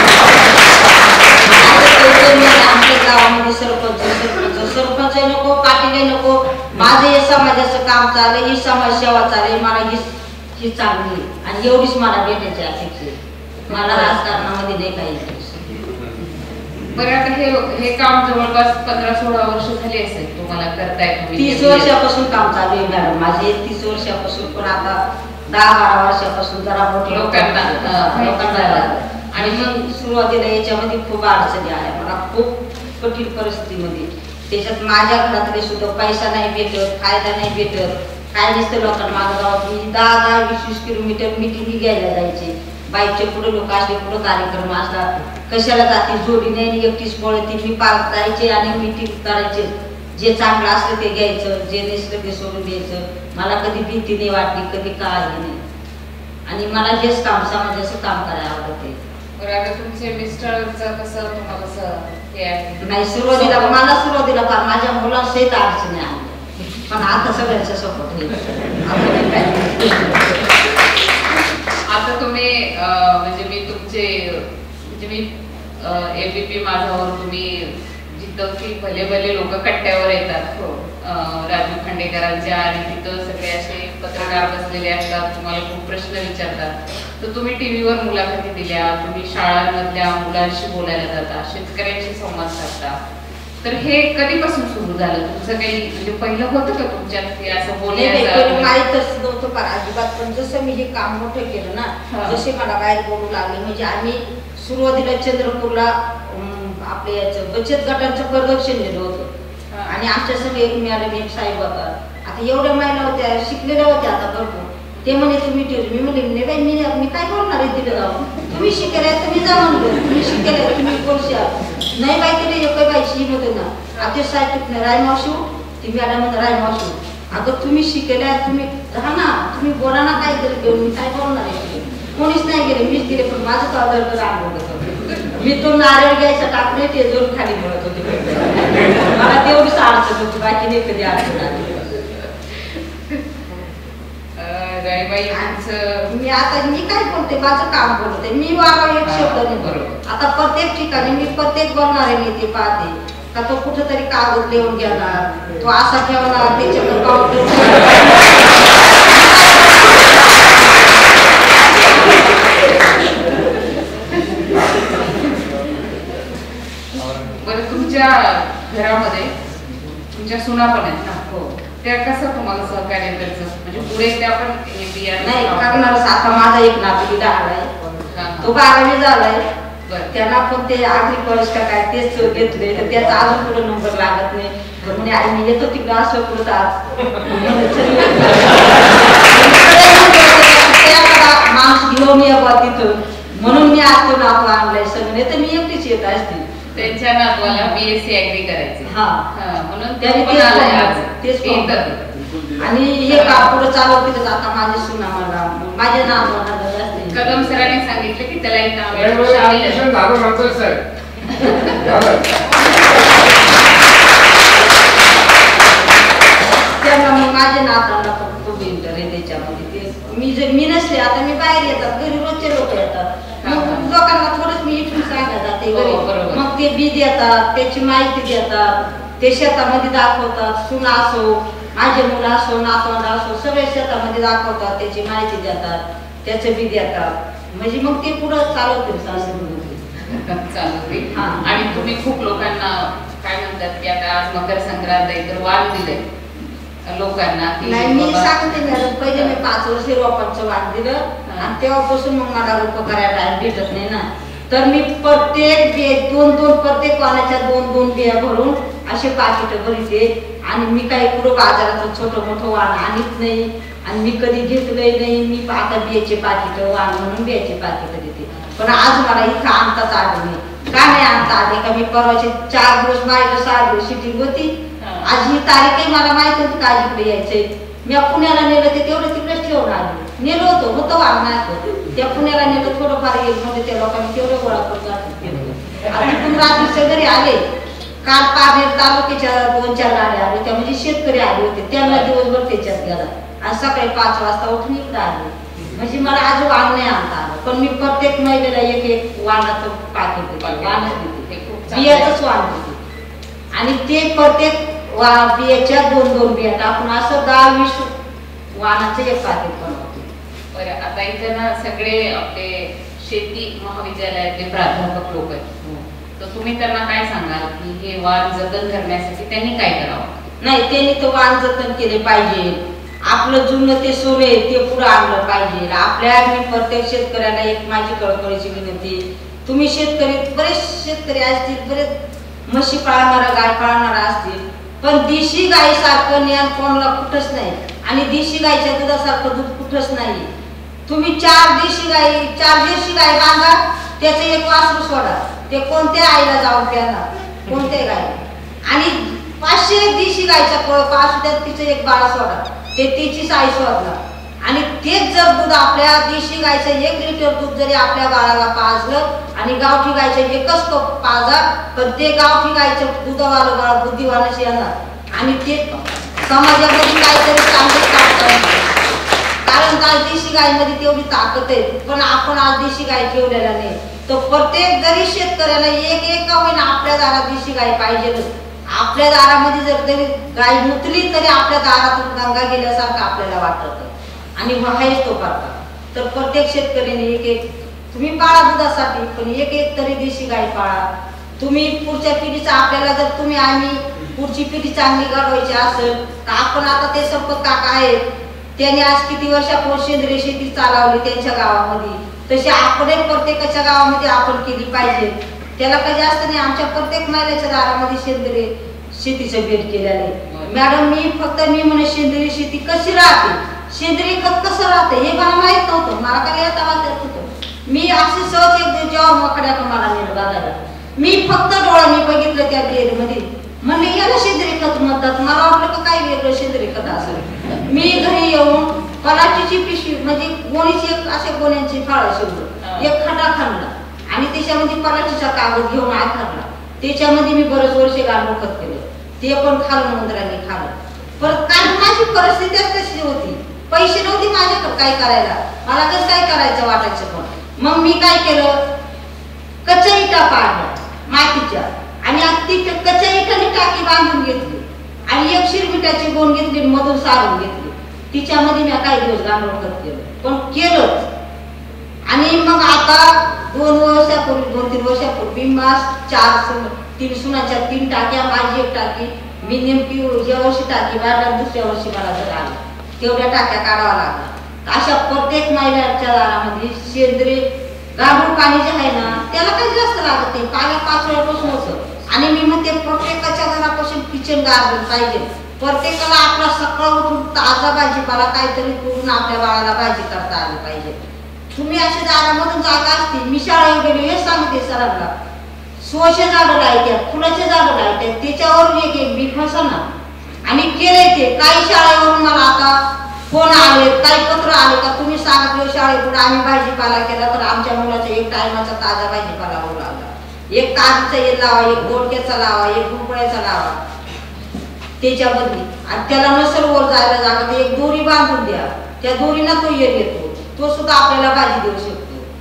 आमच्या गावामध्ये सरपंच सरपंच सरपंच नको, पाटील नको, माझं हे समाजाचं काम चाललंय, ही समाजसेवा चालली, मला ही ही चांगली आणि एवढीच मला भेटायची अपेक्षा. मला राजकारणामध्ये नाही काही. बरं, आता हे हे काम जवळपास पंधरा सोळा वर्ष झाली असेल तुम्हाला करताय तुम्ही? तीस वर्षापासून काम चालू आहे मॅडम माझे, तीस वर्षापासून, पण आता दहा बारा वर्षापासून जरा मोठे लोकांना लोकांना. आणि मग सुरुवातीला याच्यामध्ये खूप अडचणी आल्या मला, खूप कठीण परिस्थितीमध्ये. त्याच्यात माझ्या घरातले सुद्धा पैसा नाही भेटत, फायदा नाही भेटत, काय नसतं. लोकांना माझ्या गावात मी दहा दहा वीस वीस किलोमीटर मिटिंग घ्यायला जायचे, बाईकचे पुढे लोक असले, पुढे कार्यक्रम असला, कशाला जाते जोडी नाही एकटीच पळते, मी पार्क जायचे आणि मिटिंग करायचे. जे चांगलं असलं ते घ्यायचं, जे नसलं ते सोडून द्यायचं. मला कधी भीती नाही वाटली, कधी काळजी नाही, आणि मला हेच काम समाजाचं काम करायला आवडते. बरं, आता तुमचे मिस्टरचं कसं तुम्हाला कसं हे आहे? नाही, सुरुवातीला मला सुरुवातीला फार माझ्या मुलांसहित अडचणी आल्या. पण आता सगळ्यांचा सपोर्ट नाही. आता तुम्ही अं, म्हणजे मी तुमचे म्हणजे मी एबीपी माझावर तुम्ही जिथं की भले भले लोक कट्ट्यावर येतात अं, राजू खांडेकरांच्या आणि तिथं सगळे असे पत्रकार बसलेले असतात, तुम्हाला खूप प्रश्न विचारतात. तर तुम्ही टीव्हीवर मुलाखती दिल्या, तुम्ही शाळांमधल्या मुलांशी बोलायला जाता, शेतकऱ्यांशी संवाद साधता. तर हे कधीपासून सुरू झालं तुमचं? काही म्हणजे पहिलं होतं का तुमच्यात की असं बोलायचं? माहीतच नव्हतं फार अजिबात. पण जसं मी हे काम मोठं केलं ना, जसे मला बाहेर बोलू लागले. म्हणजे आम्ही सुरुवातीला चंद्रपूरला आपल्या याचं बचत गटांचं प्रदर्शन नेलं होतं आणि आमच्या सगळे एक मॅडम एक साहेब होता. आता एवढ्या महिला होत्या, शिकलेल्या होत्या आता भरपूर. ते म्हणे तुम्ही ठेवले. मी म्हणले नाही बाई, मी मी काय बोलणार आहे तिला जाऊन. तुम्ही शिकेल्या तुम्ही जा म्हणलं, तुम्ही शिकेल्या तुम्ही बोलशा. नाही बाई तिला एक बाईची हिंमत ना. आता साहेब रायमावशी ती मॅडम म्हणता रायमावशी अगं तुम्ही शिकेल्या तुम्ही राहा ना, तुम्ही बोला ना काहीतरी घेऊन. मी काय बोलणार आहे? कोणीच नाही गेले, मीच गेले. पण माझं तर तर रांगवत होतं. मी तो नारळ घ्यायचा टाकले ते जोर खाली मिळत होते. मला तेवढीच अडचण होती, बाकी नाही कधी अडचण आली. मी आता मी काय बोलते, माझं काम बोलते. मी वागावं एक शब्द नाही बरोबर. आता प्रत्येक ठिकाणी मी प्रत्येक बोलणारे नेते पाहते का तो कुठेतरी कागद लिहून घेणार, तो असा ठेवणार त्याच्याकडे बरं. तुमच्या घरामध्ये तुमच्या सुना पण आहेत ना, हो, त्या कसं तुम्हाला सहकार्य करायचं? म्हणजे पुढे त्या पण हे बिया नाही करणारच. आता माझा एक नातू आहे, तो बारावी झालाय. त्याला पण ते आखरी कॉलेज का काय तेच घेतले, तर त्याचा अजून पुढे नंबर लागत नाही. म्हणजे आई मी येतो तिकडं असं पुढं माणूस घेऊन यावा तिथं, म्हणून मी आज तो नातू आणलाय सगळं. नाही तर मी एकटीच येत असते. त्यांच्या नातवाला बीएससी ऍग्री करायचे, हा म्हणून तेच आणि हे काम पुढे चालवते. आता माझी सुना मला माझ्या नातवाला कदम सरांनी सांगितलं की त्याला त्यांना मग माझ्या नातांना पण खूप इंटर आहे त्याच्यामध्ये. ते मी जे मी नसले आता मी बाहेर येतात, घरी रोजचे लोक येतात, मग लोकांना थोडंच मी इथून सांगायला जाते घरी. मग ते बी देतात, त्याची माहिती देतात, ते शेतामध्ये दाखवतात. सुना असो, माझे मुलं असो, नातवंड असो, सगळे शेतामध्ये दाखवतात, त्याची माहिती देतात, त्याचं बी देतात. म्हणजे मग ते पुढं चालवतील चालवते. आणि तुम्ही खूप लोकांना काय म्हणतात की आता आज मकर संक्रांत आहे तर वाण दिले लोकांना. नाही मी सांगते मॅडम, पहिले मी पाच वर्ष रोपांचं वाण दिलं आणि तेव्हापासून मग मला रोप करायला टाइम भेटत नाही ना. तर मी प्रत्येक बे दोन दोन प्रत्येक वाणाच्या दोन दोन बिया भरून असे पाकिट भरते. आणि मी काही पुढं बाजाराचं छोटं मोठं वाण आणत नाही आणि मी कधी घेतलंय नाही. मी आता बियाचे पाकिट वाण म्हणून बियाचे पाकिट देते. पण आज मला इथं आणताच आलं नाही. का नाही आणता आले का? मी परवाचे चार दिवस माझ्या सहा दिवस शिटिंग होती. आज ही तारीखही मला माहित होती का आज इकडे यायचंय. मी पुण्याला नेलं ते तेवढं तिकडेच ठेवून आले. नेलो होतो होतं वाण नाही, त्या पुण्याला नेलं थोडंफार येईल म्हणजे त्या लोकांनी तेवढं गोळा करून आता तिथून रात्रीच्या घरी आले. काल पारनेर तालुक्याच्या दोन चार गाड्या आले, त्या म्हणजे शेतकरी आले होते, त्यांना दिवसभर त्याच्यात गेला आणि सकाळी पाच वाजता उठून इकडे आले. म्हणजे मला आज वाण नाही आणता आलं. पण मी प्रत्येक महिलेला एक एक वाणाचं पाकिट देते, वाणच देते, बियाचंच वाण देते. आणि ते प्रत्येक वा बियाच्या दोन दोन बिया टाकून असं दहा वीस वाणाचं एक पाकिट बनवते. बरं, आता इथे ना सगळे आपले शेती महाविद्यालयातले प्राध्यापक लोक आहेत, तर तुम्ही त्यांना काय सांगाल की हे वाण जतन करण्यासाठी त्यांनी काय करावं? नाही, त्यांनी तर वाण जतन केले पाहिजे. आपलं जुनं ते सोने ते पुढे आणलं पाहिजे. आपल्या मी प्रत्येक शेतकऱ्याला एक माझी कळकळीची विनंती, तुम्ही शेतकरी बरेच शेतकरी असतील, बरेच म्हशी पाळणारा गाय पाळणारा असतील, पण देशी गायीसारखं ज्ञान कोणाला कुठंच नाही आणि देशी गायीच्या दुधासारखं दूध कुठंच नाही. तुम्ही चार देशी गाई चार देशी गाय बांधा, त्याचं एक वासरू सोडा, ते कोणत्या आईला जाऊन प्याणार, कोणत्या गाई. आणि पाचशे देशी गायच्या कळप असू त्यात तिचं एक बाळ सोडा, ते तिचीच आई सोडणार. आणि तेच जर दूध आपल्या देशी गायचं एक लिटर दूध जरी आपल्या बाळाला पाजलं आणि गावठी गायचं एकच कप पाजा, पण ते गावठी गायचं दूधवालं बाळ बुद्धिवानच येणार आणि ते समाजामध्ये काहीतरी चांगलं काम करायचं. कारण आज देशी गायमध्ये तेवढी ताकद आहे, पण आपण आज देशी गाय ठेवलेला नाही. तर प्रत्येक जरी शेतकऱ्याला एक एक का होईना आपल्या दारात देशी गाय पाहिजेच. आपल्या दारामध्ये जर तरी गाय मुतली तरी आपल्या दारातून गंगा गेल्यासारखं आपल्याला वाटत आणि व्हायच तो करता. तर प्रत्येक शेतकऱ्याने एक एक तुम्ही पाळा दुधासाठी, पण एक एक तरी देशी गाय पाळा. तुम्ही पुढच्या पिढीचा आपल्याला जर तुम्ही आम्ही पुढची पिढी चांगली घडवायची असेल तर आपण आता ते संपत काका आहेत, त्यांनी आज किती वर्षापूर्वी सेंद्रिय शेती चालवली त्यांच्या गावामध्ये, तशी आपण प्रत्येकाच्या गावामध्ये आपण केली पाहिजे. त्याला काही जास्त नाही, आमच्या प्रत्येक महिन्याच्या दारामध्ये सेंद्रिय शेतीचं भेट केलेलं आहे. मॅडम मी फक्त मी म्हणे सेंद्रिय शेती कशी राहते, सेंद्रिय खत कसं राहते हे मला माहित नव्हतं. मला काय येता वाटत होतं. मी असे सहज एक जेव्हा मोकड्या मला नेलं बघायला, मी फक्त डोळ्यांनी बघितलं त्या बेडमध्ये, म्हणले याला सेंद्रिय खत म्हणतात. मला वाटलं का काय वेगळं सेंद्रिय खत असेल. मी घरी येऊन पलाटीची पिशवी म्हणजे गोणीची एक असे गोण्यांची फाळ शिवलं, एक खडा खाल्ला आणि त्याच्यामध्ये पलाटीचा कागद घेऊन आत घातला. त्याच्यामध्ये मी बरेच वर्ष गांडूळ खत केलं, ते पण खाल्लं मंदिरांनी खाल्लं. परत काय माझी परिस्थितीच तशी होती, पैसे नव्हते माझ्याकडे काय करायला, मला कसं काय करायचं वाटायचं. पण मग मी काय केलं, कच्च्या इटा पाडल्या मातीच्या आणि ती कच्च्या इटाने टाकी बांधून घेतली आणि एक शिरमिठाची गोण घेतली, मधून सारून घेतली. तिच्यामध्ये मी काही दिवस गांडूळ खत केलं, पण केलंच. आणि मग आता दोन वर्षापूर्वी दोन तीन वर्षापूर्वी मास चार तीन सुनाच्या तीन टाक्या, माझी एक टाकी, मी नेमकी या वर्षी टाकी बाळला, दुसऱ्या वर्षी मला जर आलं तेवढ्या टाक्या काढावा लागला. अशा प्रत्येक महिन्याच्या दारामध्ये सेंद्रिय गांडूळ पाणी जे आहे ना त्याला काही जास्त लागत नाही, पाणी पाच वेळापासून होतं. आणि मी म्हणते प्रत्येकाच्या घरापासून किचन गार्डन पाहिजे. प्रत्येकाला आपला सकाळ उठून ताजा भाजीपाला काहीतरी करून आपल्या बाळाला भाजी करता आली पाहिजे. तुम्ही अशा दारामधून जागा असतील, मी शाळेत गेलो हे सांगते सरांना, सोशे झाडं लायत्यात, फुलाचे झाडं लायत्यात, त्याच्यावरून एक एक बी फसना आणि केले ते. काही शाळेवरून मला आता फोन आले, काही पत्र आले का तुम्ही सांगितलं शाळेकडून आम्ही भाजीपाला केला तर आमच्या मुलाचा एक टायमाचा ताजा भाजीपाला होऊ लागला. एक काजूचा येत लावा, एक दोडक्याचा लावा, एक भोपळ्याचा लावा त्याच्यामध्ये, आणि त्याला नसल वर जायला जागा तर एक दोरी बांधून द्या, त्या दोरीना तो येत येतो, तो सुद्धा आपल्याला भाजी देऊ शकतो.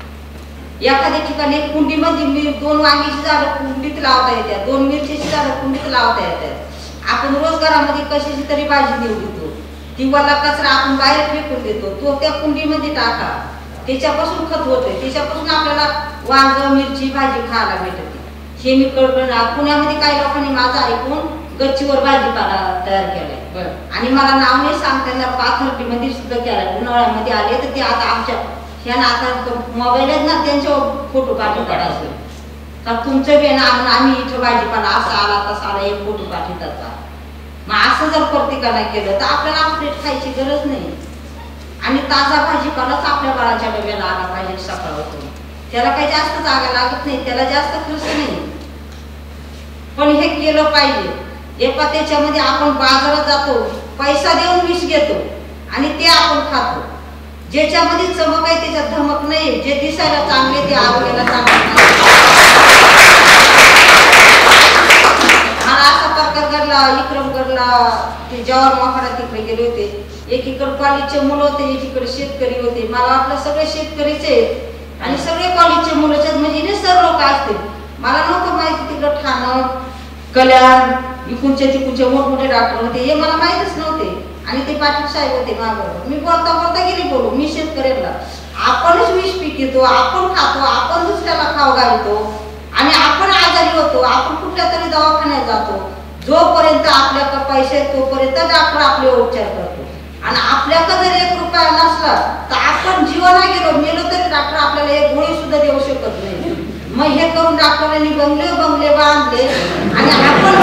एखाद्या ठिकाणी एक कुंडीमध्ये मी दोन वांगीची झाडं कुंडीत लावता येतात, दोन मिरचीची झाडं कुंडीत लावता येतात. आपण रोज घरामध्ये कशाची तरी भाजी निवडतो, ती वाला कचरा आपण बाहेर फेकून देतो, तो त्या कुंडीमध्ये टाका, त्याच्यापासून खत होते, त्याच्यापासून आपल्याला वांग मिरची भाजी खायला भेटते. हे मी कळकळा पुण्यामध्ये काही लोकांनी माझं ऐकून गच्चीवर भाजीपाला तयार केलाय आणि मला नाव नाही सांगता येणार, पाथर्डी मध्ये सुद्धा केलाय. उन्हाळ्यामध्ये आले तर ते आता आमच्या ह्या आता मोबाईल आहेत ना त्यांच्यावर फोटो पाठवतात असेल का तुमचं बी ना आम्ही इथं भाजीपाला असा आला तसा आला एक फोटो पाठवतात का. मग असं जर प्रत्येकाला केलं तर आपल्याला अपडेट खायची गरज नाही आणि ताजा भाजीपालाच आपल्या बाळाच्या डब्याला आला पाहिजे सकाळपासून. त्याला काही जास्त जागा लागत नाही, त्याला जास्त खर्च नाही, पण हे केलं पाहिजे. एका त्याच्यामध्ये आपण बाजारात जातो, पैसा देऊन विष घेतो आणि ते आपण खातो. ज्याच्यामध्ये चमक आहे त्याच्यात धमक नाही, जे दिसायला चांगले ते आरोग्याला चांगले नाही. मला असा प्रकार घडला विक्रमगडला, ते जवाहर माकडा तिकडे गेले होते, एकीकडे कॉलेजचे मुलं होते, एकीकडे शेतकरी होते. मला वाटलं सगळे शेतकरीचे आणि सगळे कॉलेजचे मुलं म्हणजे सर लोक असतील. मला नव्हतं माहिती तिकडं ठाणं कल्याण इकडचे तिकडचे मोठमोठे डॉक्टर होते, हे मला माहितच नव्हते. आणि ते पाटील साहेब होते मागं. मी बोलता बोलता गेली बोलू, मी शेतकऱ्याला आपणच विष पीक येतो, आपण खातो, आपण दुसऱ्याला खाऊ घालतो आणि आपण आजारी होतो, आपण कुठल्या तरी दवाखान्यात जातो. जोपर्यंत आपल्याकडे पैसे तोपर्यंत डॉक्टर आपले उपचार करतो आणि आपल्याकडे जर एक रुपया नसला तर आपण जीवना गेलो मेलो तरी डॉक्टर आपल्याला एक गोळी सुद्धा देऊ शकत नाही. मग हे करून डॉक्टरांनी बंगले बंगले बांधले आणि आपण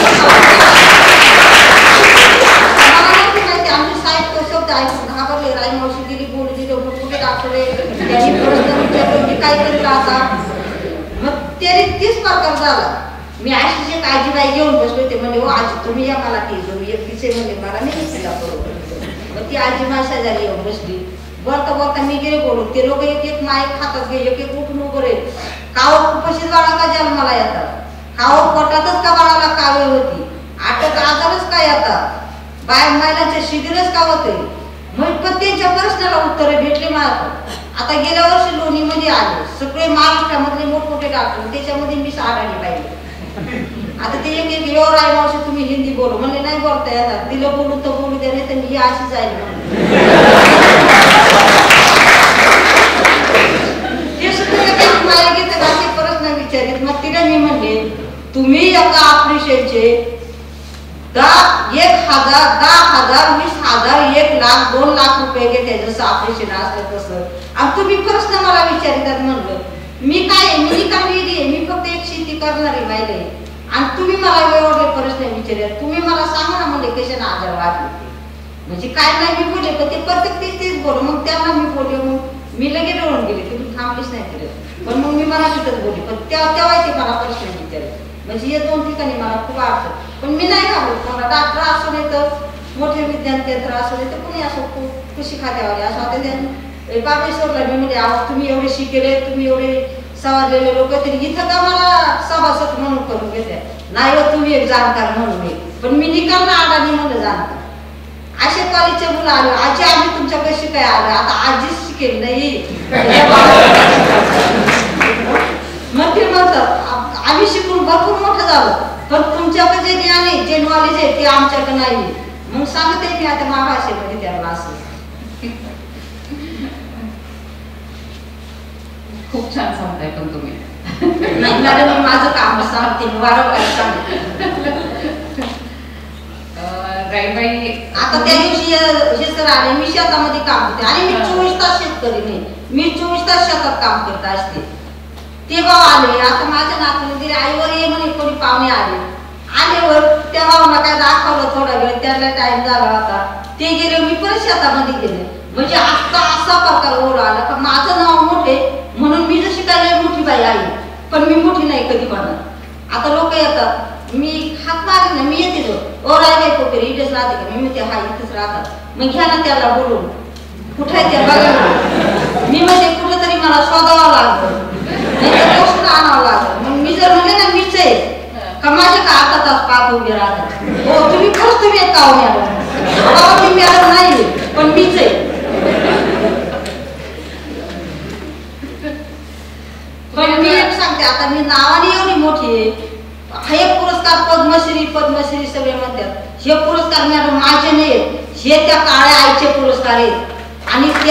आमचे साहेब तो शब्द ऐकून घाबरले, रायमावशी दिली बोलू दिली कुठे डॉक्टर आहे त्यांनी प्रश्न विचारलं मी काय करील आता. मग तरी तीच प्रकार झाला. मी अशीच एक आजीबाई घेऊन बसले होते, म्हणजे हो आजी तुम्ही या मला ती एक तिचे म्हणजे मला नाही तिला बरोबर. मग ती आजी माझ्या शेजारी येऊन बसली, बोलता बोलता मी गेले बोलून. ते लोक एक एक माईक खातात गे, एक एक उठून उभं राहील. काव कुपशीत बाळा का जन्माला येतात, काव पोटातच का बाळाला कावे होती, आटक आजारच काय येतात. बाय महिलांच्या शिबिरच का होते मग पण त्यांच्या प्रश्नाला उत्तर भेटले मला. आता गेल्या वर्षी लोणीमध्ये आले सगळे महाराष्ट्रामधले मोठमोठे डॉक्टर त्याच्यामध्ये मी आढळली पाहिजे. आता ते एक एक एवढं आहे मावशी तुम्ही हिंदी बोलू म्हणले नाही बोलता येतात दिलं बोलून तर बोलू द्या नाही तर मी अशी जाईल म्हणून. ते सुद्धा मला घेतात असे प्रश्न विचारित मग तिला मी म्हणले तुम्ही एका ऑपरेशनचे दहा एक हजार दहा हजार वीस हजार एक लाख दोन लाख रुपये घेते जसं ऑपरेशन असलं तसं आणि तुम्ही प्रश्न मला विचारितात म्हणलं मी काय मी रिकामी आहे मी फक्त एक शेती करणारी बाई आहे आणि तुम्ही मला एवढे प्रश्न विचारले तुम्ही मला सांगा ना म्हणजे कशाने आजार वाटले म्हणजे काय नाही मी बोलले पण ते प्रत्येक तेच तेच बोल मग त्यांना मी बोलले मग मी लगेच रडून गेले तुम्ही थांबलीच नाही करत पण मग मी मराठीतच बोलले पण तेव्हा तेव्हा ते मला प्रश्न विचारले म्हणजे हे दोन ठिकाणी मला खूप अडचण पण मी नाही घाबरत मला डॉक्टर असू नाही तर मोठे विज्ञान केंद्र असू नाही तर कुणी असो कृषी खात्यावाले असं आता त्यांनी बाबेश्वरला मी म्हणजे आहो तुम्ही एवढे शिकेले तुम्ही एवढे सवारलेले लोक तरी इथं का मला सभासद म्हणून करून घेते नाही तुम्ही एक जाणकार म्हणून पण मी निकाल ना आडानी म्हणलं जाणकार असे कॉलेजचे मुलं आले आजी आम्ही तुमच्याकडे शिकाय आलो आता आजीच शिकेल नाही मग ते म्हणतात आम्ही शिकून भरपूर मोठं झालो पण तुमच्याकडे जे ज्ञान आहे जे नॉलेज आहे ते आमच्याकडे नाही मग सांगते मी आता माझ्या भाषेमध्ये त्याला असं खूप छान सांगताय पण तुम्ही नाही मॅडम मी माझं काम सांगते मी वारंवार सांगते. राईबाई आता त्या दिवशी हे सर आले मी शेतामध्ये काम करते आणि मी चोवीस तास शेतकरी नाही मी चोवीस तास शेतात काम करत असते ते भाऊ आले आता माझ्या नातूने दिले आईवर ये म्हणे कोणी पाहुणे आले आल्यावर त्या भाऊला काय दाखवलं थोडा वेळ त्याला टाइम झाला होता ते गेले मी परत शेतामध्ये गेले म्हणजे आता असा प्रकार ओढ आला का माझं नाव मोठे म्हणून मी जशी काय मोठी बाई आई पण मी मोठी नाही कधी म्हणत आता लोक येतात मी हात मारले ना मी येते जो ओ राय कोकरी इथेच राहते का मी म्हणते हा इथेच राहतात मग घ्या ना त्याला बोलून कुठे आहे ते बघा मी म्हणजे कुठेतरी मला शोधावं लागतं नाही तर गोष्ट आणावं लागतं मग मी जर म्हणले ना मीच आहे का माझ्या का आता तास पाप उभे राहतात हो तुम्ही खरंच तुम्ही एक काव मॅडम मी मॅडम नाही पण मीच आहे पण मी एक सांगते आता मी नावाने एवढी मोठी आहे हे पुरस्कार पद्मश्री पद्मश्री सगळे म्हणतात हे पुरस्कार मॅडम माझे नाही हे त्या काळ्या आईचे पुरस्कार आहेत आणि ते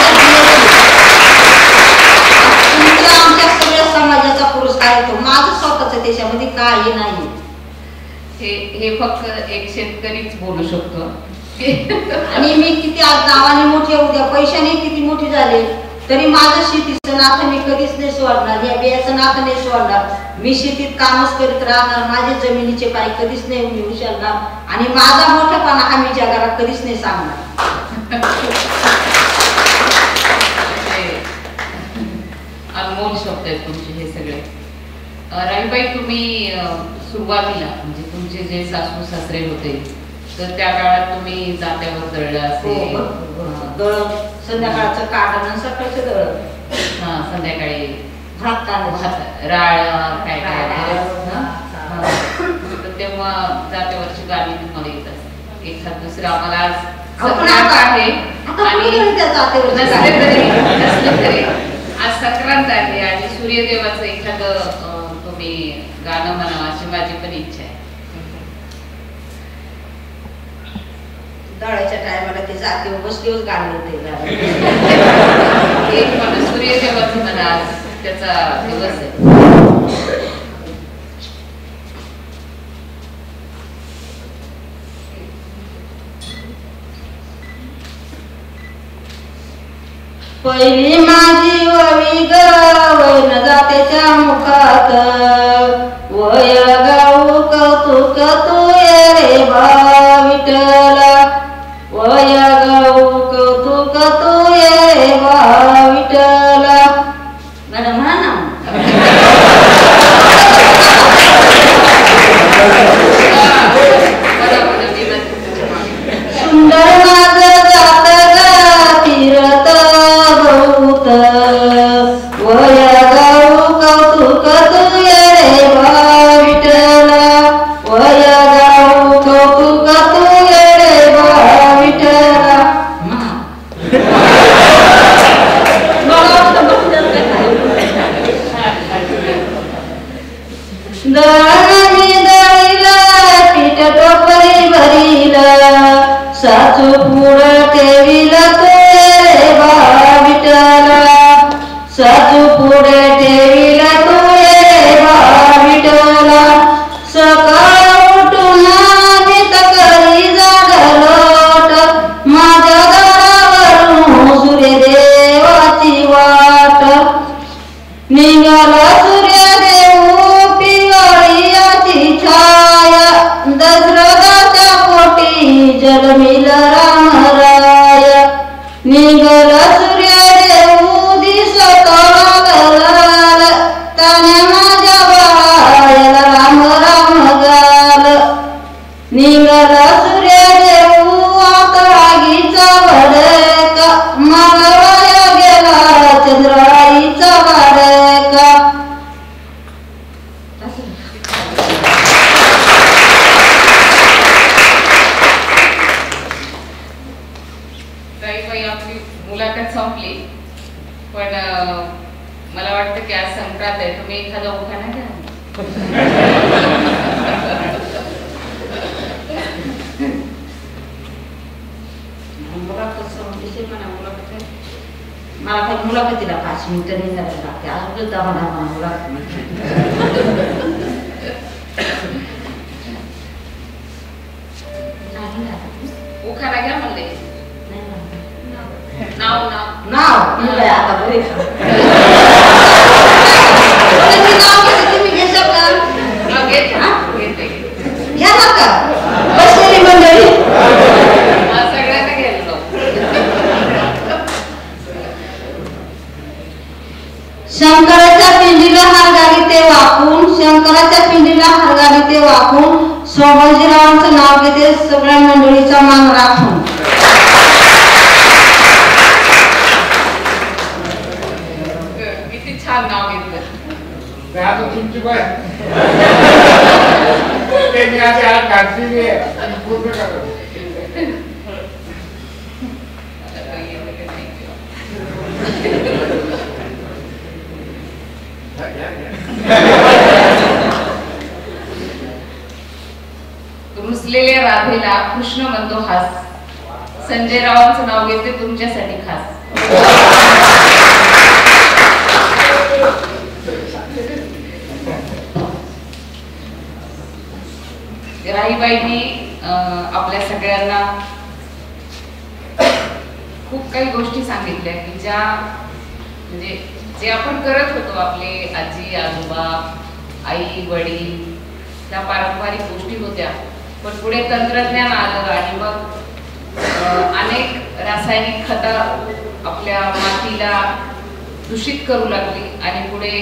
तुमच्या आमच्या सगळ्या समाजाचा पुरस्कार येतो माझं स्वतःच त्याच्यामध्ये काही नाही हे हे फक्त एक शेतकरीच बोलू शकतो आणि मी किती आज नावाने मोठी उद्या पैशाने किती मोठी झाले तरी माझं शेतीचं नातं मी कधीच नाही सोडणार या बियाचं नातं नाही सोडणार मी शेतीत कामच करीत राहणार माझ्या जमिनीचे पाय कधीच नाही मिळू शकणार आणि माझा मोठेपणा हा मी जगाला कधीच नाही सांगणार अनमोल शब्द आहेत तुमचे हे सगळे. राईबाई तुम्ही सुरुवातीला म्हणजे तुमचे जे सासू सासरे होते तर त्या काळात तुम्ही जात्यावर दळलं असेल दळण संध्याकाळचं काढणं सकाळचं दळण हा संध्याकाळी भात भात राळ काय काय तेव्हा जात्यावरची गाणी तुम्हाला येत असते एखाद दुसरं आम्हाला आज संक्रांत आहे आणि नसले तरी नसले तरी आज संक्रांत आहे आणि सूर्यदेवाचं एखादं तुम्ही गाणं म्हणावं अशी माझी पण इच्छा आहे. दळायच्या टायमाला ते जातीवर बसलीवर गाणं येते एक पण सूर्यदेवाचं म्हणा आज त्याचा दिवस आहे. पहिली माझी वळी गवय न जातेच्या मुखात वय गाऊ कौतुक तू रे बा विठला वय गाऊ कौतुक तू रे बा विठला मॅडम म्हणा ना सुंदर माझं जात तीरत बहुत वय गाऊ कौतुक तू रे बा विठला वय गाऊ कौतुक तू रे निघाल सूर्यदेव पिवळीयाची छाया दशरथाच्या पोटी जन्मिल रामराय निघाल सूर्यदेव दिसत लागलाल त्याने माझ्या बाळाला राम राम गाल निघाल सूर्यदेव आता आगीचा भडका मागवाया गेला चंद्राईचा भडका. ताईबाई आपली मुलाखत संपली पण मला वाटतं की आज संक्रांत आहे तुम्ही एखादा उखाणा घ्या. मला काही मुलाखतीला पाच मिनिटं नाही झालं लागते अजून दहा दहा मुलाखत उखाणा घ्या म्हणले नाव नाव नाव मुलं आता बरे तुम्ही घेशाल का घेते घेते घ्या ना का बसलेली मंडळी सगळ्यांना घ्यायला शंकराच्या पिंडीला हारगावी ते वाकून शंकराच्या पिंडीला हारगावी ते वाकून संभाजीरावांचं नाव घेते सगळ्या मंडळीचा मान राखून. किती छान नाव घेतलं. आता तुमची बाय ते मी आज आज काढली पूर्ण करा. रुसलेल्या राधेला कृष्ण म्हणतो हास संजय रावांचं नाव घेते तुमच्यासाठी खास. राहीबाईंनी आपल्या सगळ्यांना खूप काही गोष्टी सांगितल्या की ज्या म्हणजे जे आपण करत होतो आपले आजी आजोबा आई वडील त्या पारंपरिक गोष्टी होत्या पण पुढे तंत्रज्ञान आलं आणि मग अनेक रासायनिक खतं आपल्या मातीला दूषित करू लागली आणि पुढे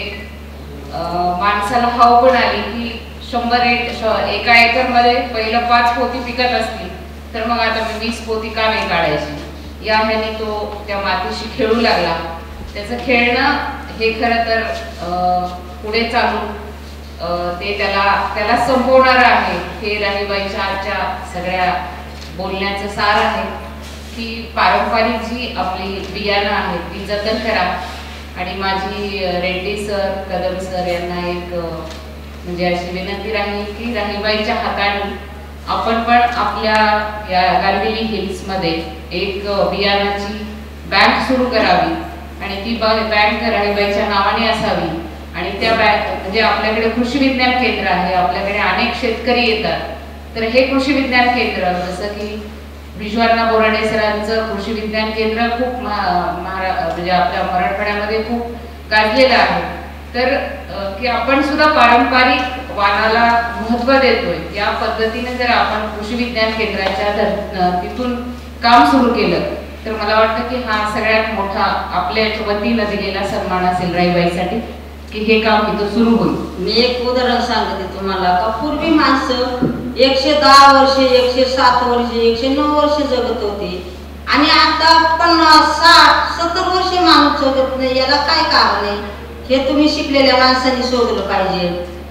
माणसाला हाव पण आली की शंभर एक एका एकर मध्ये पहिलं पाच पोती पिकत असतील तर मग आता मी वीस पोती का नाही काढायची या ह्याने तो त्या मातीशी खेळू लागला. त्याचं खेळणं हे खरं तर पुढे चालून ते त्याला त्याला संपवणार आहे. हे राहीबाईच्या आजच्या सगळ्या बोलण्याचं सार आहे की पारंपरिक जी आपली बियाणं आहेत ती जतन करा. आणि माझी रेड्डी सर कदम सर यांना एक म्हणजे अशी विनंती राहील की राहीबाईच्या हाताने आपण पण आपल्या या गारविली हिल्स मध्ये एक बियाणाची बँक सुरू करावी आणि ती बँक राहीबाईच्या नावाने असावी. आणि त्या बँक म्हणजे आपल्याकडे कृषी विज्ञान केंद्र आहे आपल्याकडे अनेक शेतकरी येतात तर हे कृषी विज्ञान केंद्र जसं की बिजवाना बोराडे सरांचं कृषी विज्ञान केंद्र खूप महारा म्हणजे आपल्या मराठवाड्यामध्ये खूप गाजलेलं आहे. तर की आपण सुद्धा पारंपरिक वाणाला महत्त्व देतोय या पद्धतीने जर आपण कृषी विज्ञान केंद्राच्या तिथून काम सुरू केलं तर मला वाटतं की हा सगळ्यात मोठा आपल्या वतीनं दिलेला सन्मान असेल राहीबाईसाठी की हे काम इथं सुरू होईल. मी एक उदाहरण सांगते तुम्हाला का पूर्वी माणसं एकशे दहा वर्षे एकशे सात वर्षे एकशे नऊ वर्षे जगत होते आणि आता पन्नास साठ सत्तर वर्षे माणूस जगत नाही. याला काय कारण आहे हे तुम्ही शिकलेल्या माणसांनी शोधलं पाहिजे.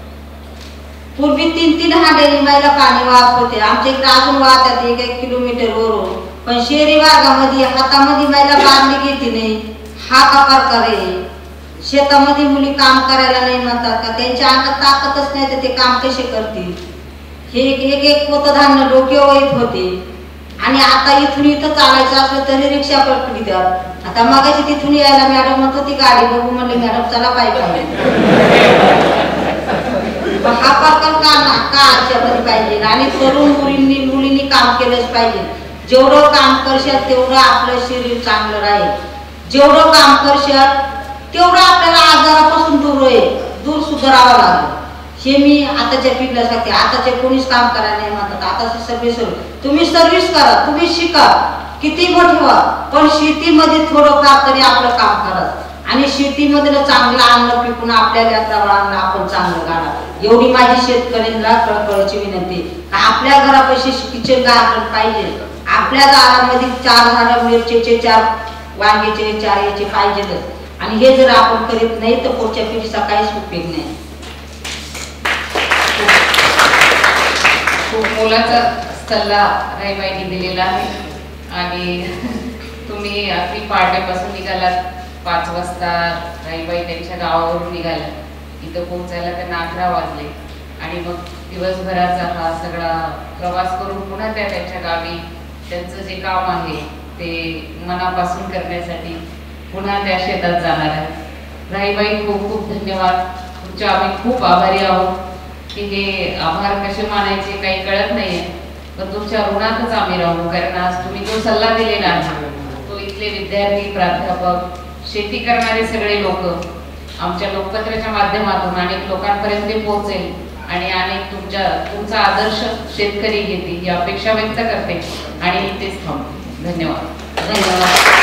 पूर्वी तीन तीन हांड्यानी बायला पाणी वाहत होते आमच्या इकडे अजून वाहतात एक एक किलोमीटर वरून पण शहरी भागामध्ये हातामध्ये बायला बादली घेते नाही हा का प्रकार आहे. शेतामध्ये मुली काम करायला नाही म्हणतात का त्यांच्या अंगात ताकदच नाही तर ते काम कसे करतील. हे एक एक पोतं धान्य डोक्यावर येत होते आणि आता इथून इथं चालायचं असलं तरी रिक्षा पकडली द्यात. आता मगाशी तिथून यायला मॅडम म्हणत होती गाडी बघू म्हणले मॅडम चला पाहिजे हा प्रकार का ना का आजच्यामध्ये पाहिजे. आणि तरुण मुलींनी मुलींनी काम केलंच पाहिजे. जेवढं काम करशाल तेवढं आपलं शरीर चांगलं राहील. जेवढं काम करशाल तेवढं आपल्याला आजारापासून दूर दूर सुद्धा राहावं लागलं. हे मी आताच्या पिढीला सांगते. आताचे कोणीच काम करायला नाही म्हणतात. आताचे सगळे सर्व तुम्ही सर्व्हिस करा, तुम्ही शिका, किती मोठे व्हा, पण शेतीमध्ये थोडंफार तरी आपलं काम करा आणि शेतीमधलं चांगलं अन्न पिकून आपल्या लेकराबाळांना आपण चांगलं घाला. एवढी माझी शेतकऱ्यांना कळकळीची विनंती. आपल्या घरापाशी किचन गार्डन पाहिजे. आपल्या दारामध्ये चार झाडं मिरचीचे, चार वांग्याचे, चार याचे पाहिजेच. आणि हे जर आपण करीत नाही तर पुढच्या पिढीचा काहीच उपयोग नाही. खूप मोलाचा सल्ला राईबाईंनी दिलेला आहे. आणि तुम्ही अगदी पहाटेपासून निघालात. पाच वाजता राईबाई त्यांच्या गावावरून निघाल्या. इथं पोहोचायला त्यांना अकरा वाजले आणि मग दिवसभराचा हा सगळा प्रवास करून पुन्हा त्या त्यांच्या गावी त्यांचं जे काम आहे ते मनापासून करण्यासाठी पुन्हा त्या शेतात जाणार आहेत. राईबाई खूप खूप धन्यवाद. तुमच्या आम्ही खूप आभारी आहोत की हे आभार कसे मानायचे काही कळत नाहीये, पण तुमच्या ऋणातच आम्ही राहू. कारण आज तुम्ही जो सल्ला दिलेला आहे तो इथले विद्यार्थी, प्राध्यापक, शेती करणारे सगळे लोक आमच्या लोकपत्राच्या माध्यमातून अनेक लोकांपर्यंत पोहोचेल आणि अनेक तुमच्या तुमचा आदर्श शेतकरी घेतील ही अपेक्षा व्यक्त करते आणि इथेच थांबते. धन्यवाद. धन्यवाद.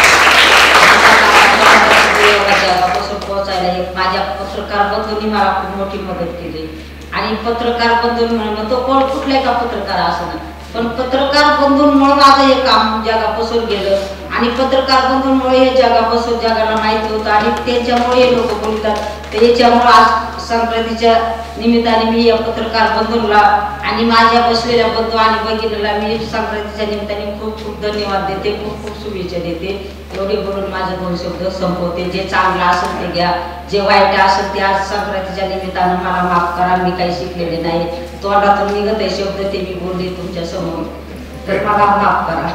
पोहोचायला एक माझ्या पत्रकार बंधूंनी मला खूप मोठी मदत केली आणि पत्रकार बंधूंमुळे तो कोण कुठलाही का पत्रकार असं पण पत्रकार बंधूंमुळे माझं हे काम जगापासून गेलं आणि पत्रकार बंधूंमुळे हे जगापासून जगाला माहिती होतं आणि त्याच्यामुळे हे लोक बोलतात. तर याच्यामुळे आज संक्रांतीच्या निमित्ताने मी या पत्रकार बंधूंना आणि माझ्या बसलेल्या बंधू आणि भगिनीला मी संक्रांतीच्या निमित्ताने खूप खूप धन्यवाद देते, खूप खूप शुभेच्छा देते. एवढे बोलून माझे दोन शब्द संपवते. जे चांगलं असेल ते घ्या, जे वाईट असेल ते आज संक्रांतीच्या निमित्तानं मला माफ करा. मी काही शिकलेले नाही, तोंडातून निघत आहे शब्द ते मी बोलले तुमच्या समोर, तर मला माफ करा.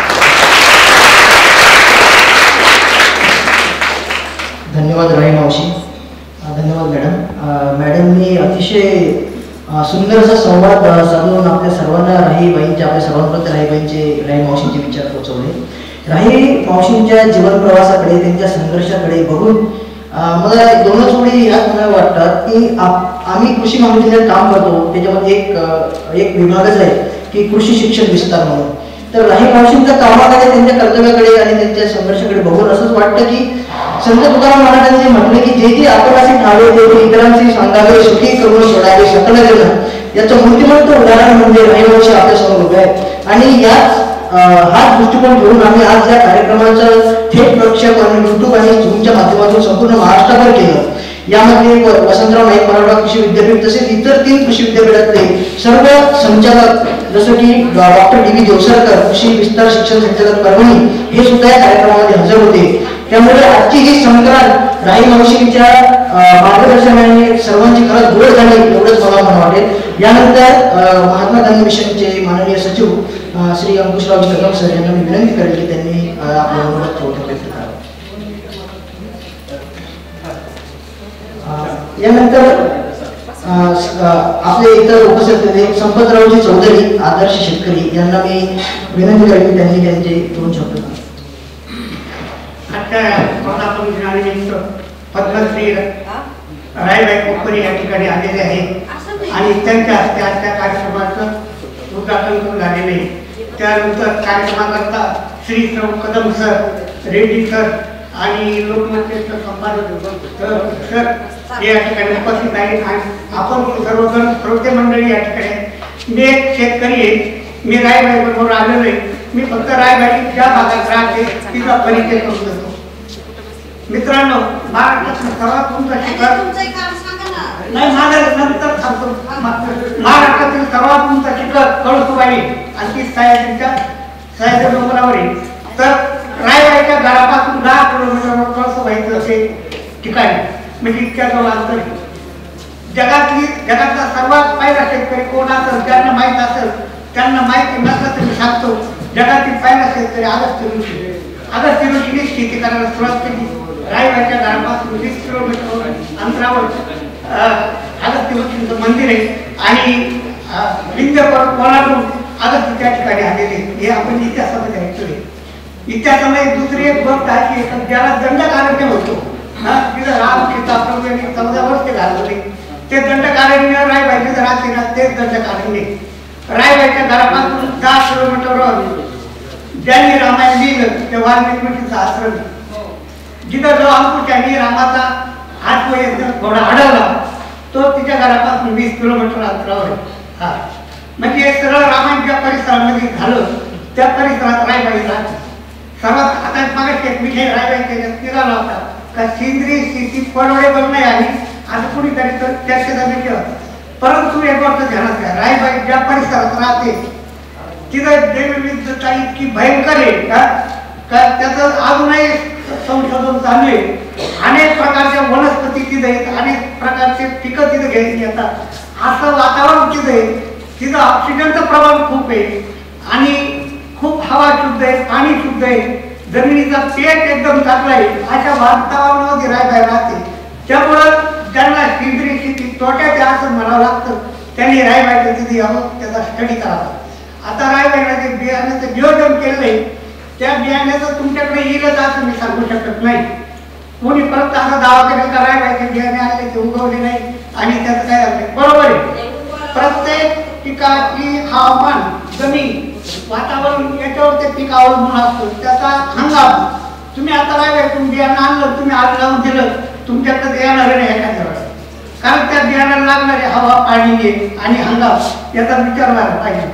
धन्यवाद राही मावशी. धन्यवाद मॅडम. मॅडमनी अतिशय सुंदर असा संवाद साधून आपल्या सर्वांना राहीबाईंचे आपल्या सर्वांपर्यंत राहीबाईंचे राही मावशींचे विचार पोहोचवले. राही मावशींच्या जीवन प्रवासाकडे, त्यांच्या संघर्षाकडे बघून मला दोनच ओळी याच मला वाटतात की आम्ही कृषी महाविद्यालयात काम करतो. त्याच्यामध्ये एक एक विभागच आहे की कृषी शिक्षण विस्तार म्हणून. तर राही मावशींच्या कामाकडे, त्यांच्या कर्तव्याकडे आणि त्यांच्या संघर्षाकडे बघून असंच वाटतं की संत तुकाराम महाराजांनी म्हटलं की जे जे आपणाशी ठावे ते ते इतरांशी सांगावे, सुखी करून सोडावे सकल जन. याचं मूर्तिमंत उदाहरण म्हणजे राही मावशी आपल्या समोर उभे आहे. आणि याच हाच दृष्टिकोन घेऊन आम्ही आज या कार्यक्रमाचं थेट प्रक्षेप आणि युट्यूब आणि झूमच्या माध्यमातून संपूर्ण महाराष्ट्रभर केलं. यामध्ये वसंतराव नाईक मराठवाडा कृषी विद्यापीठ तसेच इतर तीन कृषी विद्यापीठातले सर्व संचालक जसं की डॉक्टर डी व्ही देवसरकर, कृषी विस्तार शिक्षण संचालक परभणी, हे सुद्धा या कार्यक्रमामध्ये हजर होते. त्यामुळे आजची ही संक्रांत राही मावशींच्या मार्गदर्शनाने सर्वांची खरंच गोड झाली एवढंच मला म्हणून वाटेल. यानंतर महात्मा गांधी मिशनचे माननीय सचिव श्री अंकुशरावजी कदम सर यांना मी विनंती करेल की त्यांनी आपलं अनुरोध थोडं व्यक्त करावं. यानंतर आपले इतर उपस्थित संपतरावजी चौधरी, आदर्श शेतकरी, यांना मी विनंती करेन की त्यांनी त्यांचे दोन शब्द. आजच्या वर्धापन दिनानिमित्त पद्मश्री राईबाई कोपरी या ठिकाणी आलेले आहे आणि त्यांच्या हस्ते आजच्या कार्यक्रमाचं उद्घाटन करून झालेले आहे. त्यानंतर कार्यक्रमाकरता श्री श्रव कदम सर, रेड्डी सर आणि लोकमतचे संपादक सर हे या ठिकाणी उपस्थित आहेत आणि आपण सर्वजण श्रोते मंडळी या ठिकाणी. मी एक शेतकरी आहे, मी रायबाई बरोबर आलेलो आहे. मी फक्त रायबाई ज्या भागात राहते तिचा परिचय करून देतो. मित्रांनो, महाराष्ट्रातील सर्वात उंच शिखर नाही माझं नंतर सांगतो. महाराष्ट्रातील सर्वात उंच शिखर कळसुबाई आणि ती सह्याद्रीच्या सह्याद्री डोंगरावर आहे. तर रायबाईच्या घरापासून दहा किलोमीटरवर कळसुबाईचं असे ठिकाण म्हणजे इतक्या जवळ अंतर. जगातली जगातला सर्वात पहिला शेतकरी कोण असेल, ज्यांना माहीत असेल, त्यांना माहिती नसलं तरी सांगतो. जगातील पहिला शेतकरी अगस्त्य ऋषी. अगस्त्य ऋषीने शेती करायला सुरुवात केली. रायबाईच्या घरापासून वीस किलोमीटर अंतरावर अगस्त्य ऋषींचं मंदिर आहे आणि विंध्य पर्वतावरून अगस्त्य त्या ठिकाणी आलेले. हे आपण इतिहासामध्ये ऐकतोय. इतिहासामध्ये दुसरी एक गोष्ट आहे की ज्याला दंडकारण्य होतो हा तिथं राम सीता प्रभू यांनी चौदा वर्ष घालवले. ते दंडकारण्य रायबाईचे राहते ना तेच दंडकारण्य. रायबाईच्या घरापासून दहा किलोमीटरवर ज्यांनी रामायण लिहिलं ते वाल्मिकी मुनीचा आश्रम. जिथं जो अंकुशाने रामाचा हात वगैरे थोडा अडवला तो तिच्या घरापासून वीस किलोमीटर अंतरावर आहे. हा म्हणजे सरळ रामायण ज्या परिसरामध्ये झालं त्या परिसरात रायबाई राहते. सर्वात आता मागे एक विषय रायबाई त्याच्यात निघाला होता का सेंद्रिय शेती परवडेबल नाही आली असं कुणीतरी तर चर्चेचा विषय होता. परंतु एक गोष्ट ध्यानात घ्या, रायबाई ज्या परिसरात राहते तिथं जैवविविधता इतकी भयंकर आहे का त्याचं अजूनही संशोधन चालू आहे. अनेक प्रकारच्या वनस्पती तिथे आहेत, अनेक प्रकारचे पिकं तिथे घ्यायची येतात. असं वातावरण तिथे आहे, तिथं ऑक्सिजनचं प्रमाण खूप आहे आणि खूप हवा शुद्ध आहे, पाणी शुद्ध आहे, जमिनीचा पेट एकदम चांगला आहे. अशा वातावरणामध्ये रायबाई राहते. त्यामुळं ज्यांना सेंद्रिय शेती तोट्यात आहे असं म्हणावं लागतं त्यांनी रायबाईचं तिथे यावं, त्याचा स्टडी करावा. आता रायबाईला जे बियाण्याचं नियोजन केलंय त्या बियाण्याचं तुमच्याकडे येईलच असं मी सांगू शकत नाही. कोणी परत असा दावा करेल का रायबाईचे बियाणे आणले ते उगवले नाही आणि त्याचं काय झालं बरोबर आहे. प्रत्येक पिकाची हवामान, जमीन, वातावरण याच्यावर ते पीक अवलंबून असतं. त्याचा हंगाम तुम्ही आता रायबाईतून बियाणं आणलं, तुम्ही आज लावून दिलं, तुमच्याकडे ते येणार नाही एखाद्या वेळेस. कारण त्या बियाण्याला लागणारे हवा, पाणी आणि हंगाम याचा विचार व्हायला पाहिजे.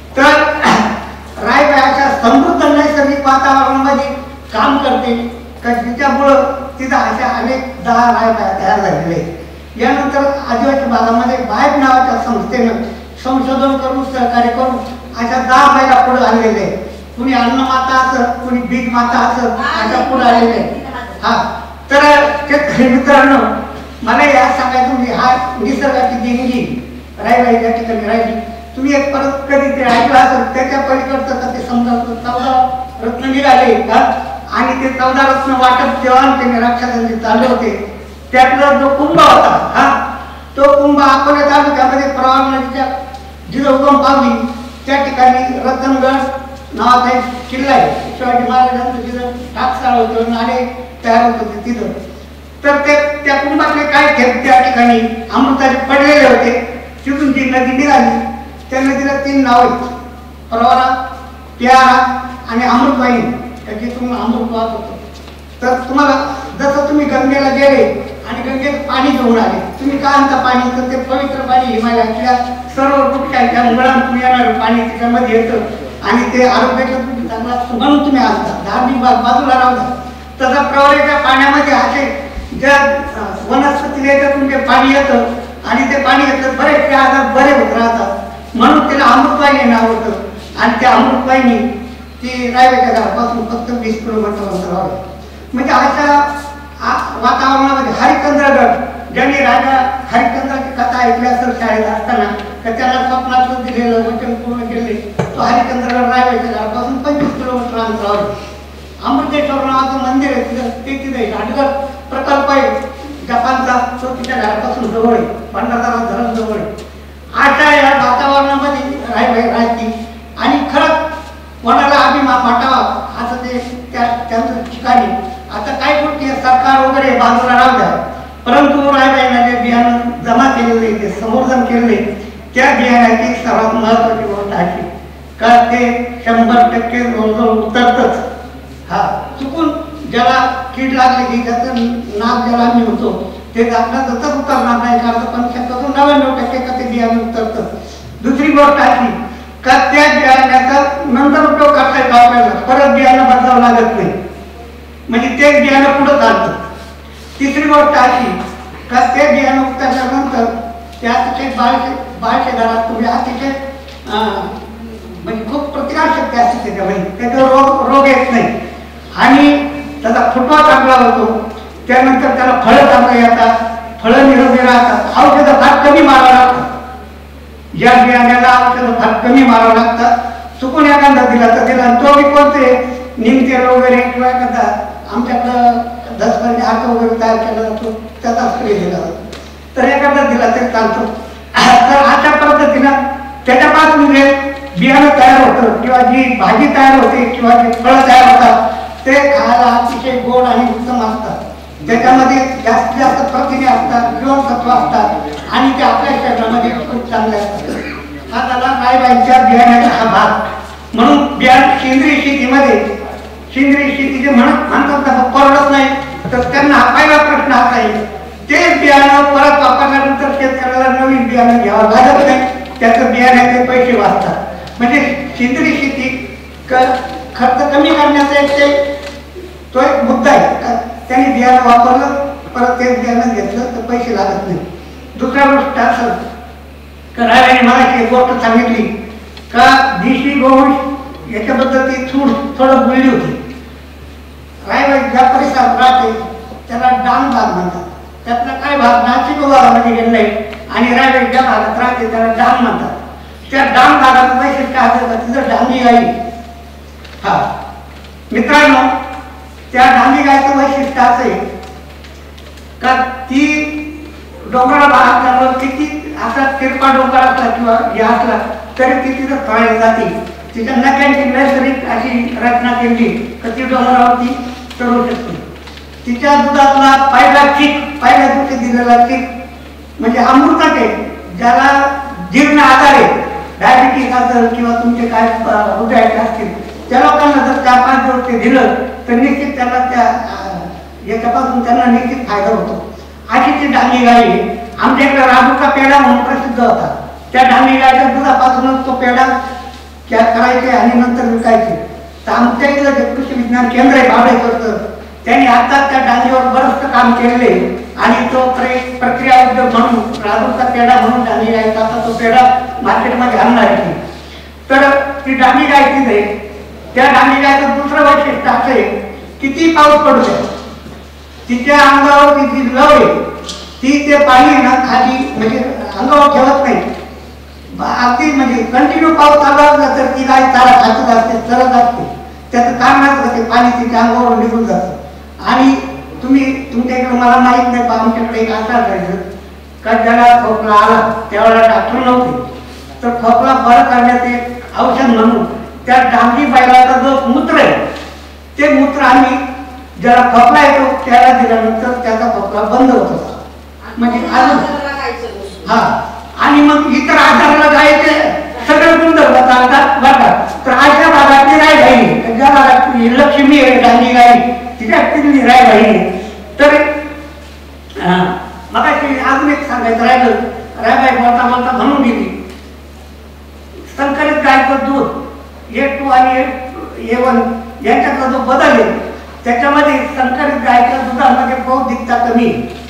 तर रायबाई अशा समृद्ध नैसर्गिक वातावरणामध्ये काम करते का जिच्यामुळं तिथं अशा अनेक दहा रायबाया तयार झालेले आहेत. यानंतर आदिवासी भागामध्ये बायब नावाच्या संस्थेनं संशोधन करून सहकार्य करून अशा दहा बायला पुढे आणलेले आहेत. कुणी अन्नमाता असं, कुणी बीज माता असं अशा पुढे आलेले आहेत. हा तर शेतकरी मित्रांनो मला या सांगायचं म्हणजे हा निसर्गाची देणगी रायबाई या ठिकाणी राहिली. तुम्ही एक परत कधी ते ऐकलं असेल त्याच्या पलीकडचं का ते समजा चौदा रत्न निघाले का आणि ते चौदा रत्न वाटप जेव्हा त्यांनी राक्षसांचे चालू होते त्यातला जो कुंभ होता हा तो कुंभ अकोला तालुक्यामध्ये प्रवाळ नदीच्या जिथं उगम पावली त्या ठिकाणी रतनगड नावाचा एक किल्ला आहे. शिवाजी महाराजांचं जिथं टाकसाळ होतं, नाणे तयार होत होते तिथं. तर ते त्या कुंभातले काय थेंब त्या ठिकाणी अमृताचे पडलेले होते. तिथून जी नदी निघाली त्या नदीला तीन नाव आहेत, प्रवरा, प्यारा आणि अमृतवाहिनी. त्याच्यातून अमृत वाहत होतं. तर तुम्हाला जसं तुम्ही गंगेला गेले आणि गंगेत पाणी घेऊन आले, तुम्ही काय आणता पाणी तर ते पवित्र पाणी हिमालयातल्या सर्व वृक्षांच्या मुळांतून येणारं पाणी त्याच्यामध्ये येतं आणि ते आरोग्याच्या तुम्ही चांगला असतो म्हणून तुम्ही आणता. धार्मिक बाग बाजूला राहता. तसं प्रवऱ्याच्या पाण्यामध्ये असे ज्या वनस्पती याच्यातून ते पाणी येतं आणि ते पाणी येतं बरेचसे आजार बरे होत राहतात म्हणून त्याला अमृतवाहिनी नाव होतं. आणि त्या अमृतवाहिनी ती रायबाईच्या घरापासून फक्त वीस किलोमीटर अंतरावर आहे. म्हणजे अशा वातावरणामध्ये हरिश्चंद्रगड ज्यांनी राजा हरिश्चंद्राची कथा ऐकली असेल शाळेत असताना तर त्याला स्वप्नातून दिलेलं वचन पूर्ण केले तो हरिश्चंद्रगड रायबाईच्या घरापासून पंचवीस किलोमीटर अंतरावर. अमृतेश्वर नावाचं मंदिर आहे तिथं ते तिथे राजगड प्रकल्प आहे जपानचा तो तिच्या घरापासून जवळ आहे, भंडारदरा धरण जवळ आहे. अशा या वातावरणामध्ये रायबाई राहते आणि खरंच कोणाला अभिमान वाटावा असं ते त्या त्यांचं ठिकाणी. आता काय गोष्टी सरकार वगैरे बाजूला राहू द्या परंतु रायबाईंना जे बियाणं जमा केलेले ते संवर्धन केलेले त्या बियाण्याची सर्वात महत्वाची गोष्ट आहे का ते शंभर टक्के जवळजवळ उतरतच. हा चुकून ज्याला कीड लागली की त्याचं नाक ज्याला आम्ही होतो ते आपल्या तसंच उतरणार नाही कारण पण शक्यतो नव्याण्णव टक्के का ते बियाणं उतरतं. दुसरी गोष्ट अशी का त्या बियाण्याचा नंतर उपयोग करता येतो आपल्याला, परत बियाणं बदलावं लागत नाही म्हणजे तेच बियाणं पुढं चालतं. तिसरी गोष्ट अशी का ते बियाणं उतरल्यानंतर ते अतिशय बाळशे बाळशे दरात तुम्ही अतिशय म्हणजे खूप प्रतिकारशक्ती असते त्याच्यामध्ये, त्याच्यावर रोग रोग येत नाही आणि त्याचा फुटवा चांगला होतो. त्यानंतर त्याला फळं चांगलं येतात, फळं निरोगी राहतात. औषधं फार कमी मारावं लागतात. या बियाण्याला औषधं फार कमी मारावं लागतात. चुकून एखादा दिला तर दिला तो बी कोणते निमतेल वगैरे किंवा एखादा आमच्याकडं दसपर्यंत हात वगैरे तयार केला जातो त्याचा स्प्रे दिला जातो तर एखादा दिला तरी चालतो. तर अशा पद्धतीनं त्याच्यापासून जे बियाणं तयार होतं किंवा जी भाजी तयार होते किंवा जे फळं तयार होतात ते खायला अतिशय गोड आणि उत्तम असतात. त्याच्यामध्ये जास्तीत जास्त प्रथिने असतात, जीवनसत्व असतात आणि ते आपल्या शरीरामध्ये खूप चांगले असतात. हा झाला रायबाईंच्या बियाण्याचा हा भाग. म्हणून बियाण सेंद्रिय शेतीमध्ये सेंद्रिय शेती जे म्हणत म्हणतात परवडत नाही, तर त्यांना हा पहिला प्रश्न असा आहे, तेच बियाणं परत वापरल्यानंतर शेतकऱ्याला नवीन बियाणं घ्यावं लागत नाही, त्याचं बियाण्याचे पैसे वाचतात. म्हणजे सेंद्रिय शेती खर्च कमी करण्याचा एक ते तो एक मुद्दा आहे. त्यांनी बियाणं वापरलं, परत तेच बियाणं घेतलं तर पैसे लागत नाही. दुसरा गोष्ट असं रायबाईने मला एक गोष्ट सांगितली का देशी गोवंश याच्याबद्दल ती थोड थोडं बोलली होती. रायबाई ज्या परिसरात राहते त्याला डांग भाग म्हणतात. त्यातला काय भाग नाशिक विभागामध्ये गेलेला आहे आणि रायबाई ज्या भागात राहते त्याला डांग म्हणतात. त्या डांग भागाचं वैशिष्ट्य असं तिथं डांगी गाई. हा मित्रांनो, त्या डांगी गायचं वैशिष्ट्य असं आहे का ती डोंगराळ भागात किती असा तिरपा डोंगर असला किंवा हे असला तरी ती तिथं तळायला जाते. तिच्या नक्यांची नैसर्गिक अशी रचना केली तर ती डोंगरावरती चढू शकते. तिच्या दुधातला पहिला चीक, पहिल्या दिवशी दिलेला चीक म्हणजे अमृतच आहे. ज्याला जीर्ण आजार आहे, डायबिटीस असेल किंवा तुमचे काय हृदयाचे असतील, त्या लोकांना जर चार पाच दिवस ते दिलं तर निश्चित त्याला त्या याच्यापासून त्यांना निश्चित फायदा होतो. अशी ती डांगी गाई आहे. आमच्याकडे राजूचा पेढा म्हणून प्रसिद्ध होता. त्या डांगी गायच्या दुधापासूनच तो पेढा करायचे आणि नंतर विकायचे. तर आमच्या इथलं जे कृषी विज्ञान केंद्र आहे बाबळेश्वरचं, त्यांनी आता त्या डांगीवर बरंचसं काम केलेले आणि तो प्रक्रिया उद्योग म्हणून राजूचा पेढा म्हणून डांगी गायचा आता तो पेढा मार्केटमध्ये आणणार आहे. तर ती डांगी गाय तिथे, त्या डांगी गायचं दुसरं वैशिष्ट्य असं आहे, किती पाऊस पडू द्या तिच्या अंगावर ती जी लव आहे ती ते पाणी ना खाली म्हणजे अंगावर ठेवत नाही. अगदी म्हणजे कंटिन्यू पाऊस चालू असला तर ती गाय चारा खातच असते, चरत असते. त्याचं कारण असं ते पाणी तिच्या अंगावर निघून जातं. आणि तुम्ही तुमच्या इकडे मला माहीत नाही पण आमच्याकडे एक असं असायचं का ज्याला खोकला आला त्यावेळेला डॉक्टर नव्हते, तर खोकला बरं करण्यात एक औषध म्हणून त्या डांगी बैलाचा जो मूत्र आहे ते मूत्र आम्ही ज्याला खोकला येतो त्याला दिल्यानंतर त्याचा खोकला बंद होत होता. म्हणजे अजून हा आणि मग इतर आजाराला जायचे सगळे गुणधर्म चालतात बघा. तर अशा भागातली रायबाई, ज्या भागात लक्ष्मी आहे डांगी गाई तिच्या तिथली रायबाई. तर मग अजून एक सांगायचं राहिलं, रायबाई बोलता बोलता म्हणून गेली संकरित गायचं दूध ए टू आणि ए वन यांच्यातला जो बदल आहे त्याच्यामध्ये संकरित गायच्या दुधामध्ये बौद्धिकता कमी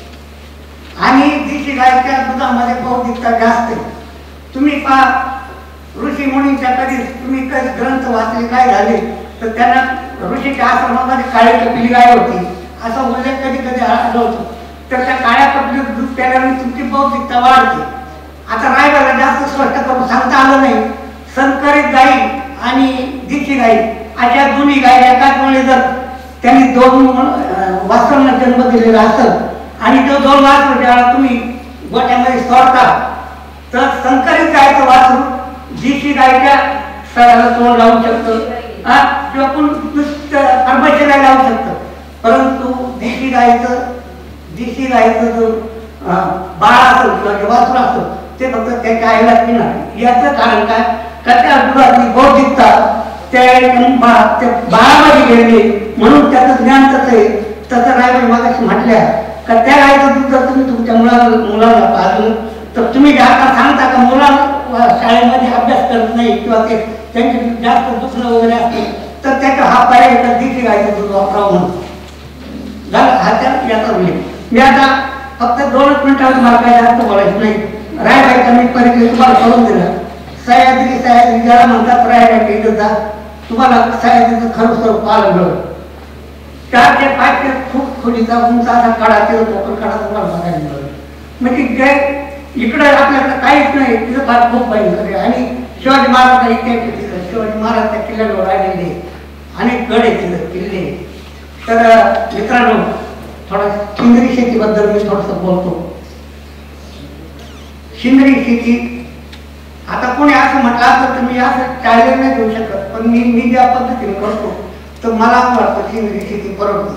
आणि देशी गायच्या दुधामध्ये बौद्धिकता जास्त आहे. तुम्ही पहा ऋषी मुनींच्या कधी तुम्ही कधी ग्रंथ वाचले काय झाले तर त्यांना ऋषीच्या आश्रमामध्ये काळी कपिली गाय होती असा उल्लेख कधी कधी आढळतो. तर त्या काळ्या कपिलीचं दूध प्यायल्याने तुमची बौद्धिकता वाढते. आता रायबाला जास्त स्पष्ट करून सांगता आलं नाही. संकरित गाई आणि देशी गाई अशा दोन्ही गाई एकाच वेळी जर त्यांनी दोन वासरांना जन्म दिलेला असेल आणि तो दोन वासरू ज्यावेळेला तुम्ही गोठ्यामध्ये सोडता तर संकरित गायचं वासरू देशी गायच्या सराला तोंड लावू शकतं किंवा कोण कर्मचाऱ्याला लावू शकतं. परंतु देशी गायचं देशी गायचं जो बाळ असेल किंवा वासरू असेल ते फक्त त्याच्या आईला पिणार. याचं कारण काय का त्या दुधातली बौद्धिकता त्या बाळामध्ये गेली म्हणून त्याचं ज्ञान तसं आहे. तसं रायबाई मागाशी म्हटल्या का त्या गायचं दूध जर तुम्ही तुमच्या मुलाला मुलाला पाजलं तर तुम्ही आता सांगता का मुलाला शाळेमध्ये अभ्यास करत नाही किंवा ते त्यांचे जास्त दुखणं वगैरे असते तर त्याचा हा पर्याय देशी गायचं दूध वापरावं म्हणून झालं. हा त्या याचा उल्लेख. मी आता फक्त दोनच मिनिटावर मला काही जास्त बोलायचं नाही. रायबाईचा मी परिचय तुम्हाला करून दिला. सह्याद्री सह्याद्री ज्याला म्हणतात रायबाई इथं जा तुम्हाला सह्याद्रीचं खरं स्वरूप पाहायला मिळेल. चारशे पाचशे फूट खोलीचा उंच असा कडा तिथं कोकण कडा तुम्हाला बघायला मिळेल. म्हणजे जे इकडे आपल्याकडे काहीच नाही तिथं फार खूप भयंकर आहे. आणि शिवाजी महाराज इतिहास तिथं शिवाजी महाराज त्या किल्ल्यावर राहिलेले अनेक गड आहे तिथं किल्ले. तर मित्रांनो थोडा सेंद्रिय शेतीबद्दल मी थोडंसं बोलतो. सेंद्रिय शेती आता कोणी असं म्हटलं असं तर मी असं टाळले नाही देऊ शकत पण मी मी ज्या पद्धतीने करतो तर मला असं वाटतं सेंद्रिय शेती परवडते.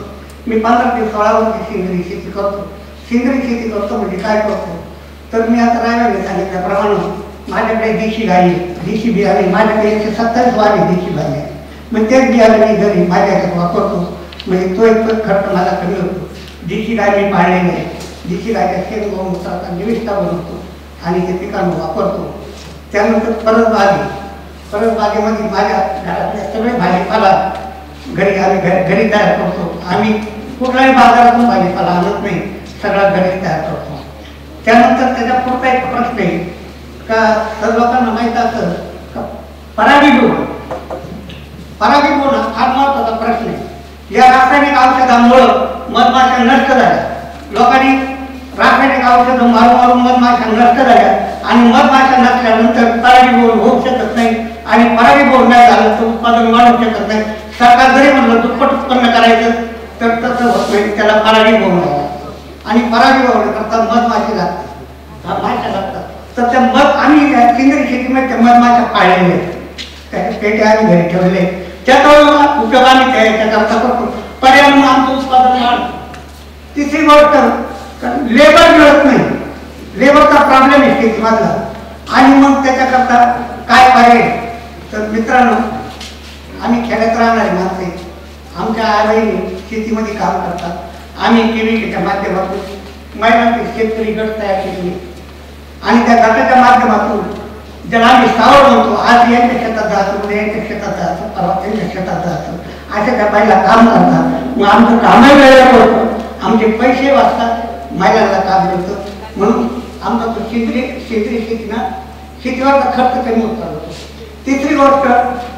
मी पंधरा ते सोळा वर्ष सेंद्रिय शेती करतो. सेंद्रिय शेती करतो म्हणजे काय करतो तर मी आता रायवाने सांगितल्याप्रमाणे माझ्याकडे देशी गाई देशी बियाणे माझ्याकडे एकशे सत्तावीस वारे देशी बियाणे मग तेच बियाणे मी घरी माझ्या ह्याच्यात वापरतो म्हणजे तो एक खर्च माझा कमी होतो. देशी गाय मी पाळलेली आहे. देशी गायच्या शेण गोमूत्राचा निविष्ठा बनवतो आणि ते पिकांना वापरतो. त्यानंतर परत बागे परत बागेमध्ये माझ्या घरातले सगळे भाजीपाला घरी आम्ही घरी घरी तयार करतो. आम्ही कुठल्याही बाजारातून भाजीपाला आणत नाही, सगळा घरी तयार करतो. त्यानंतर त्याचा पुढचा एक प्रश्न आहे का सर्व लोकांना माहीत असं का परागीभवन परागीभवन हा फार महत्त्वाचा प्रश्न आहे. या रासायनिक औषधांमुळं मधमाशा नष्ट झाल्या. लोकांनी रासायनिक औषधं मारून मारून मधमाशा नष्ट झाल्या आणि मधमाशा नसल्यानंतर परागीभवन होऊ शकत नाही आणि परागीभवन नाही झालं तर उत्पादन वाढू शकत नाही. सरकार जरी म्हणलं दुप्पट उत्पन्न करायचं तर तसं होत नाही, त्याला परागीभवन लागतं आणि परागीभवन करता मधमाशी लागते, माशा लागतात. तर त्या मध आम्ही सेंद्रिय शेतीमध्ये त्या मधमाशा पाळलेल्या आहेत, त्याचे पेटे आम्ही घरी ठेवलेले आहेत. त्याचा उपयोग आम्ही त्याच्याकरता करतो. पर्यावरण आमचं उत्पादन वाढतं. तिसरी गोष्ट लेबर मिळत नाही, लेबरचा प्रॉब्लेम आहे शेतीमधला आणि मग त्याच्याकरता काय पर्याय तर मित्रांनो आम्ही खेड्यात राहणारे माणसे आमच्या आईबाईंनी शेतीमध्ये काम करतात. आम्ही केविकेच्या माध्यमातून महिलांचे शेतकरी गट तयार केले आणि त्या गटाच्या माध्यमातून ज्याला आम्ही सावळ म्हणतो, आज यांच्या शेतात जातो, उद्या यांच्या शेतात जातो, परवा त्यांच्या शेतात जातो, अशा त्या बाईला काम करतात. मग आमचं कामही वेळेला होतं, आमचे पैसे वाचतात, महिलांना काम मिळतं. म्हणून आमचा तो सेंद्रिय सेंद्रिय शेतीना शेतीवरचा खर्च कमी होत चालतो. तिसरी गोष्ट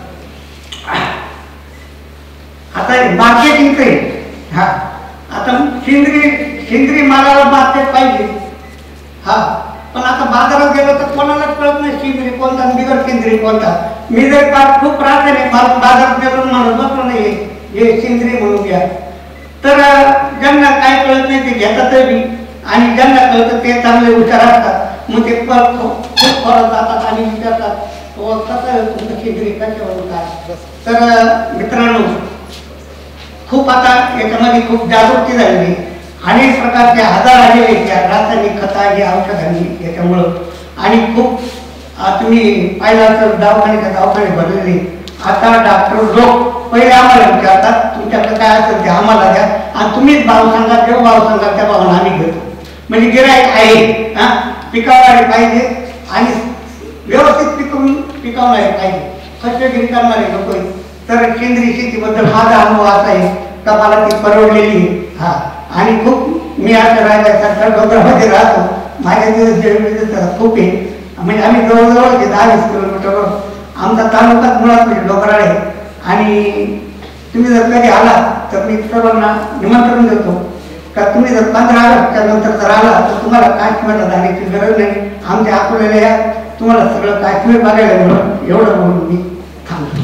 आता मार्केटिंगचे हा आता सेंद्रिय सेंद्रिय मालाला मार्केट पाहिजे हा, पण आता बाजारात गेलो तर कोणालाच कळत नाही सेंद्रिय कोणता बिगर सेंद्रिय कोणता. मी जर खूप राहते बाजारात गेलो म्हणून बसलो नाही हे सेंद्रिय म्हणून घ्या तर ज्यांना काय कळत नाही ते घेतात बी आणि ज्यांना कळतं ते चांगले हुशार असतात. मग ते खूप फरक जातात आणि विचारतात कसं तुमचं सेंद्रिय कशावरून काय. तर मित्रांनो खूप आता याच्यामध्ये खूप जागृती झालेली, अनेक प्रकारचे आजार आलेले त्या रासायनिक खता हे औषधांनी याच्यामुळं आणि खूप तुम्ही पाहिला तर दवाखान्याच्या दवाखाने भरलेले. आता डॉक्टर लोक पहिले आम्हाला विचारतात तुमच्याकडे काय असेल ते आम्हाला द्या आणि तुम्हीच भाव सांगा, जेव्हा भाव सांगा त्या भावानं आम्ही घेतो. म्हणजे गिराईक आहे हा पिकावणारे पाहिजे आणि व्यवस्थित पिकवून पिकवणारे पाहिजे, खर्चगिरी करणारे नको. तर सेंद्रिय शेतीबद्दल माझा अनुभव असा आहे का मला ती परवडलेली हा आणि खूप मी आता राहिल्यासारखा डोंगरामध्ये राहतो. माझ्या दिवस जे खूप आहे म्हणजे आम्ही जवळजवळ दहा वीस किलोमीटरवर आमचा तालुकाच मुळात म्हणजे डोंगराळ आहे आणि तुम्ही जर कधी आला तर मी सर्वांना निमंत्रण देतो का तुम्ही जर पंधरा ऑगस्टच्या नंतर जर आला तर तुम्हाला काश्मीरला जाण्याची गरज नाही. आमच्या अकोल्याला या तुम्हाला सगळं काश्मीर बघायला म्हणून एवढं म्हणून मी थांबतो.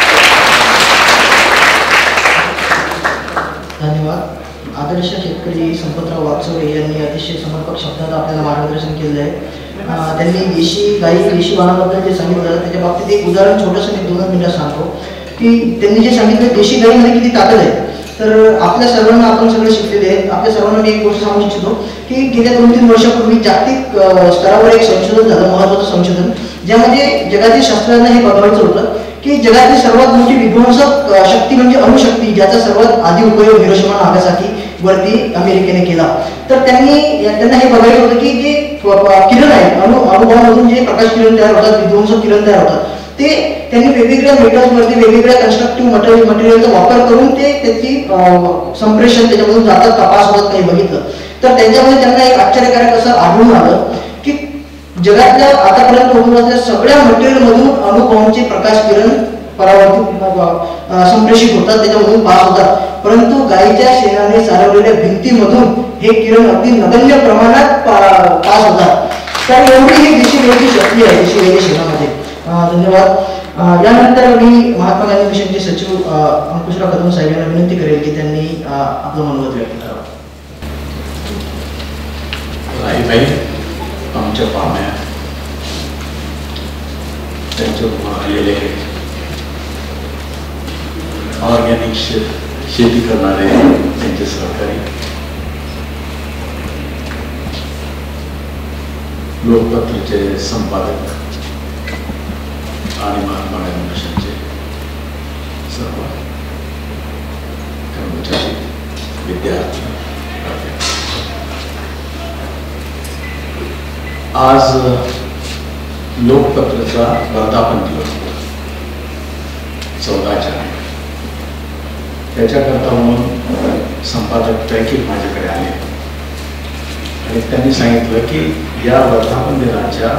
धन्यवाद. आदर्श शेतकरी संपतराव वागचौरे यांनी अतिशय समर्पक शब्दात आपल्याला मार्गदर्शन केलेलं आहे. त्यांनी देशी गाई देशी वाणाबद्दल जे सांगितलं त्याच्या बाबतीत एक उदाहरण छोटंसं मी दोन मिनिटात सांगतो की त्यांनी जे सांगितलं देशी गाईमध्ये किती ताकद आहे. तर आपल्या सर्वांना आपण सगळे शिकलेले आहेत. आपल्या सर्वांना मी एक गोष्ट सांगू इच्छितो की गेल्या दोन तीन वर्षापूर्वी जागतिक स्तरावर एक संशोधन झालं, महत्त्वाचं संशोधन, ज्यामध्ये जगातील शास्त्रज्ञांना हे बघायचं होतं की जगातली सर्वात मोठी विध्वंसक शक्ती म्हणजे अणुशक्ती, ज्याचा सर्वात आधी उपयोग हिरोशिमा नागासाकी वरती अमेरिकेने केला. तर त्यांनी त्यांना हे बघायचं होतं की जे किरण आहे अणु अणुबॉम्बमधून जे प्रकाश किरण तयार होतात, विध्वंसक किरण तयार होतात, ते त्यांनी वेगवेगळ्या मेटल्सवरती वेगवेगळ्या कन्स्ट्रक्टिव्ह मटेरियल मटेरियलचा वापर करून ते त्याची संप्रेषण त्याच्यामधून जातात तपास होतात काही बघितलं. तर त्यांच्यामध्ये त्यांना एक आश्चर्यकारक असं आढळून आलं की जगातल्या आतापर्यंत होऊन सगळ्या मटेरियलमधून अणुबॉम्बचे प्रकाश किरण परावर्तित संप्रेषित होतात, त्याच्यामधून पास होतात, परंतु गायीच्या शेणाने सारवलेल्या भिंतीमधून हे किरण अगदी नगण्य प्रमाणात पास होतात. तर एवढी ही देशी गायीची शक्ती आहे देशी गायीच्या शेणामध्ये. धन्यवाद. यानंतर मी महात्मा गांधी मिशनचे सचिव अंकुशराव कदम साहेब यांना विनंती करेल की त्यांनी आपलं मनोगत व्यक्त करावं. राईबाई आमच्या पाहुण्या त्यांच्याकडून आलेले ऑर्गॅनिक शेती करणारे त्यांचे सहकारी, लोकपत्राचे संपादक आणि महात्मा गांधी मिशनचे सर्व कर्मचारी, विद्यार्थी, आज लोकपत्राचा वर्धापन दिवस चौदा जानेवारी. त्याच्याकरता म्हणून संपादक पैकी माझ्याकडे आले आणि त्यांनी सांगितलं की या वर्धापन दिनाच्या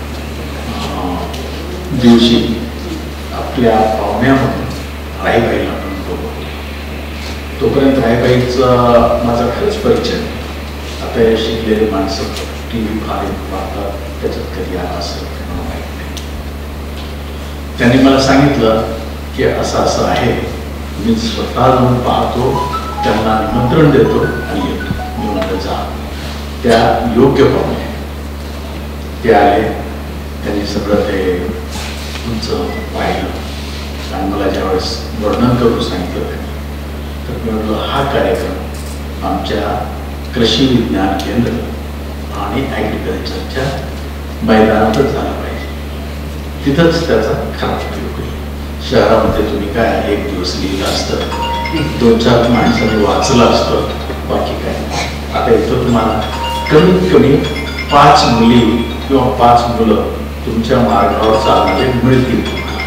दिवशी आपल्या पाहुण्या म्हणून राईबाईला आपण बोलवतो. तोपर्यंत राईबाईचा माझा खरंच परिचय. आता हे शिकलेले माणसं टी व्ही फार पाहतात, त्याच्यात कधी आला असेल मला माहीत नाही. त्यांनी मला सांगितलं की असं असं आहे, मी स्वतः जाऊन पाहतो, त्यांना निमंत्रण देतो आणि येतो. मी म्हटलं जा. त्या योग्य पाहुणे ते आले, त्यांनी सगळं ते तुमचं पाहिलं आणि मला ज्यावेळेस वर्णन करून सांगितलं त्यांनी, तर मी म्हटलं हा कार्यक्रम आमच्या कृषी विज्ञान केंद्र आणि ॲग्रिकल्चरच्या मैदानातच झाला पाहिजे, तिथंच त्याचा खरा उपयोग होईल. शहरामध्ये तुम्ही काय एक दिवस लिहिलं असतं, दोन चार माणसांनी वाचलं असतं, बाकी काय. आता इथं तुम्हाला कमीत कमी पाच मुली किंवा पाच मुलं तुमच्या मार्गावर चालणारे मिळतील.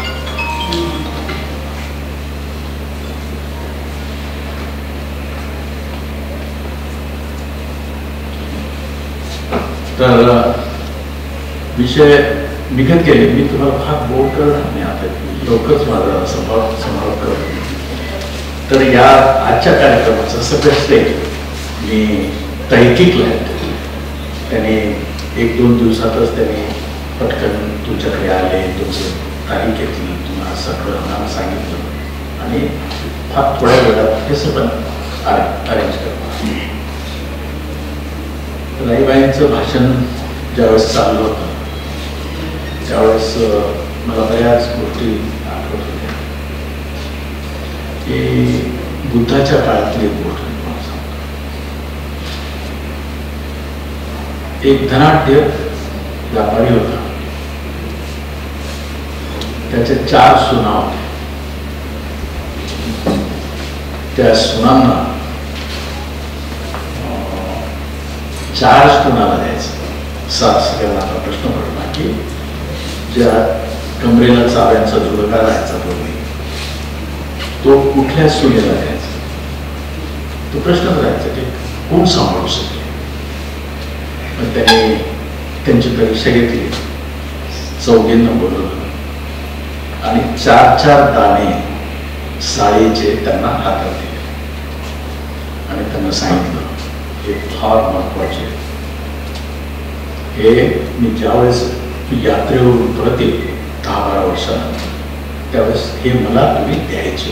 तर विषय निघत गेले. मी तुम्हाला फार बोल करणार नाही, आता लवकरच माझा समारोप समारोप करतो. तर या आजच्या कार्यक्रमाचं सगळं स्टेज मी तहकीकला येतो. त्याने एक दोन दिवसातच त्याने पटकन तुमच्याकडे आले, तुमचं तारीख घेतली, तुम्हाला सगळं नाव सांगितलं आणि फार थोड्या वेळात हे सगळं अरेंज करतो. राईबाईंचं भाषण ज्यावेळेस चाललं होतं त्यावेळेस मला बऱ्याच गोष्टी आठवत होत्या. की बुद्धाच्या काळातली एक गोष्ट तुम्हाला सांगतो. एक धनाढ्य व्यापारी होता, त्याचे चार सुना होते. त्या सुनांना चार सुनाला द्यायचं. सासऱ्याला हा प्रश्न पडला की ज्या कमरेला चाव्यांचा जुळका राहायचा पूर्वी तो कुठल्या सुनेला द्यायचा, तो प्रश्नच राहायचा की कोण सांभाळू शकेल. पण त्याने त्यांची परीक्षा घेतली, चौघींना बोलवलं आणि चार चार दाणे साळीचे त्यांना हातात दिले आणि त्यांना सांगितलं हे फार महत्वाचे. हे मी ज्यावेळेस यात्रेवरून परत येतो दहा बारा वर्षानंतर त्यावेळेस हे मला तुम्ही द्यायचे.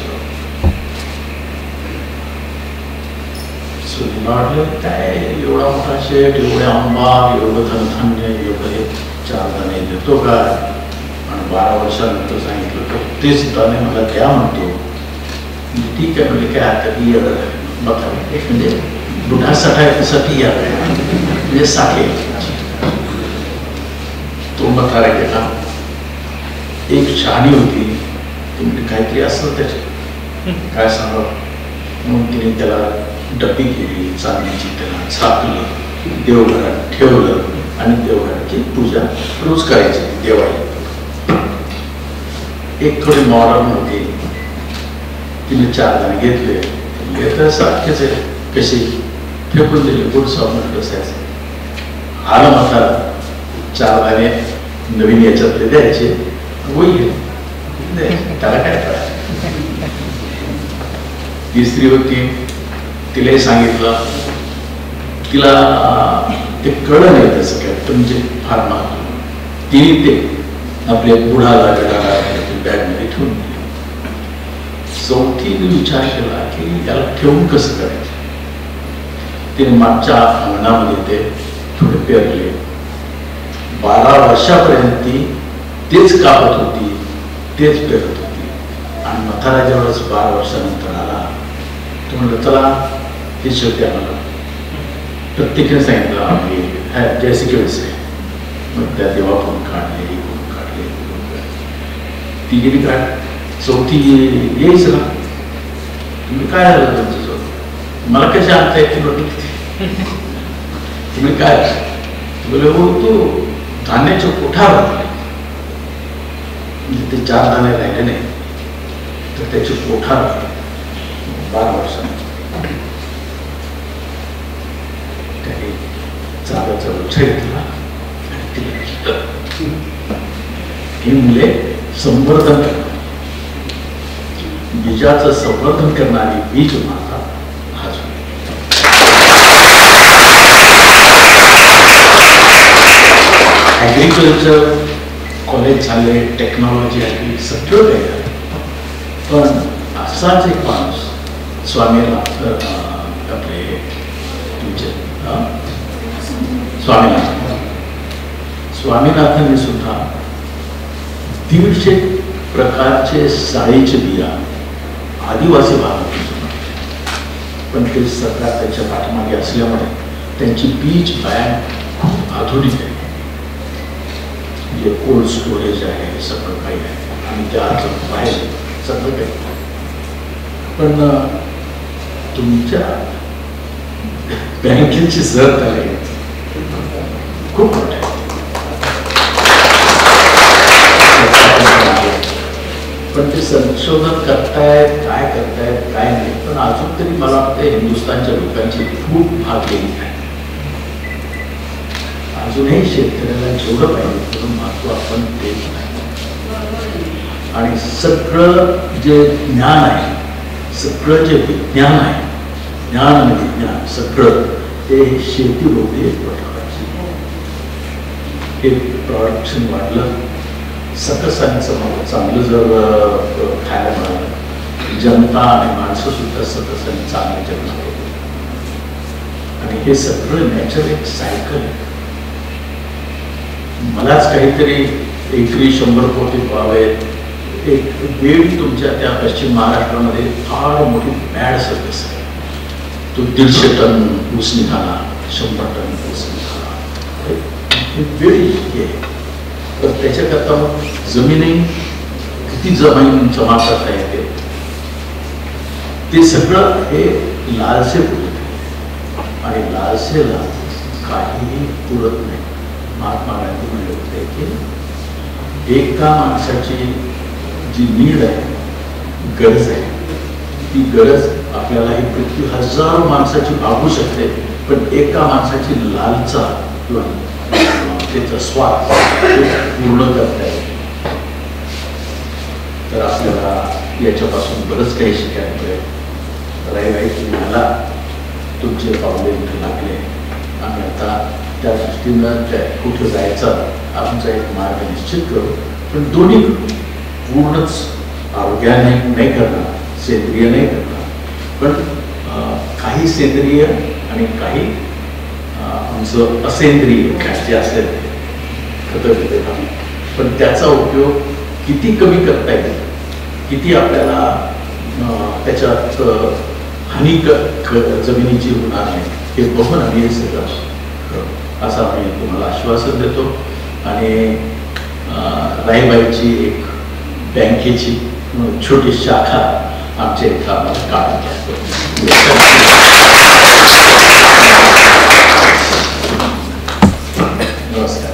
वाटलं काय एवढा मोठा शेठ, एवढे आंबा, एवढं धनधान्य, एवढं हे चार दाणे देतो का. आणि बारा वर्षानंतर सांगितलं तर तेच दाणे मला द्या म्हणतो. ठीक आहे म्हणजे काय आता की एवढं बघा म्हणजे बुढा साठासाठी याद आहे म्हणजे साठे. तो म्हातारा गेला. एक शहाणी होती, ती म्हणजे काहीतरी असं त्याचे काय सांगा म्हणून तिने त्याला डबी केली चांदीची, त्याला छापलं, देवघरात ठेवलं आणि देवघराची पूजा रोज करायची देवाला. एक थोडी मॉडर्न होती, तिने चार दाणे घेतले, घेतलं सारखेच आहे कशी फेकून दिले. गुड सॉफ्ट बसायचं. आलं म्हातारा, चार दाणे नवीन याच्यातले द्यायचे, होईल त्याला काय करायचं. तिसरी होती, तिलाही सांगितलं, तिला ते कळलं नाही त्याचं काय, पण म्हणजे फार महत्व. तिने ते आपल्या बुडाला गडाला बॅगमध्ये ठेवून दिले. चौथीने विचार केला की याला ठेवून कसं करायचं. तिने मागच्या अंगणामध्ये ते थोडे पेरले. बारा वर्षापर्यंत ती तेच कापत होती, तेच पेरत होती. आणि म्हातारा ज्यावेळेस बारा वर्षानंतर आला तो म्हणलं चला हे शेवटी आम्हाला प्रत्येकाने सांगितलं आम्ही जैसे की वैसे मग त्या देवा फोन काढले फोन काढले फोन काढले ती गेली काय चौथी येईच ना तुम्ही काय झालं तुमच्यासोबत मला कशी आणता येते बघितली तुम्ही काय बोले हो तू धान्याच्या कोठावर म्हणजे ते चार दाणे राहिले नाही तर त्याचे कोठार बारा वर्षांनी त्याने चालाचा वृक्ष घेतला आणि तिला ही मुले संवर्धन करणार बीजाचं संवर्धन करणारी बीज माता हाच ॲग्रिकल्चर कॉलेज झाले टेक्नॉलॉजी आली सगळं काही झालं पण असाच एक माणूस स्वामीनाथ आपले तुमचे स्वामीनाथ स्वामीनाथांनी सुद्धा दीडशे प्रकारचे साळीचे बिया आदिवासी भागातून पण ते सरकार त्याच्या पाठीमागे असल्यामुळे त्यांची बीज बँक आधुनिक आहे जे कोल्ड स्टोरेज आहे सगळं काही आहे आणि त्या बाहेर सगळं काही पण तुमच्या बँकेची जर आहे खूप मोठे पण ते संशोधन करतायत काय करतायत काय नाही पण अजून तरी मला वाटतं हिंदुस्थानच्या लोकांची खूप भाग गेली आहे अजूनही शेतकऱ्याला जेवढं पाहिजे तेवढं महत्व आपण देत नाही आणि सगळं जे ज्ञान आहे सगळं जे विज्ञान आहे ज्ञान आणि विज्ञान सगळं ते शेती रोखी हे प्रोडक्शन वाढलं सकस आणि चांगलं जर खायला मिळालं जनता आणि माणसं सुद्धा सकस आणि चांगले जगणार आणि हे सगळं नॅचरल एक सायकल आहे मलाच काहीतरी एकरी शंभर कोटी व्हावेत एक वेळ तुमच्या त्या पश्चिम महाराष्ट्रामध्ये फार मोठी मॅड सर्विस आहे तो दीडशे टन ऊस निघाला शंभर टन ऊस निघाला वेळ इतकी आहे तर त्याच्याकरता मग जमिनी किती जमीन जमा करता येते ते सगळं हे लालसे पुरत आणि लालसेला काहीही पुरत नाही महात्मा गांधी म्हणले होते की एका माणसाची जी नीड आहे गरज आहे ती गरज आपल्याला ही पृथ्वी हजारो माणसाची भागू शकते पण एका माणसाची लालसा किंवा त्याचा स्वार्थ पूर्ण करता येईल तर आपल्याला याच्यापासून बरंच काही शिकायला मिळेल राईबाई तुम्ही मला तुमचे पावले इथे लागले आम्ही आता त्या दृष्टीनं त्या कुठं जायचं आमचा एक मार्ग निश्चित करू पण दोन्ही पूर्णच ऑर्गॅनिक नाही करणार सेंद्रिय नाही करणार पण काही सेंद्रिय आणि काही आमचं असेंद्रिय जे असेल खतं पिकं पण त्याचा उपयोग किती कमी करता येईल किती आपल्याला त्याच्यात हानी जमिनीची होणार नाही हे बघून आम्ही हे सगळं असं आम्ही तुम्हाला आश्वासन देतो आणि राईबाईची एक बँकेची छोटी शाखा आमच्या इथं आम्हाला काढून नमस्कार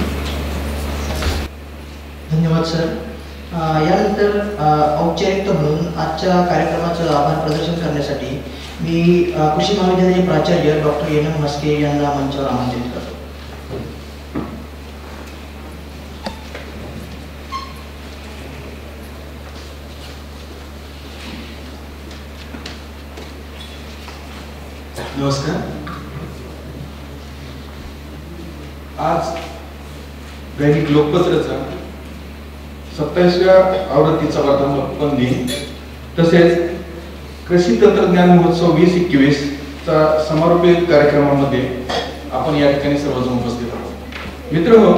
धन्यवाद सर यानंतर औपचारिकता म्हणून आजच्या कार्यक्रमाचं आभार प्रदर्शन करण्यासाठी मी कृषी महाविद्यालयाचे प्राचार्य डॉक्टर एन एम मस्के यांना मंचावर आमंत्रित करतो. नमस्कार. आज दैनिक लोकपत्राचा सत्तावीसव्या आवृत्तीचा वर्धापन दिन तसेच कृषी तंत्रज्ञान महोत्सव वीस एकवीस चा समारोपीय कार्यक्रमामध्ये आपण या ठिकाणी सर्वजण उपस्थित आहोत. मित्रहो,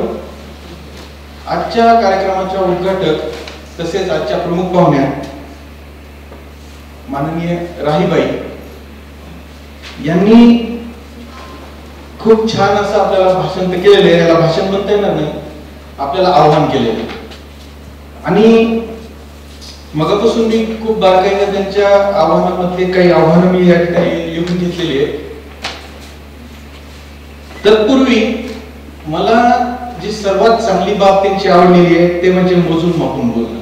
आजच्या कार्यक्रमाच्या उद्घाटक तसेच आजच्या प्रमुख पाहुण्या माननीय राहीबाई यांनी खूप छान असं आपल्याला भाषण केलेलं आहे. याला भाषण म्हणता येणार नाही, आपल्याला आव्हान केलेलं आहे. आणि मगापासून मी खूप बारकाईने त्यांच्या आव्हानामधले काही आव्हानं मी या ठिकाणी लिहून घेतलेली आहेत. तत्पूर्वी मला जी सर्वात चांगली बाब त्यांची आवडलेली आहे ते म्हणजे मोजून मापून बोलणं.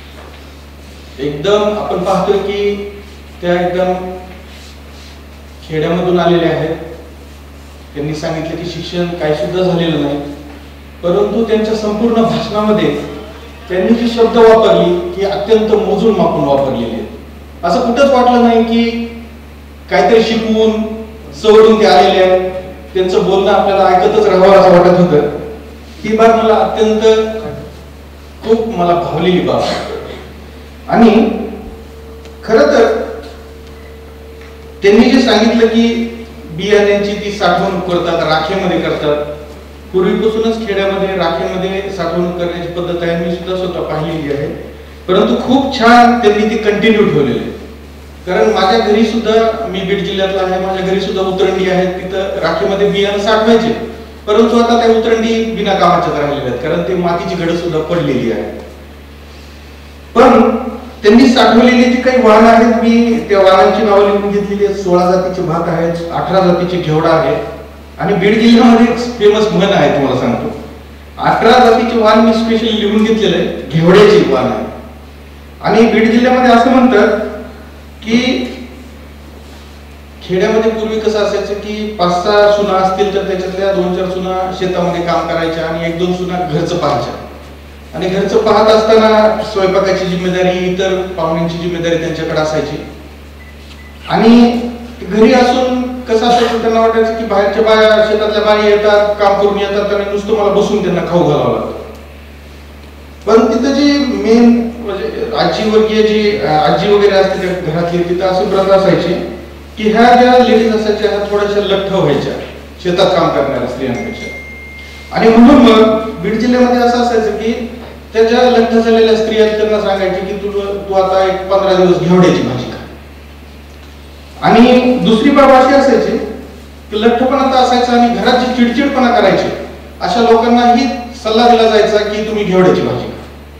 एकदम आपण पाहतोय की त्या एकदम खेड्यामधून आलेल्या आहेत. त्यांनी सांगितलं की शिक्षण काही सुद्धा झालेलं नाही, परंतु त्यांच्या संपूर्ण भाषणामध्ये त्यांनी जी शब्द वापरली ती अत्यंत मोजून मापून वापरलेली आहेत. असं कुठंच वाटलं नाही की काहीतरी शिकवून सवरून ते आलेले आहेत, त्यांचं बोलणं आपल्याला ऐकतच राहावं असं वाटत होतं. ही बाब मला अत्यंत खूप मला भावलेली बाब. आणि खरं तर त्यांनी जे सांगितलं की बियाण्यांची ती साठवणूक करतात, राखेमध्ये करतात. पूर्वीपासूनच खेड्यामध्ये राखेमध्ये साठवणूक करण्याची पद्धत आहे, मी सुद्धा स्वतः पाहिलेली आहे. परंतु खूप छान त्यांनी ती कंटिन्यू ठेवलेली आहे. कारण माझ्या घरी सुद्धा, मी बीड जिल्ह्यातला आहे, माझ्या घरी सुद्धा उतरंडी आहेत, तिथं राखेमध्ये बियाणं साठवायचे. परंतु आता त्या उतरंडी बिना कामाच्याच राहिलेल्या आहेत, कारण ते मातीची घडं सुद्धा पडलेली आहे. पण त्यांनी साठवलेली जी काही वाहन आहेत, मी त्या वाहनांची नावं लिहून घेतलेली आहेत. सोळा जातीचे भात आहेत, अठरा जातीचे घेवडा आहे. आणि बीड जिल्ह्यामध्ये एक फेमस म्हण आहे, तुम्हाला सांगतो. अठरा जातीचे वाहन मी स्पेशली लिहून घेतलेले आहे, घेवड्याची वाहन आहे. आणि बीड जिल्ह्यामध्ये असं म्हणतात की खेड्यामध्ये पूर्वी कसं असायचं की पाच सहा सुना असतील तर त्याच्यातल्या दोन चार सुना शेतामध्ये काम करायच्या आणि एक दोन सुना घरचं पाहायच्या. आणि घरचं पाहत असताना स्वयंपाकाची जिम्मेदारी, इतर पाहुण्यांची जिम्मेदारी त्यांच्याकडे असायची. आणि घरी असून कसं असायचं, त्यांना वाटायचं की बाहेरच्या बाया, शेतातल्या बाया येतात, काम करून येतात आणि नुसतं मला बसून त्यांना खाऊ घालावं लागतं. पण तिथं जी मेन म्हणजे आजी वर्गीय जी आजी वगैरे असते घरातली, तिथं अशी प्रथा असायची की ह्या ज्या लेडीज असायच्या ह्या थोड्याशा लठ्ठ व्हायच्या शेतात काम करणाऱ्या स्त्रियांपेक्षा. आणि म्हणून मग बीड जिल्ह्यामध्ये असं असायचं की त्या ज्या लठ्ठ झालेल्या स्त्रिया त्यांना सांगायचे की तू तू आता एक पंधरा दिवस घेवड्याची भाजी खा. आणि दुसरी बाब अशी असायची की लठ्ठपणा तर असायचा आणि घरात जे चिडचिडपणा करायचे अशा लोकांनाही सल्ला दिला जायचा की तुम्ही घेवड्याची भाजी खा.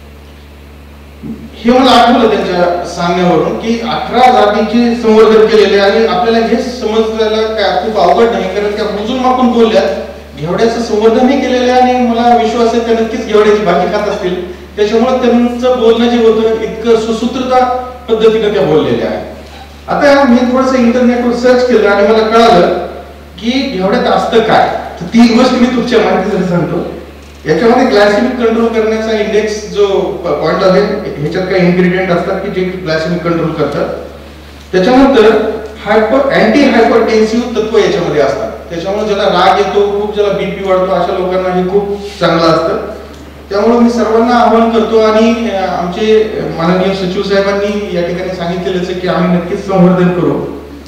हे मला आठवलं त्यांच्या सांगण्यावरून की अठरा जातीचे संवर्धन केलेले. आणि आपल्याला हे समजायला काय खूप अवघड नाही, कारण त्या मोजून मापून बोलल्या, घेवड्याचं संवर्धनही केलेलं आहे. आणि मला विश्वास आहे त्या नक्कीच घेवड्याची भाजी खात असतील. त्याच्यामुळे त्यांचं बोलणं जे होतं इतकं सुसूत्रता पद्धतीने त्या बोललेल्या आहे. आता मी थोडंसं इंटरनेटवर सर्च केलं आणि मला कळालं की घेवड्यात असतं काय. तर ती गोष्ट मी तुमच्या माहितीसाठी सांगतो. याच्यामध्ये ग्लायसेमिक कंट्रोल करण्याचा इंडेक्स जो पॉइंट आहे, ह्याच्यात काही इन्ग्रेडियंट असतात की जे ग्लायसेमिक कंट्रोल करतात. त्याच्यानंतर हायपर अँटी हायपरटेन्सिव्ह तत्व याच्यामध्ये असतात. त्याच्यामुळे ज्याला राग येतो, खूप ज्याला बीपी वाढतो, अशा लोकांना हे खूप चांगलं असतं. त्यामुळे मी सर्वांना आवाहन करतो. आणि आमचे माननीय सचिव साहेबांनी या ठिकाणी सांगितलेलंच आहे की आम्ही नक्कीच संवर्धन करू.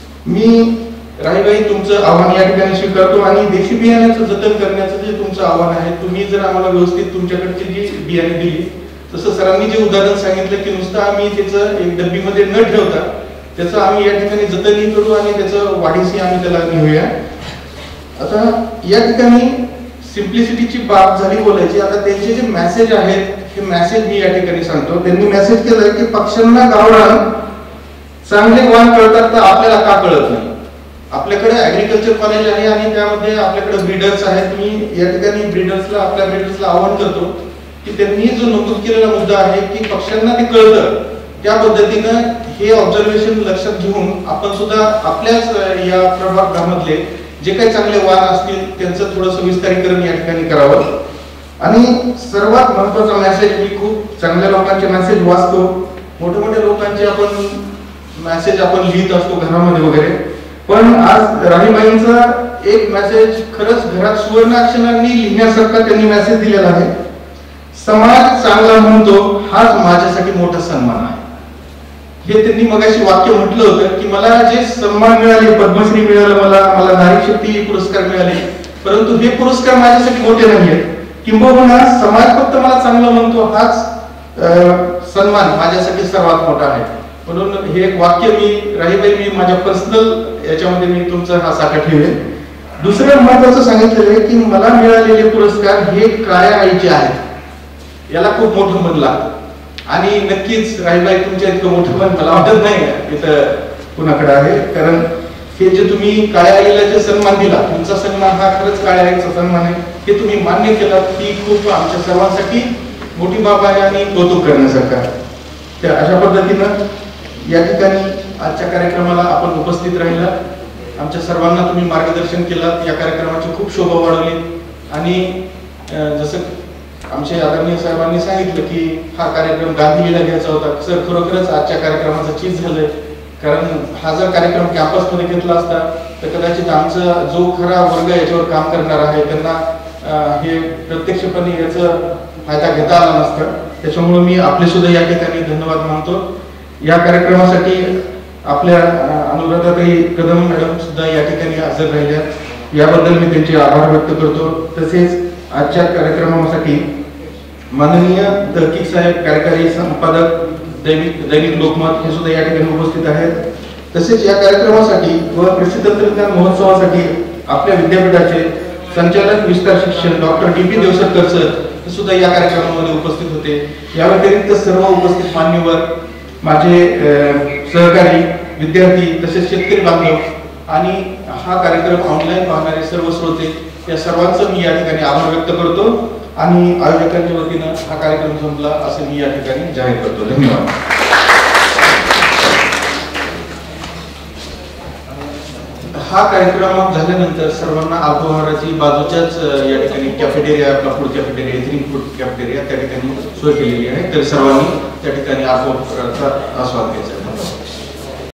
मी राहीबाई तुमचं आव्हान या ठिकाणी स्वीकारतो. आणि देशी बियाण्याचं जतन करण्याचं जे तुमचं आव्हान आहे, तुम्ही जर आम्हाला व्यवस्थित तुमच्याकडची जी बियाणे दिली, तसं सरांनी जे उदाहरण सांगितलं की नुसतं आम्ही त्याचं एक डब्बीमध्ये न ठेवता त्याचं आम्ही या ठिकाणी जतनही करू आणि त्याचं वाढीसही आम्ही त्याला नेऊया. आता या ठिकाणी सिम्प्लिसिटीची बाब झाली बोलायची. आता त्यांचे जे मेसेज आहेत हे मेसेज मी या ठिकाणी सांगतो. त्यांनी मेसेज केलंय की पक्ष्यांना गावरान चांगले वाण कळतात तर आपल्याला का कळत नाही. आपल्याकडे ऍग्रिकल्चर कॉलेज आहे आणि त्यामध्ये आपल्याकडे ब्रीडर्स आहेत. मी या ठिकाणी ब्रीडर्सला आपल्या ब्रीडर्सला आवाहन करतो की त्यांनी जो नमूद केलेला मुद्दा आहे की पक्ष्यांना ते कळतं, त्या पद्धतीनं हे ऑब्झर्वेशन लक्षात घेऊन आपण सुद्धा आपल्याच या प्रभागामधले जे काही चांगले वाण असतील त्यांचं थोडंसं विस्तारीकरण या ठिकाणी करावं. आणि सर्वात महत्वाचा मेसेज, मी खूप चांगल्या लोकांचे मेसेज वाचतो, मोठ्या मोठ्या लोकांचे आपण मेसेज आपण लिहित असतो घरामध्ये वगैरे. पण आज राहीबाईंचा एक मेसेज खरंच घरात सुवर्ण अक्षरांनी लिहिण्यासारखा त्यांनी मेसेज दिलेला आहे. समाज चांगला म्हणतो हाच माझ्यासाठी मोठा सन्मान आहे. हे त्यांनी मगाशी वाक्य म्हटलं होतं की मला जे सन्मान मिळाले, पद्मश्री मिळालं, मला मला नारी शक्ती पुरस्कार मिळाले, परंतु हे पुरस्कार माझ्यासाठी मोठे नाहीये. किंबहुना समाज फक्त मला चांगलं म्हणतो हाच सन्मान माझ्यासाठी सर्वात मोठा आहे. म्हणून हे एक वाक्य मी राहीबाई मी माझ्या पर्सनल याच्यामध्ये मी तुमचा हा साठा ठेवेन. दुसरं महत्वाचं सांगितलेलं आहे की मला मिळालेले पुरस्कार हे काळ्या आईचे आहेत, याला खूप मोठं मन लागतं आणि नक्कीच राहीबाई तुमच्या इतकं मोठं मन मला वाटत नाही इथं कुणाकडे आहे. कारण हे जे तुम्ही काळ्या आईला जे सन्मान दिला, तुमचा सन्मान हा खरंच काळ्या आईचा सन्मान आहे, हे तुम्ही मान्य केलात, ही खूप आमच्या सर्वांसाठी मोठी बाब आहे आणि कौतुक करण्यासारखं. तर अशा पद्धतीनं या ठिकाणी आजच्या कार्यक्रमाला आपण उपस्थित राहिला, आमच्या सर्वांना तुम्ही मार्गदर्शन केलं, या कार्यक्रमाची खूप शोभा वाढवली. आणि जसं आमच्या आदरणीय साहेबांनी सांगितलं की हा कार्यक्रम गांधीला घ्यायचा होता, सर खरोखरच आजच्या कार्यक्रमाचं चीज झालंय. कारण हा जर कार्यक्रम कॅम्पसमध्ये घेतला असता तर कदाचित आमचा जो खरा वर्ग याच्यावर काम करणार आहे त्यांना हे प्रत्यक्षपणे याचा फायदा घेता आला नसता. त्याच्यामुळे मी आपले सुद्धा या ठिकाणी धन्यवाद मानतो. या कार्यक्रमासाठी आपल्या अनुराधाताई कदम मॅडम सुद्धा या ठिकाणी हजर राहिल्या, याबद्दल मी त्यांचे आभार व्यक्त करतो. तसेच आजच्या कार्यक्रमासाठी माननीय तहकीक साहेब, कार्यकारी संपादक दैनिक दैनिक लोकमत हे सुद्धा या ठिकाणी उपस्थित आहेत. तसेच या कार्यक्रमासाठी व कृषी तंत्रज्ञान महोत्सवासाठी आपल्या विद्यापीठाचे संचालक विस्तार शिक्षण doctor D P Deosarkar sir हे सुद्धा या कार्यक्रमामध्ये उपस्थित होते. या व्यतिरिक्त सर्व उपस्थित मान्यवर, माझे सहकारी, विद्यार्थी तसेच शेतकरी बांधव आणि हा कार्यक्रम ऑनलाईन पाहणारे सर्व श्रोते, या सर्वांचं मी या ठिकाणी आभार व्यक्त करतो आणि आयोजकांच्या वतीनं हा कार्यक्रम संपला असं मी या ठिकाणी जाहीर करतो. धन्यवाद. हा कार्यक्रम झाल्यानंतर सर्वांना अल्पाहाराची बाजूच्याच या ठिकाणी कॅफेटेरिया, आपला food cafeteria, ethnic food cafeteria त्या ठिकाणी सोय केलेली आहे. तर सर्वांनी त्या ठिकाणी अल्पाहाराचा आस्वाद घ्यायचा.